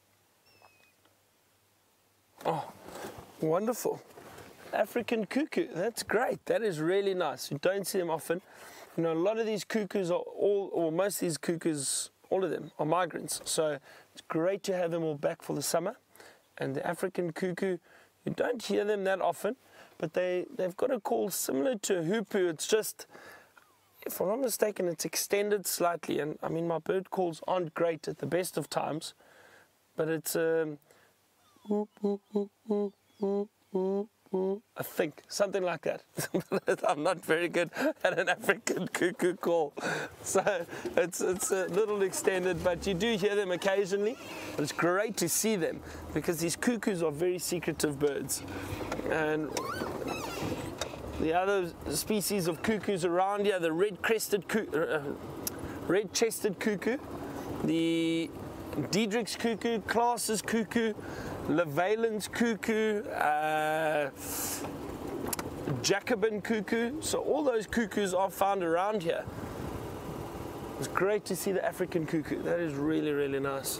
Oh, wonderful. African cuckoo, that's great. That is really nice. You don't see them often. You know, a lot of these cuckoos are most of these cuckoos, all of them are migrants. So it's great to have them all back for the summer. And the African cuckoo, you don't hear them that often, but they've got a call similar to a hoopoe. It's just, if I'm not mistaken, it's extended slightly. And I mean, my bird calls aren't great at the best of times, but it's I think, something like that. I'm not very good at an African cuckoo call. So it's a little extended, but you do hear them occasionally. But it's great to see them because these cuckoos are very secretive birds. And the other species of cuckoos around here, the red-chested cuckoo, the Diedrich's cuckoo, Klaas's cuckoo, Levalen's cuckoo, Jacobin cuckoo. So all those cuckoos are found around here. It's great to see the African cuckoo. That is really, really nice.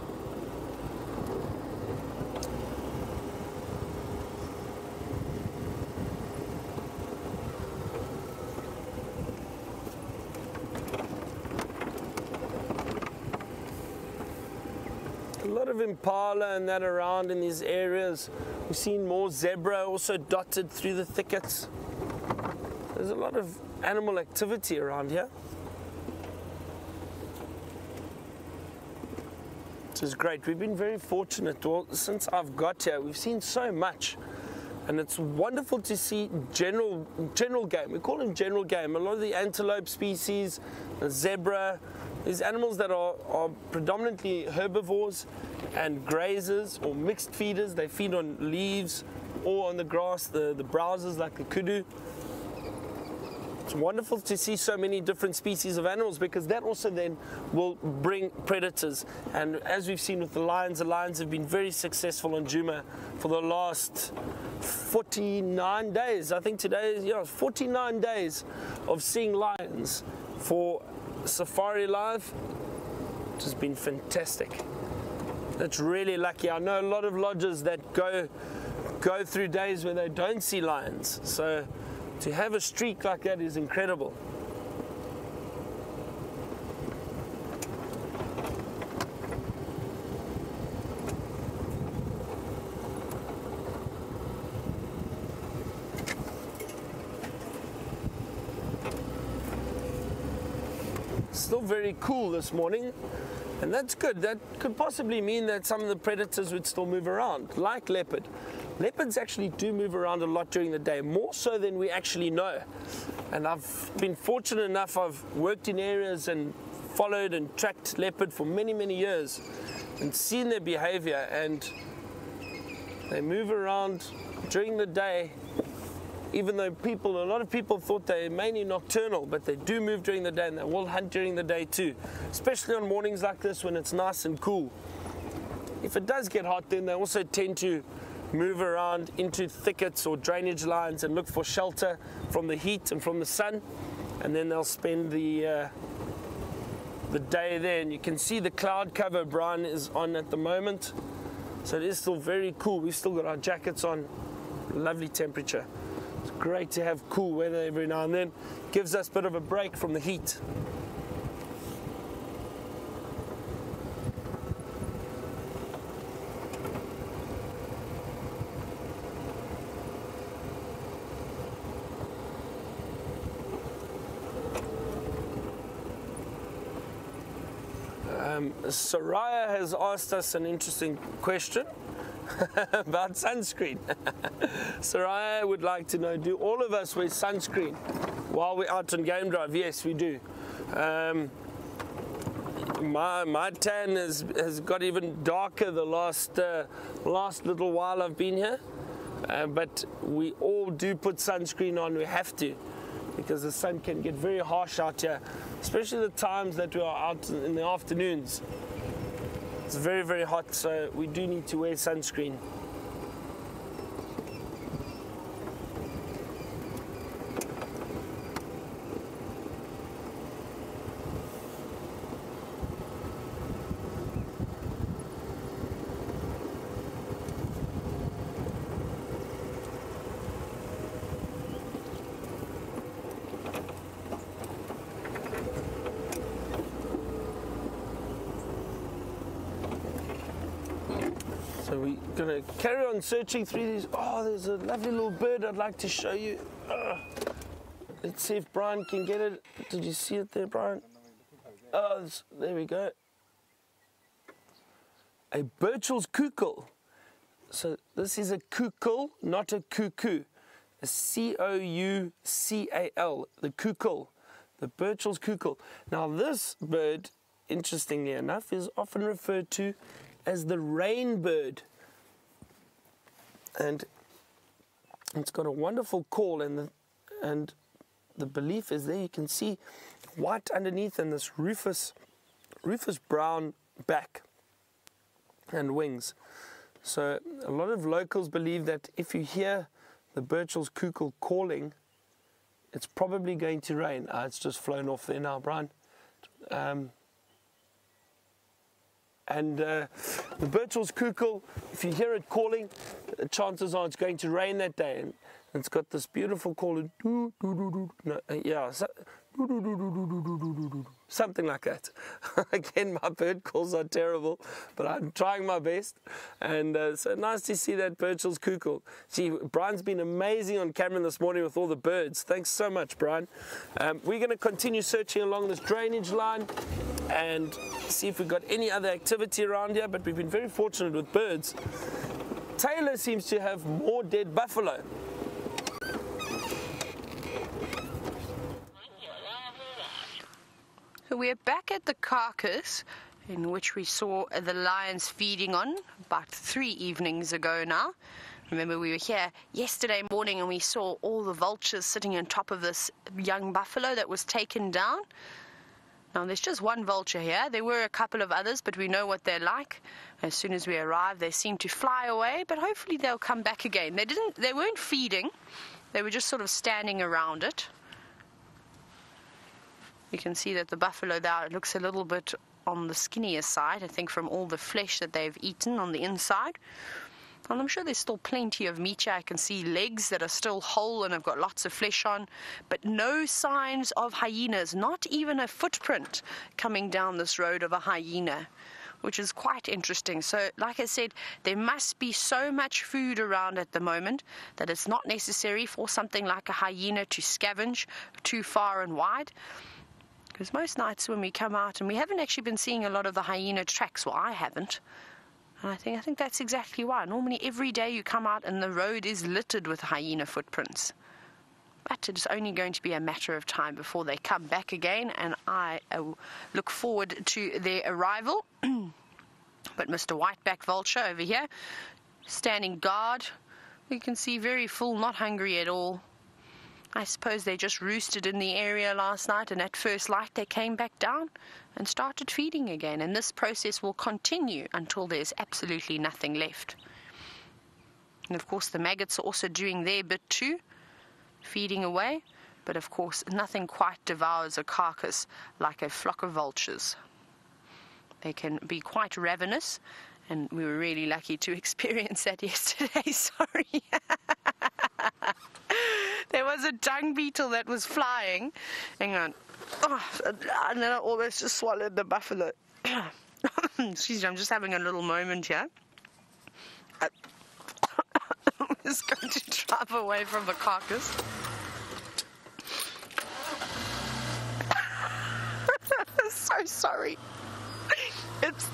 A lot of impala and that around in these areas. We've seen more zebra also dotted through the thickets. There's a lot of animal activity around here. This is great. We've been very fortunate. Well, since I've got here, we've seen so much. And it's wonderful to see general game. We call them general game. A lot of the antelope species, the zebra, these animals that are predominantly herbivores and grazers or mixed feeders. They feed on leaves or on the grass, the browsers like the kudu. It's wonderful to see so many different species of animals because that also then will bring predators. And as we've seen with the lions have been very successful on Djuma for the last 49 days. I think today is 49 days of seeing lions for Safari Live, which has been fantastic. That's really lucky. I know a lot of lodges that go through days where they don't see lions. So to have a streak like that is incredible. Still very cool this morning, and that's good. That could possibly mean that some of the predators would still move around, like leopard. Leopards actually do move around a lot during the day, more so than we actually know. And I've been fortunate enough, I've worked in areas and followed and tracked leopard for many, many years and seen their behavior, and they move around during the day. Even though a lot of people thought they're mainly nocturnal, but they do move during the day, and they will hunt during the day too, especially on mornings like this when it's nice and cool. If it does get hot, then they also tend to move around into thickets or drainage lines and look for shelter from the heat and from the sun, and then they'll spend the the day there. And you can see the cloud cover Brian is on at the moment. So it is still very cool. We've still got our jackets on. Lovely temperature. It's great to have cool weather every now and then. Gives us a bit of a break from the heat. Soraya has asked us an interesting question about sunscreen. Soraya would like to know, do all of us wear sunscreen while we're out on game drive? Yes, we do. My tan has got even darker the last little while I've been here. But we all do put sunscreen on, we have to, because the sun can get very harsh out here, especially the times that we are out in the afternoons. It's very, very hot, so we do need to wear sunscreen. So we're going to carry on searching through these. Oh, there's a lovely little bird I'd like to show you. Let's see if Brian can get it. Did you see it there, Brian? Oh, there we go. A Burchell's Kukul. So this is a kukul, not a cuckoo. A C-O-U-C-A-L, the kukul, the Burchell's Kukul. Now this bird, interestingly enough, is often referred to as the rain bird, and it's got a wonderful call, and the belief is there you can see white underneath and this rufous brown back and wings. So a lot of locals believe that if you hear the Burchell's Kukul calling, it's probably going to rain. It's just flown off there now, Brian. And the Burchell's Kukul, if you hear it calling, chances are it's going to rain that day. And it's got this beautiful call, something like that. Again, my bird calls are terrible, but I'm trying my best. And so nice to see that Burchell's Kukul. Gee, Brian's been amazing on camera this morning with all the birds. Thanks so much, Brian. We're going to continue searching along this drainage line and see if we've got any other activity around here, but we've been very fortunate with birds. Taylor seems to have more dead buffalo. So we're back at the carcass in which we saw the lions feeding on about 3 evenings ago now. Remember, we were here yesterday morning and we saw all the vultures sitting on top of this young buffalo that was taken down. Now, there's just one vulture here. There were a couple of others, but we know what they're like. As soon as we arrive, they seem to fly away, but hopefully they'll come back again. They weren't feeding. They were just sort of standing around it. You can see that the buffalo there looks a little bit on the skinnier side, I think, from all the flesh that they've eaten on the inside. And I'm sure there's still plenty of meat here. I can see legs that are still whole and have got lots of flesh on, but no signs of hyenas, not even a footprint coming down this road of a hyena, which is quite interesting. So, like I said, there must be so much food around at the moment that it's not necessary for something like a hyena to scavenge too far and wide. Because most nights when we come out, and we haven't actually been seeing a lot of the hyena tracks, well, I haven't. And I think that's exactly why. Normally every day you come out and the road is littered with hyena footprints. But it's only going to be a matter of time before they come back again, and I look forward to their arrival. But Mr. Whiteback Vulture over here, standing guard, you can see very full, not hungry at all. I suppose they just roosted in the area last night, and at first light they came back down and started feeding again. And this process will continue until there's absolutely nothing left. And of course the maggots are also doing their bit too, feeding away. But of course, nothing quite devours a carcass like a flock of vultures. They can be quite ravenous, and we were really lucky to experience that yesterday. Sorry. There was a dung beetle that was flying. Hang on. Oh, and then I almost just swallowed the buffalo. Excuse me, I'm just having a little moment here. I'm just going to drive away from the carcass. So sorry. It's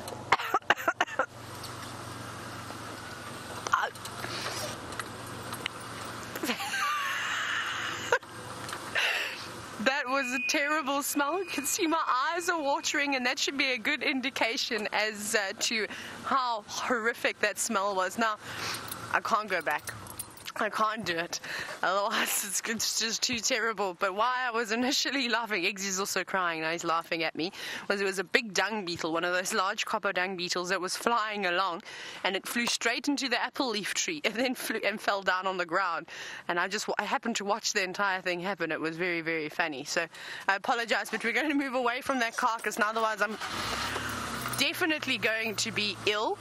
that was a terrible smell. You can see my eyes are watering, and that should be a good indication as to how horrific that smell was. Now, I can't go back. I can't do it. Otherwise, it's just too terrible. But why I was initially laughing, Eggsy's also crying, now he's laughing at me, was it was a big dung beetle, one of those large copper dung beetles that was flying along, and it flew straight into the apple leaf tree and then flew and fell down on the ground. And I happened to watch the entire thing happen. It was very, very funny. So I apologize, but we're going to move away from that carcass now. Otherwise, I'm definitely going to be ill.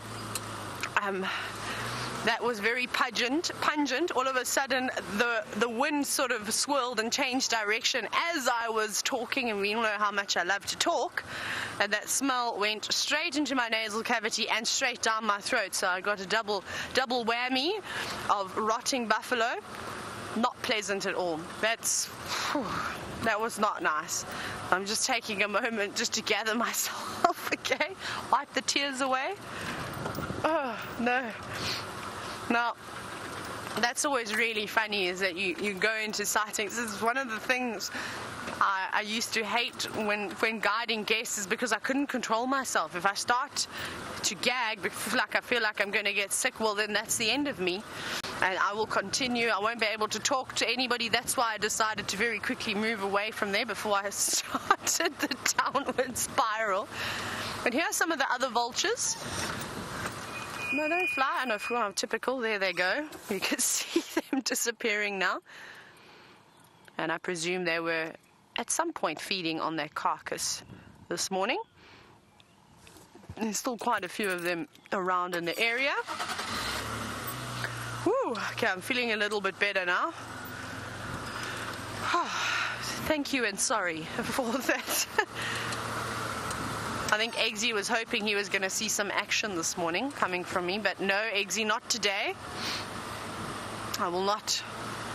That was very pungent. All of a sudden, the wind sort of swirled and changed direction as I was talking, and we all know how much I love to talk. And that smell went straight into my nasal cavity and straight down my throat. So I got a double whammy of rotting buffalo. Not pleasant at all. That was not nice. I'm just taking a moment just to gather myself, okay? Wipe the tears away. Oh, no. Now, that's always really funny, is that you go into sightings. This is one of the things I used to hate when guiding guests, is because I couldn't control myself. If I start to gag, like I feel like I'm going to get sick, well, then that's the end of me. And I will continue. I won't be able to talk to anybody. That's why I decided to very quickly move away from there before I started the downward spiral. But here are some of the other vultures. No, don't fly. I know, well, typical. There they go. You can see them disappearing now. And I presume they were at some point feeding on their carcass this morning. There's still quite a few of them around in the area. Whew, okay, I'm feeling a little bit better now. Thank you and sorry for that. I think Eggsy was hoping he was going to see some action this morning coming from me, but no, Eggsy, not today. I will not.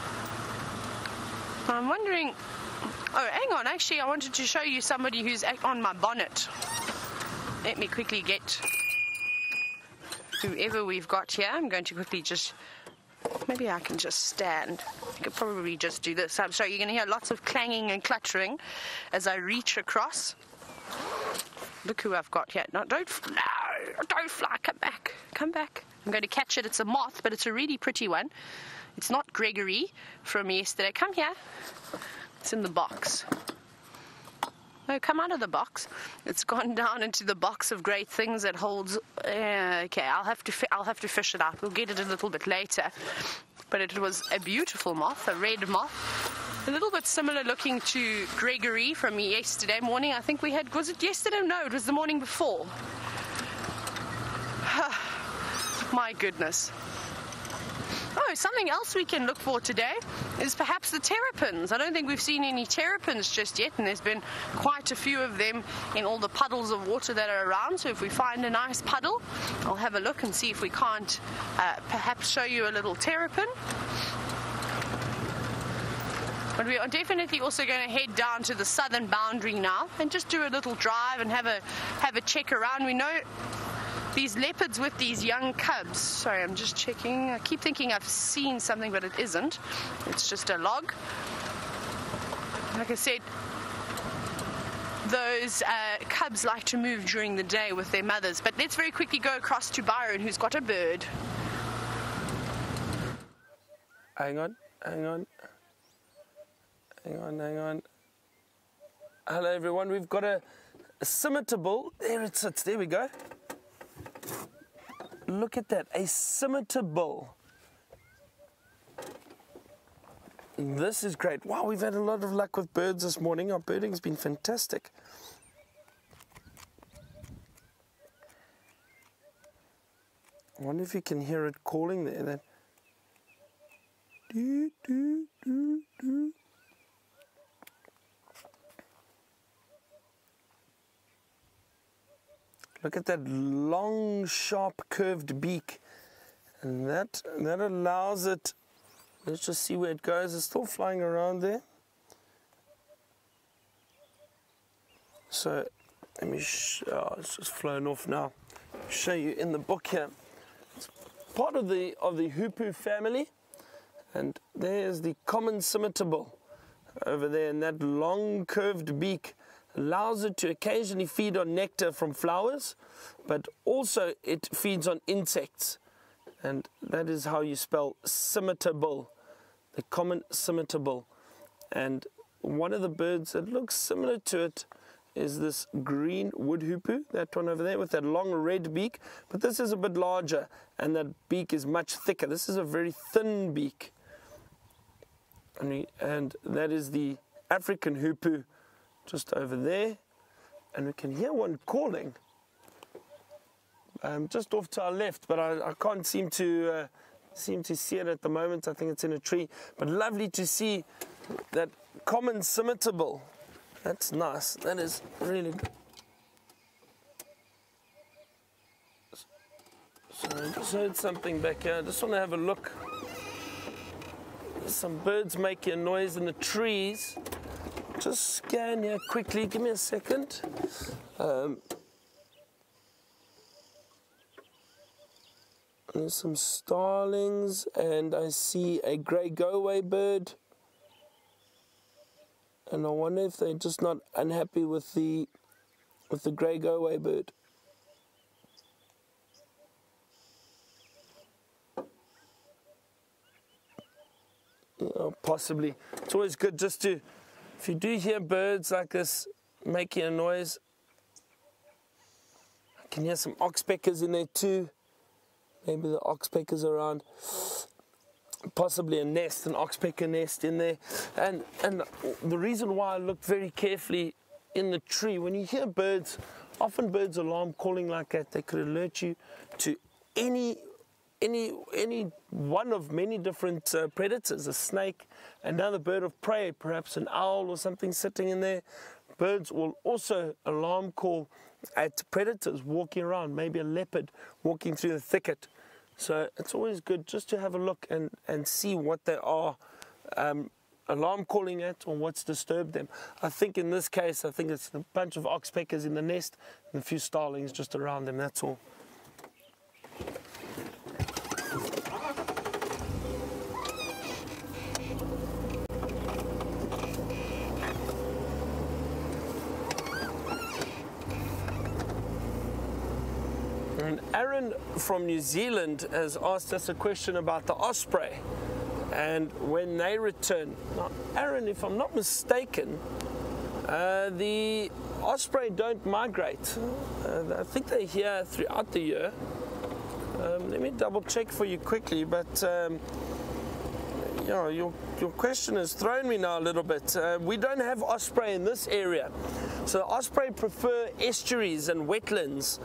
I'm wondering... Oh, hang on, actually, I wanted to show you somebody who's on my bonnet. Let me quickly get whoever we've got here. I'm going to quickly just... Maybe I can just stand. I could probably just do this. So you're going to hear lots of clanging and cluttering as I reach across. Look who I've got here. No, don't fly. Come back. Come back. I'm going to catch it. It's a moth, but it's a really pretty one. It's not Gregory from yesterday. Come here. It's in the box. No, come out of the box. It's gone down into the box of great things that holds... okay, I'll have to fish it out. We'll get it a little bit later. But it was a beautiful moth, a red moth. A little bit similar looking to Gregory from yesterday morning. I think we had... Was it yesterday? No, it was the morning before. My goodness. Oh, something else we can look for today is perhaps the terrapins. I don't think we've seen any terrapins just yet, and there's been quite a few of them in all the puddles of water that are around. So if we find a nice puddle, I'll have a look and see if we can't perhaps show you a little terrapin. But we are definitely also going to head down to the southern boundary now and just do a little drive and have a check around. We know these leopards with these young cubs. Sorry, I'm just checking. I keep thinking I've seen something, but it isn't. It's just a log. Like I said, those cubs like to move during the day with their mothers. But let's very quickly go across to Byron, who's got a bird. Hang on. Hello, everyone. We've got a scimitar bull. There it sits. There we go. Look at that. A scimitar bull. this is great. Wow, we've had a lot of luck with birds this morning. Our birding's been fantastic. I wonder if you can hear it calling there. That doo, doo, doo, doo. Look at that long, sharp, curved beak. And that allows it. Let's just see where it goes. It's still flying around there. So let me it's just flown off now. Show you in the book here. It's part of the hoopoe family, and there's the common scimitar over there, and that long curved beak allows it to occasionally feed on nectar from flowers, but also it feeds on insects, and that is how you spell scimitar, the common scimitar. And one of the birds that looks similar to it is this green wood hoopoe, that one over there with that long red beak, but this is a bit larger and that beak is much thicker. This is a very thin beak, and that is the African hoopoe just over there, and we can hear one calling just off to our left, but I can't seem to see it at the moment. I think it's in a tree, but lovely to see that common scimitar. That's nice. That is really good. So I just heard something back here. I just want to have a look. There's some birds making a noise in the trees. Just scan here quickly. Give me a second. There's some starlings, and I see a grey go-away bird. And I wonder if they're just not unhappy with the grey go-away bird. Possibly. It's always good just to, if you do hear birds like this making a noise, I can hear some oxpeckers in there too. Maybe the oxpeckers around. Possibly a nest, an oxpecker nest in there. And the reason why I looked very carefully in the tree, when you hear birds, often birds alarm calling like that, they could alert you to any one of many different predators, a snake, another bird of prey, perhaps an owl or something sitting in there. Birds will also alarm call at predators walking around, maybe a leopard walking through the thicket. So it's always good just to have a look and see what they are alarm calling at or what's disturbed them. I think in this case, I think it's a bunch of oxpeckers in the nest and a few starlings just around them, that's all. And Aaron from New Zealand has asked us a question about the osprey and when they return. Now, Aaron, if I'm not mistaken, the osprey don't migrate. I think they're here throughout the year. Let me double check for you quickly, but your question has thrown me now a little bit. We don't have osprey in this area. So osprey prefer estuaries and wetlands.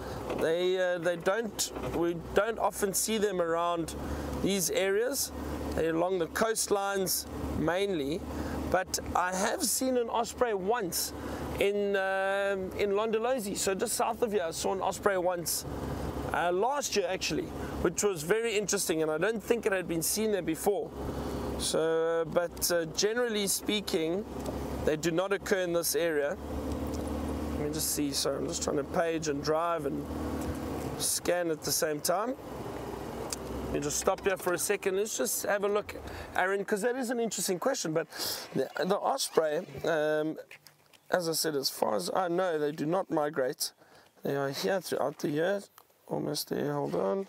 We don't often see them around these areas. They're along the coastlines mainly. But I have seen an osprey once in Londolozi, so just south of here. I saw an osprey once last year actually, which was very interesting, and I don't think it had been seen there before. So, but generally speaking, they do not occur in this area. Let me just see. So I'm just trying to page and drive and scan at the same time. Let me just stop here for a second. Let's just have a look, Aaron, because that is an interesting question. But the osprey, as I said, as far as I know, they do not migrate. They are here throughout the year. Almost there. Hold on.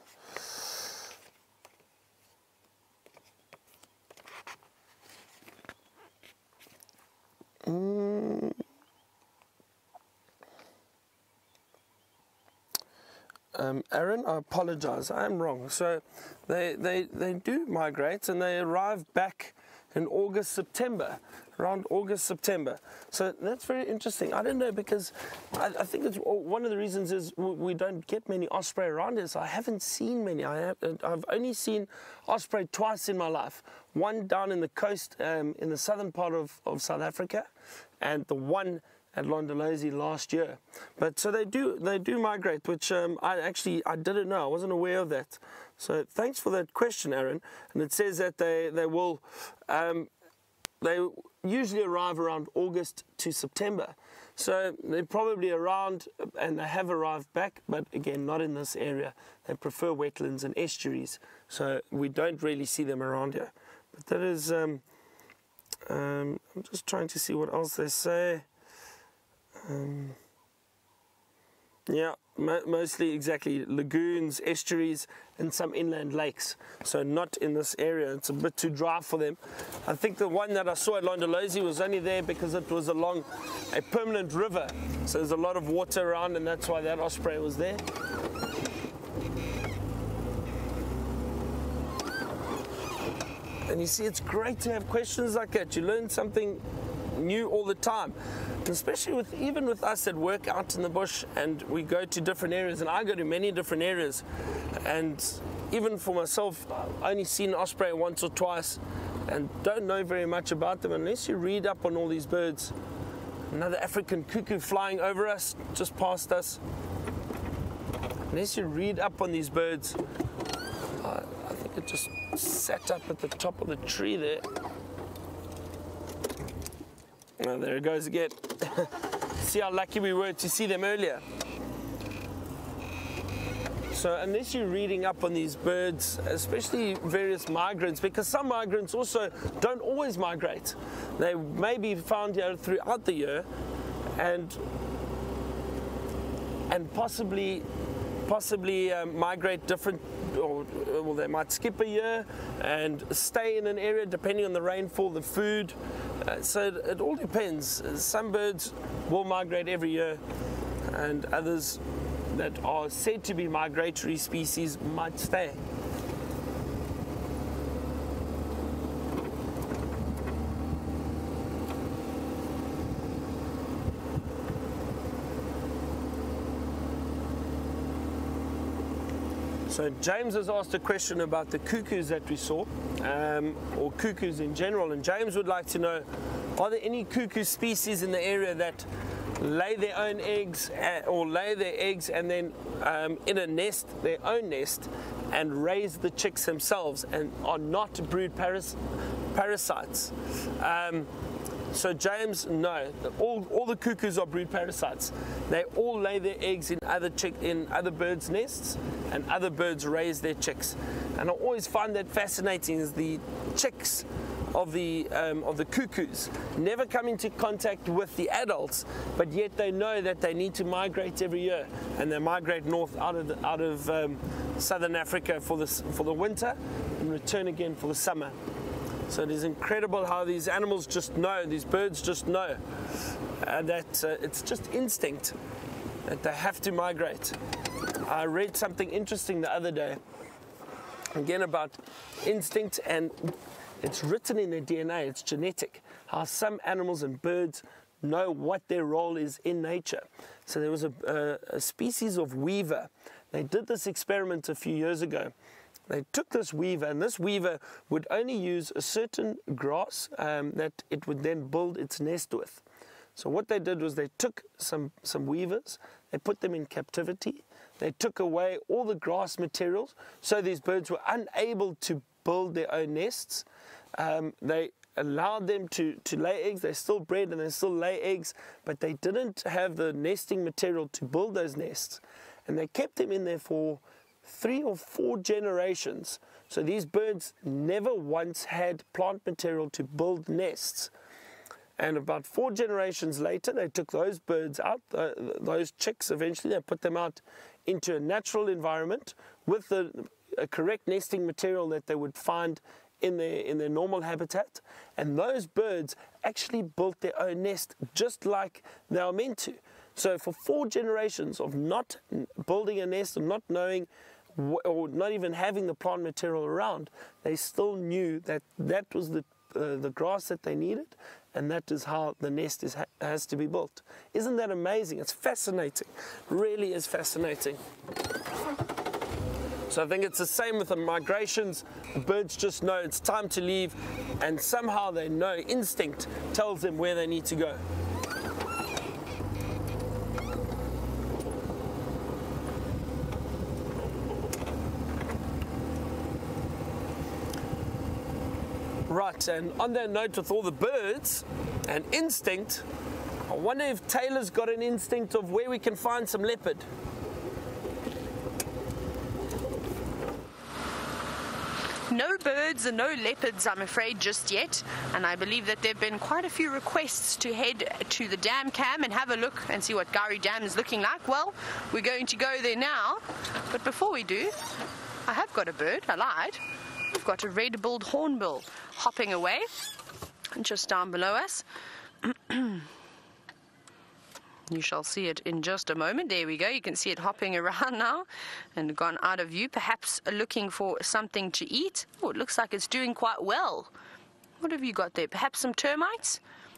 Aaron, I apologize, I am wrong. So they do migrate and they arrive back in August, September, around August, September. So that's very interesting. I don't know, because I think it's one of the reasons is we don't get many osprey around here. So I haven't seen many. I've only seen osprey twice in my life. One down in the coast, in the southern part of South Africa, and the one at Londolozi last year. But so they do migrate, which I didn't know. I wasn't aware of that. So thanks for that question, Aaron. And it says that they usually arrive around August to September. So they're probably around, and they have arrived back, but again, not in this area. They prefer wetlands and estuaries, so we don't really see them around here. But that is, I'm just trying to see what else they say. Yeah, mostly exactly lagoons, estuaries, and some inland lakes. So not in this area. It's a bit too dry for them. I think the one that I saw at Londolozi was only there because it was along a permanent river. So there's a lot of water around, and that's why that osprey was there. And you see, it's great to have questions like that. You learn something new all the time, especially even with us that work out in the bush, and we go to different areas, and I go to many different areas, and even for myself, I've only seen osprey once or twice and don't know very much about them unless you read up on all these birds. Another African cuckoo flying over us, just past us. Unless you read up on these birds, I think it just sat up at the top of the tree there. Oh, there it goes again. See how lucky we were to see them earlier. So unless you're reading up on these birds, especially various migrants, because some migrants also don't always migrate. They may be found here throughout the year, and possibly migrate different, or well, they might skip a year and stay in an area depending on the rainfall, the food. So it all depends. Some birds will migrate every year, and others that are said to be migratory species might stay. So James has asked a question about the cuckoos that we saw, or cuckoos in general, and James would like to know, are there any cuckoo species in the area that lay their own eggs, or lay their eggs and then in a nest, their own nest, and raise the chicks themselves and are not brood parasites? So James, no, all the cuckoos are brood parasites. They all lay their eggs in other birds' nests, and other birds raise their chicks. And I always find that fascinating, is the chicks of the cuckoos never come into contact with the adults, but yet they know that they need to migrate every year, and they migrate north out of southern Africa for the winter and return again for the summer. So it is incredible how these animals just know, these birds just know that it's just instinct that they have to migrate. I read something interesting the other day, again about instinct, and it's written in their DNA, it's genetic, how some animals and birds know what their role is in nature. So there was a species of weaver. They did this experiment a few years ago. They took this weaver, and this weaver would only use a certain grass that it would then build its nest with. So what they did was they took some weavers, they put them in captivity, they took away all the grass materials, so these birds were unable to build their own nests. They allowed them to lay eggs. They still bred and they still lay eggs, but they didn't have the nesting material to build those nests. And they kept them in there for 3 or 4 generations. So these birds never once had plant material to build nests. And about 4 generations later, they took those birds out, those chicks eventually, they put them out into a natural environment with a correct nesting material that they would find in their normal habitat. And those birds actually built their own nest just like they are meant to. So for 4 generations of not building a nest and not knowing, or not even having the plant material around, they still knew that that was the the grass that they needed, and that is how the nest has to be built. Isn't that amazing? It's fascinating. Really is fascinating. So I think it's the same with the migrations. The birds just know it's time to leave, and somehow they know, instinct tells them where they need to go. Right, and on that note, with all the birds and instinct, I wonder if Taylor's got an instinct of where we can find some leopard. No birds and no leopards, I'm afraid, just yet. And I believe that there have been quite a few requests to head to the dam cam and have a look and see what Gowrie Dam is looking like. Well, we're going to go there now. But before we do, I have got a bird. I lied. We've got a red-billed hornbill hopping away just down below us. You shall see it in just a moment. There we go. You can see it hopping around now and gone out of view, perhaps looking for something to eat. Oh, it looks like it's doing quite well. What have you got there? Perhaps some termites?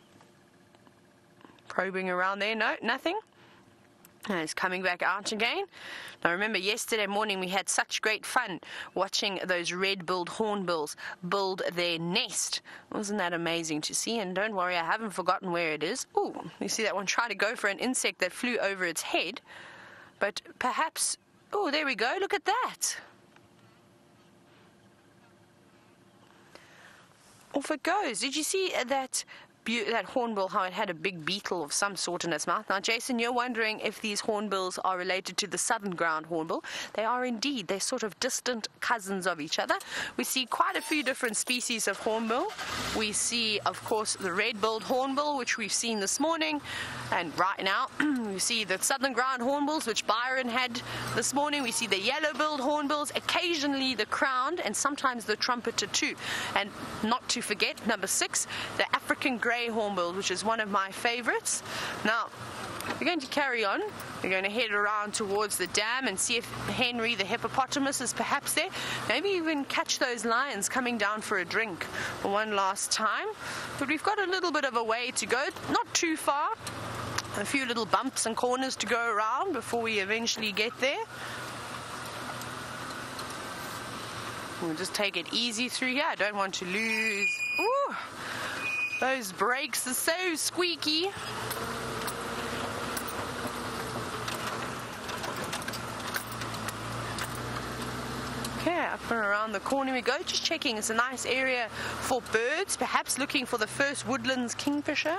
Probing around there. No, nothing. And it's coming back out again. Now remember, yesterday morning we had such great fun watching those red-billed hornbills build their nest. Wasn't that amazing to see? And don't worry, I haven't forgotten where it is. Oh, you see that one try to go for an insect that flew over its head. But perhaps, oh, there we go, look at that. Off it goes. Did you see that hornbill, how it had a big beetle of some sort in its mouth? Now, Jason, you're wondering if these hornbills are related to the southern ground hornbill. They are indeed. They're sort of distant cousins of each other. We see quite a few different species of hornbill. We see, of course, the red-billed hornbill, which we've seen this morning. And right now, we see the southern ground hornbills, which Byron had this morning. We see the yellow-billed hornbills, occasionally the crowned, and sometimes the trumpeter too. And not to forget, number 6, the African grey hornbill, which is one of my favorites. Now, we're going to carry on. We're going to head around towards the dam and see if Henry the hippopotamus is perhaps there. Maybe even catch those lions coming down for a drink one last time. But we've got a little bit of a way to go, not too far. A few little bumps and corners to go around before we eventually get there. We'll just take it easy through here. I don't want to lose. Ooh, those brakes are so squeaky. Okay, up and around the corner we go. Just checking. It's a nice area for birds, perhaps looking for the first woodlands kingfisher.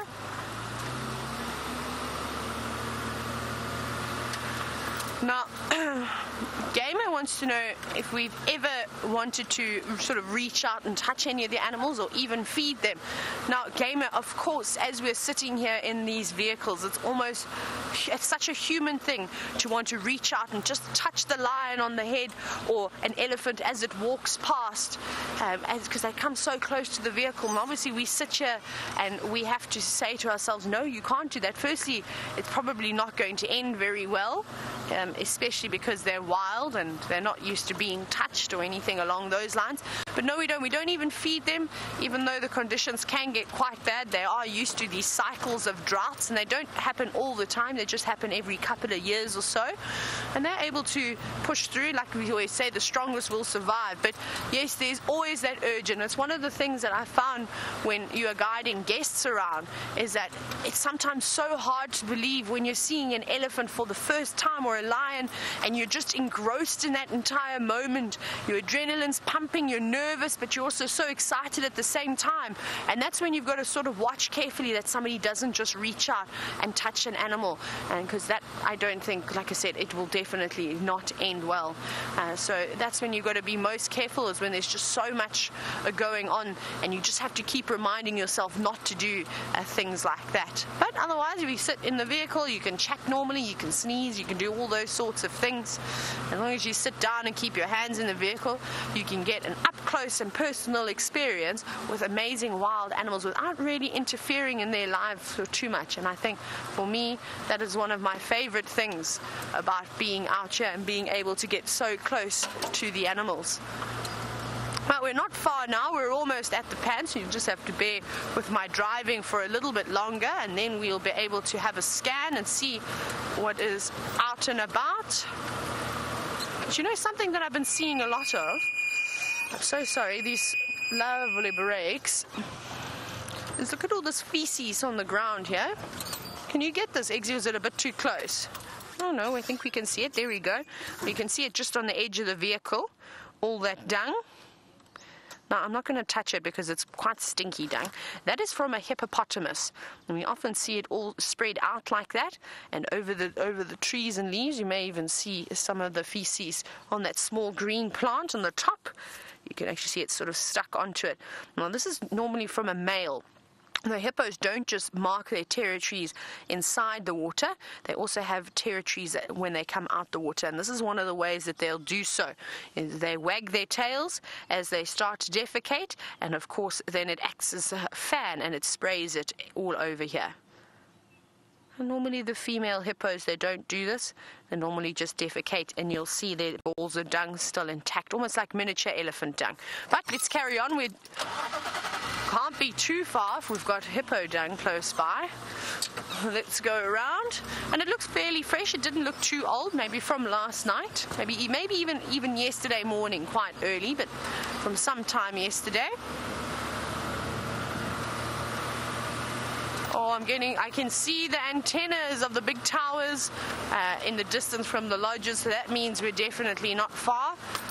Now, Gamer wants to know if we've ever wanted to sort of reach out and touch any of the animals or even feed them. Now, Gamer, of course, as we're sitting here in these vehicles, it's such a human thing to want to reach out and just touch the lion on the head or an elephant as it walks past, because they come so close to the vehicle. And obviously, we sit here and we have to say to ourselves, no, you can't do that. Firstly, it's probably not going to end very well. Especially because they're wild and they're not used to being touched or anything along those lines. But no, we don't. We don't even feed them, even though the conditions can get quite bad. They are used to these cycles of droughts, and they don't happen all the time. They just happen every couple of years or so. And they're able to push through. Like we always say, the strongest will survive. But yes, there's always that urge, and it's one of the things that I found when you are guiding guests around, is that it's sometimes so hard to believe when you're seeing an elephant for the first time or a lion, and you're just engrossed in that entire moment. Your adrenaline's pumping, you're nervous, but you're also so excited at the same time. And that's when you've got to sort of watch carefully that somebody doesn't just reach out and touch an animal, and because that, I don't think, like I said, it will definitely not end well. So that's when you've got to be most careful, is when there's just so much going on, and you just have to keep reminding yourself not to do things like that. But otherwise, if you sit in the vehicle, you can chat normally, you can sneeze, you can do all those sorts of things. As long as you sit down and keep your hands in the vehicle, you can get an up-close and personal experience with amazing wild animals without really interfering in their lives too much. And I think for me, that is one of my favorite things about being out here and being able to get so close to the animals. But we're not far now. We're almost at the pan, so you just have to bear with my driving for a little bit longer, and then we'll be able to have a scan and see what is out and about. But you know something that I've been seeing a lot of? I'm so sorry, these lovely brakes. Is look at all this feces on the ground here. Can you get this, Eggsy? Is it a bit too close? Oh no, I think we can see it. There we go. You can see it just on the edge of the vehicle. All that dung. Now, I'm not going to touch it because it's quite stinky dung. That is from a hippopotamus. And we often see it all spread out like that. And over the trees and leaves, you may even see some of the feces on that small green plant on the top. You can actually see it sort of stuck onto it. Now, this is normally from a male. The hippos don't just mark their territories inside the water, they also have territories when they come out the water, and this is one of the ways that they'll do so. They wag their tails as they start to defecate, and of course then it acts as a fan and it sprays it all over here. And normally the female hippos, they don't do this. They normally just defecate, and you'll see their balls of dung still intact, almost like miniature elephant dung. But let's carry on. We can't be too far if we've got hippo dung close by. Let's go around. And it looks fairly fresh. It didn't look too old, maybe from last night. Maybe even yesterday morning, quite early, but from sometime yesterday. Oh, I can see the antennas of the big towers in the distance from the lodges, so that means we're definitely not far.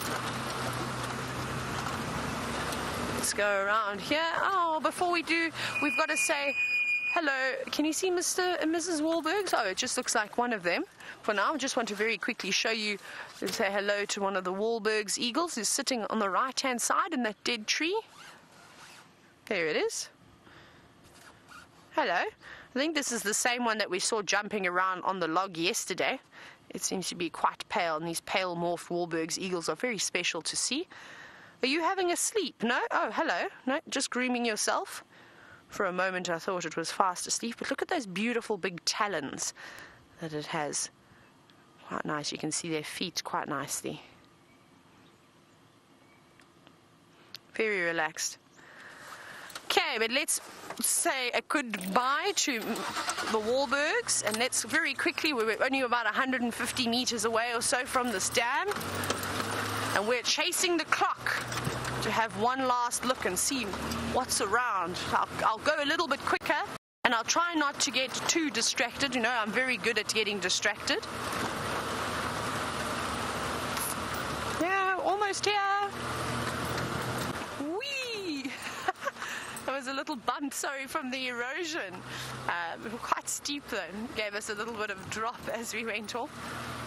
Let's go around here. Oh, before we do, we've got to say hello. Can you see Mr. and Mrs. Wahlbergs? Oh, it just looks like one of them. For now, I just want to very quickly show you and say hello to one of the Wahlbergs eagles who's sitting on the right-hand side in that dead tree. There it is. Hello. I think this is the same one that we saw jumping around on the log yesterday. It seems to be quite pale, and these pale morphed Wahlbergs eagles are very special to see. Are you having a sleep? No? Oh, hello. No, just grooming yourself. For a moment I thought it was fast asleep, but look at those beautiful big talons that it has. Quite nice. You can see their feet quite nicely. Very relaxed. Okay, but let's say a goodbye to the Wahlbergs, and let's very quickly, we're only about 150 meters away or so from this dam, and we're chasing the clock to have one last look and see what's around. I'll go a little bit quicker, and I'll try not to get too distracted. You know, I'm very good at getting distracted. Yeah, almost here. There was a little bump, sorry, from the erosion. Quite steep though, gave us a little bit of drop as we went off.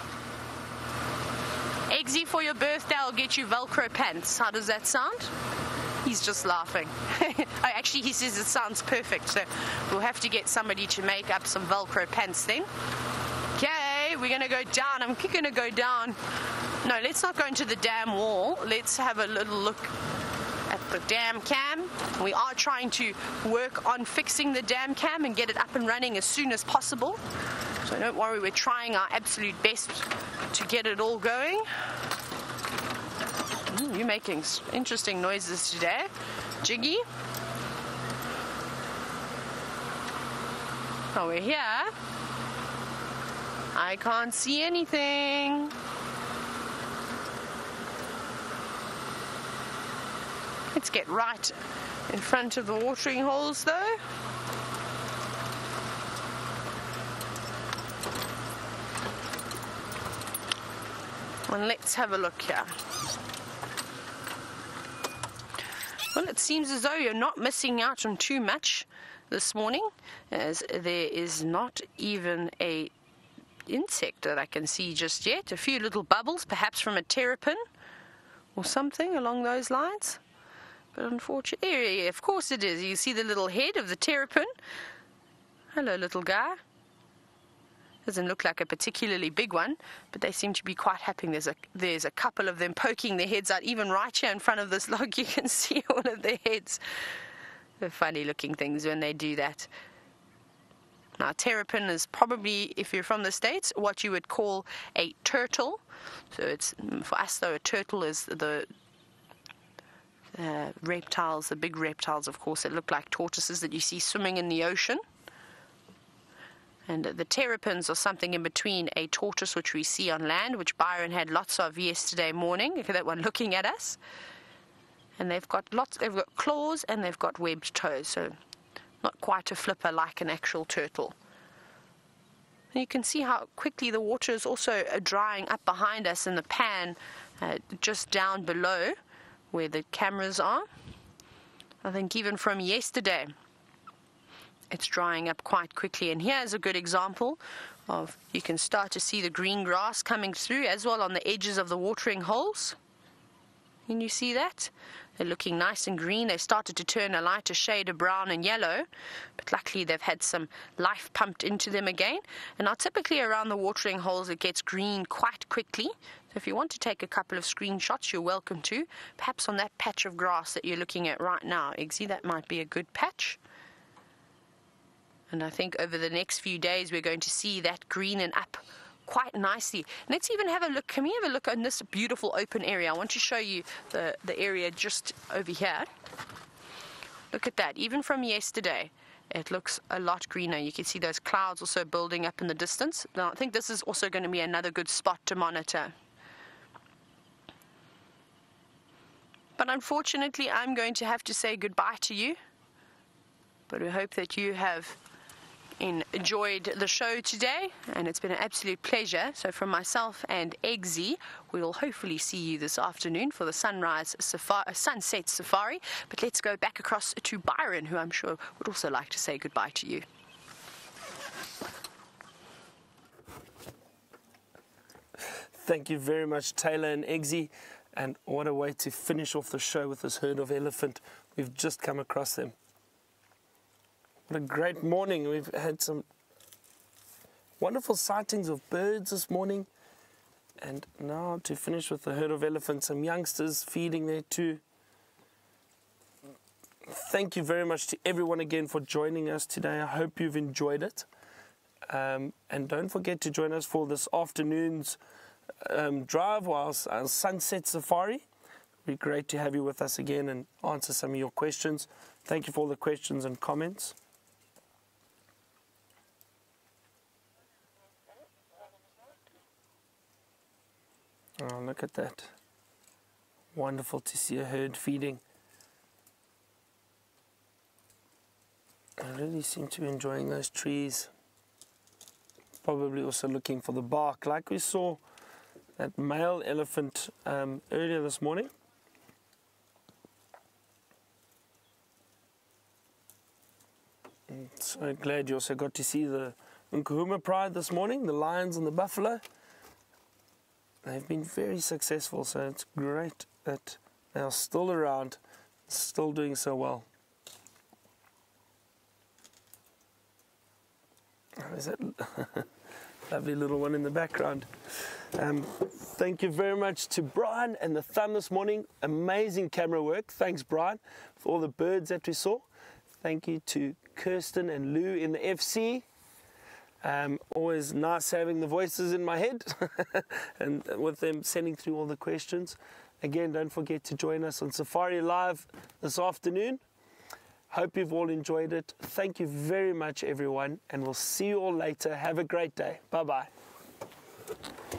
Eggsy, for your birthday I'll get you Velcro pants. How does that sound? He's just laughing. Actually, he says it sounds perfect, so we'll have to get somebody to make up some Velcro pants then. Okay, we're going to go down. I'm going to go down. No, let's not go into the dam wall. Let's have a little look at the dam cam. We are trying to work on fixing the dam cam and get it up and running as soon as possible. So don't worry, we're trying our absolute best to get it all going. You're making interesting noises today, Jiggy. Oh, we're here. I can't see anything. Let's get right in front of the watering holes though. And let's have a look here. Well, it seems as though you're not missing out on too much this morning, as there is not even a insect that I can see just yet. A few little bubbles, perhaps from a terrapin or something along those lines. But unfortunately, of course it is. You see the little head of the terrapin. Hello, little guy. Doesn't look like a particularly big one, but they seem to be quite happy. There's a couple of them poking their heads out. Even right here in front of this log, you can see all of their heads. They're funny looking things when they do that. Now, terrapin is probably, if you're from the States, what you would call a turtle. So it's, for us though, a turtle is the reptiles, the big reptiles, of course, that look like tortoises that you see swimming in the ocean. And the terrapins are something in between a tortoise, which we see on land, which Byron had lots of yesterday morning. Look at that one looking at us. And they've got claws and they've got webbed toes, so not quite a flipper like an actual turtle. And you can see how quickly the water is also drying up behind us in the pan, just down below where the cameras are. I think even from yesterday, it's drying up quite quickly. And here's a good example of, you can start to see the green grass coming through as well on the edges of the watering holes. Can you see that? They're looking nice and green. They started to turn a lighter shade of brown and yellow, but luckily they've had some life pumped into them again. And now typically around the watering holes it gets green quite quickly. So if you want to take a couple of screenshots, you're welcome to. Perhaps on that patch of grass that you're looking at right now, Eggsy, that might be a good patch. And I think over the next few days we're going to see that greening up quite nicely. Let's even have a look. Can we have a look on this beautiful open area? I want to show you the area just over here. Look at that. Even from yesterday, it looks a lot greener. You can see those clouds also building up in the distance. Now, I think this is also going to be another good spot to monitor. But unfortunately, I'm going to have to say goodbye to you. But we hope that you have enjoyed the show today, and it's been an absolute pleasure. So from myself and Eggsy, we will hopefully see you this afternoon for the sunset safari. But let's go back across to Byron, who I'm sure would also like to say goodbye to you. Thank you very much, Taylor and Eggsy. And what a way to finish off the show with this herd of elephant. We've just come across them. What a great morning. We've had some wonderful sightings of birds this morning. And now to finish with the herd of elephants, some youngsters feeding there too. Thank you very much to everyone again for joining us today. I hope you've enjoyed it. And don't forget to join us for this afternoon's drive, our sunset safari. It'll be great to have you with us again and answer some of your questions. Thank you for all the questions and comments. Oh, look at that. Wonderful to see a herd feeding. They really seem to be enjoying those trees. Probably also looking for the bark, like we saw that male elephant earlier this morning. And so glad you also got to see the Nkuhuma Pride this morning, the lions and the buffalo. They've been very successful, so it's great that they are still around, still doing so well. There's that lovely little one in the background. Thank you very much to Brian and the Thumb this morning. Amazing camera work. Thanks, Brian, for all the birds that we saw. Thank you to Kirsten and Lou in the FC. Always nice having the voices in my head and with them sending through all the questions. Again, don't forget to join us on Safari Live this afternoon. Hope you've all enjoyed it. Thank you very much, everyone, and we'll see you all later. Have a great day. Bye-bye.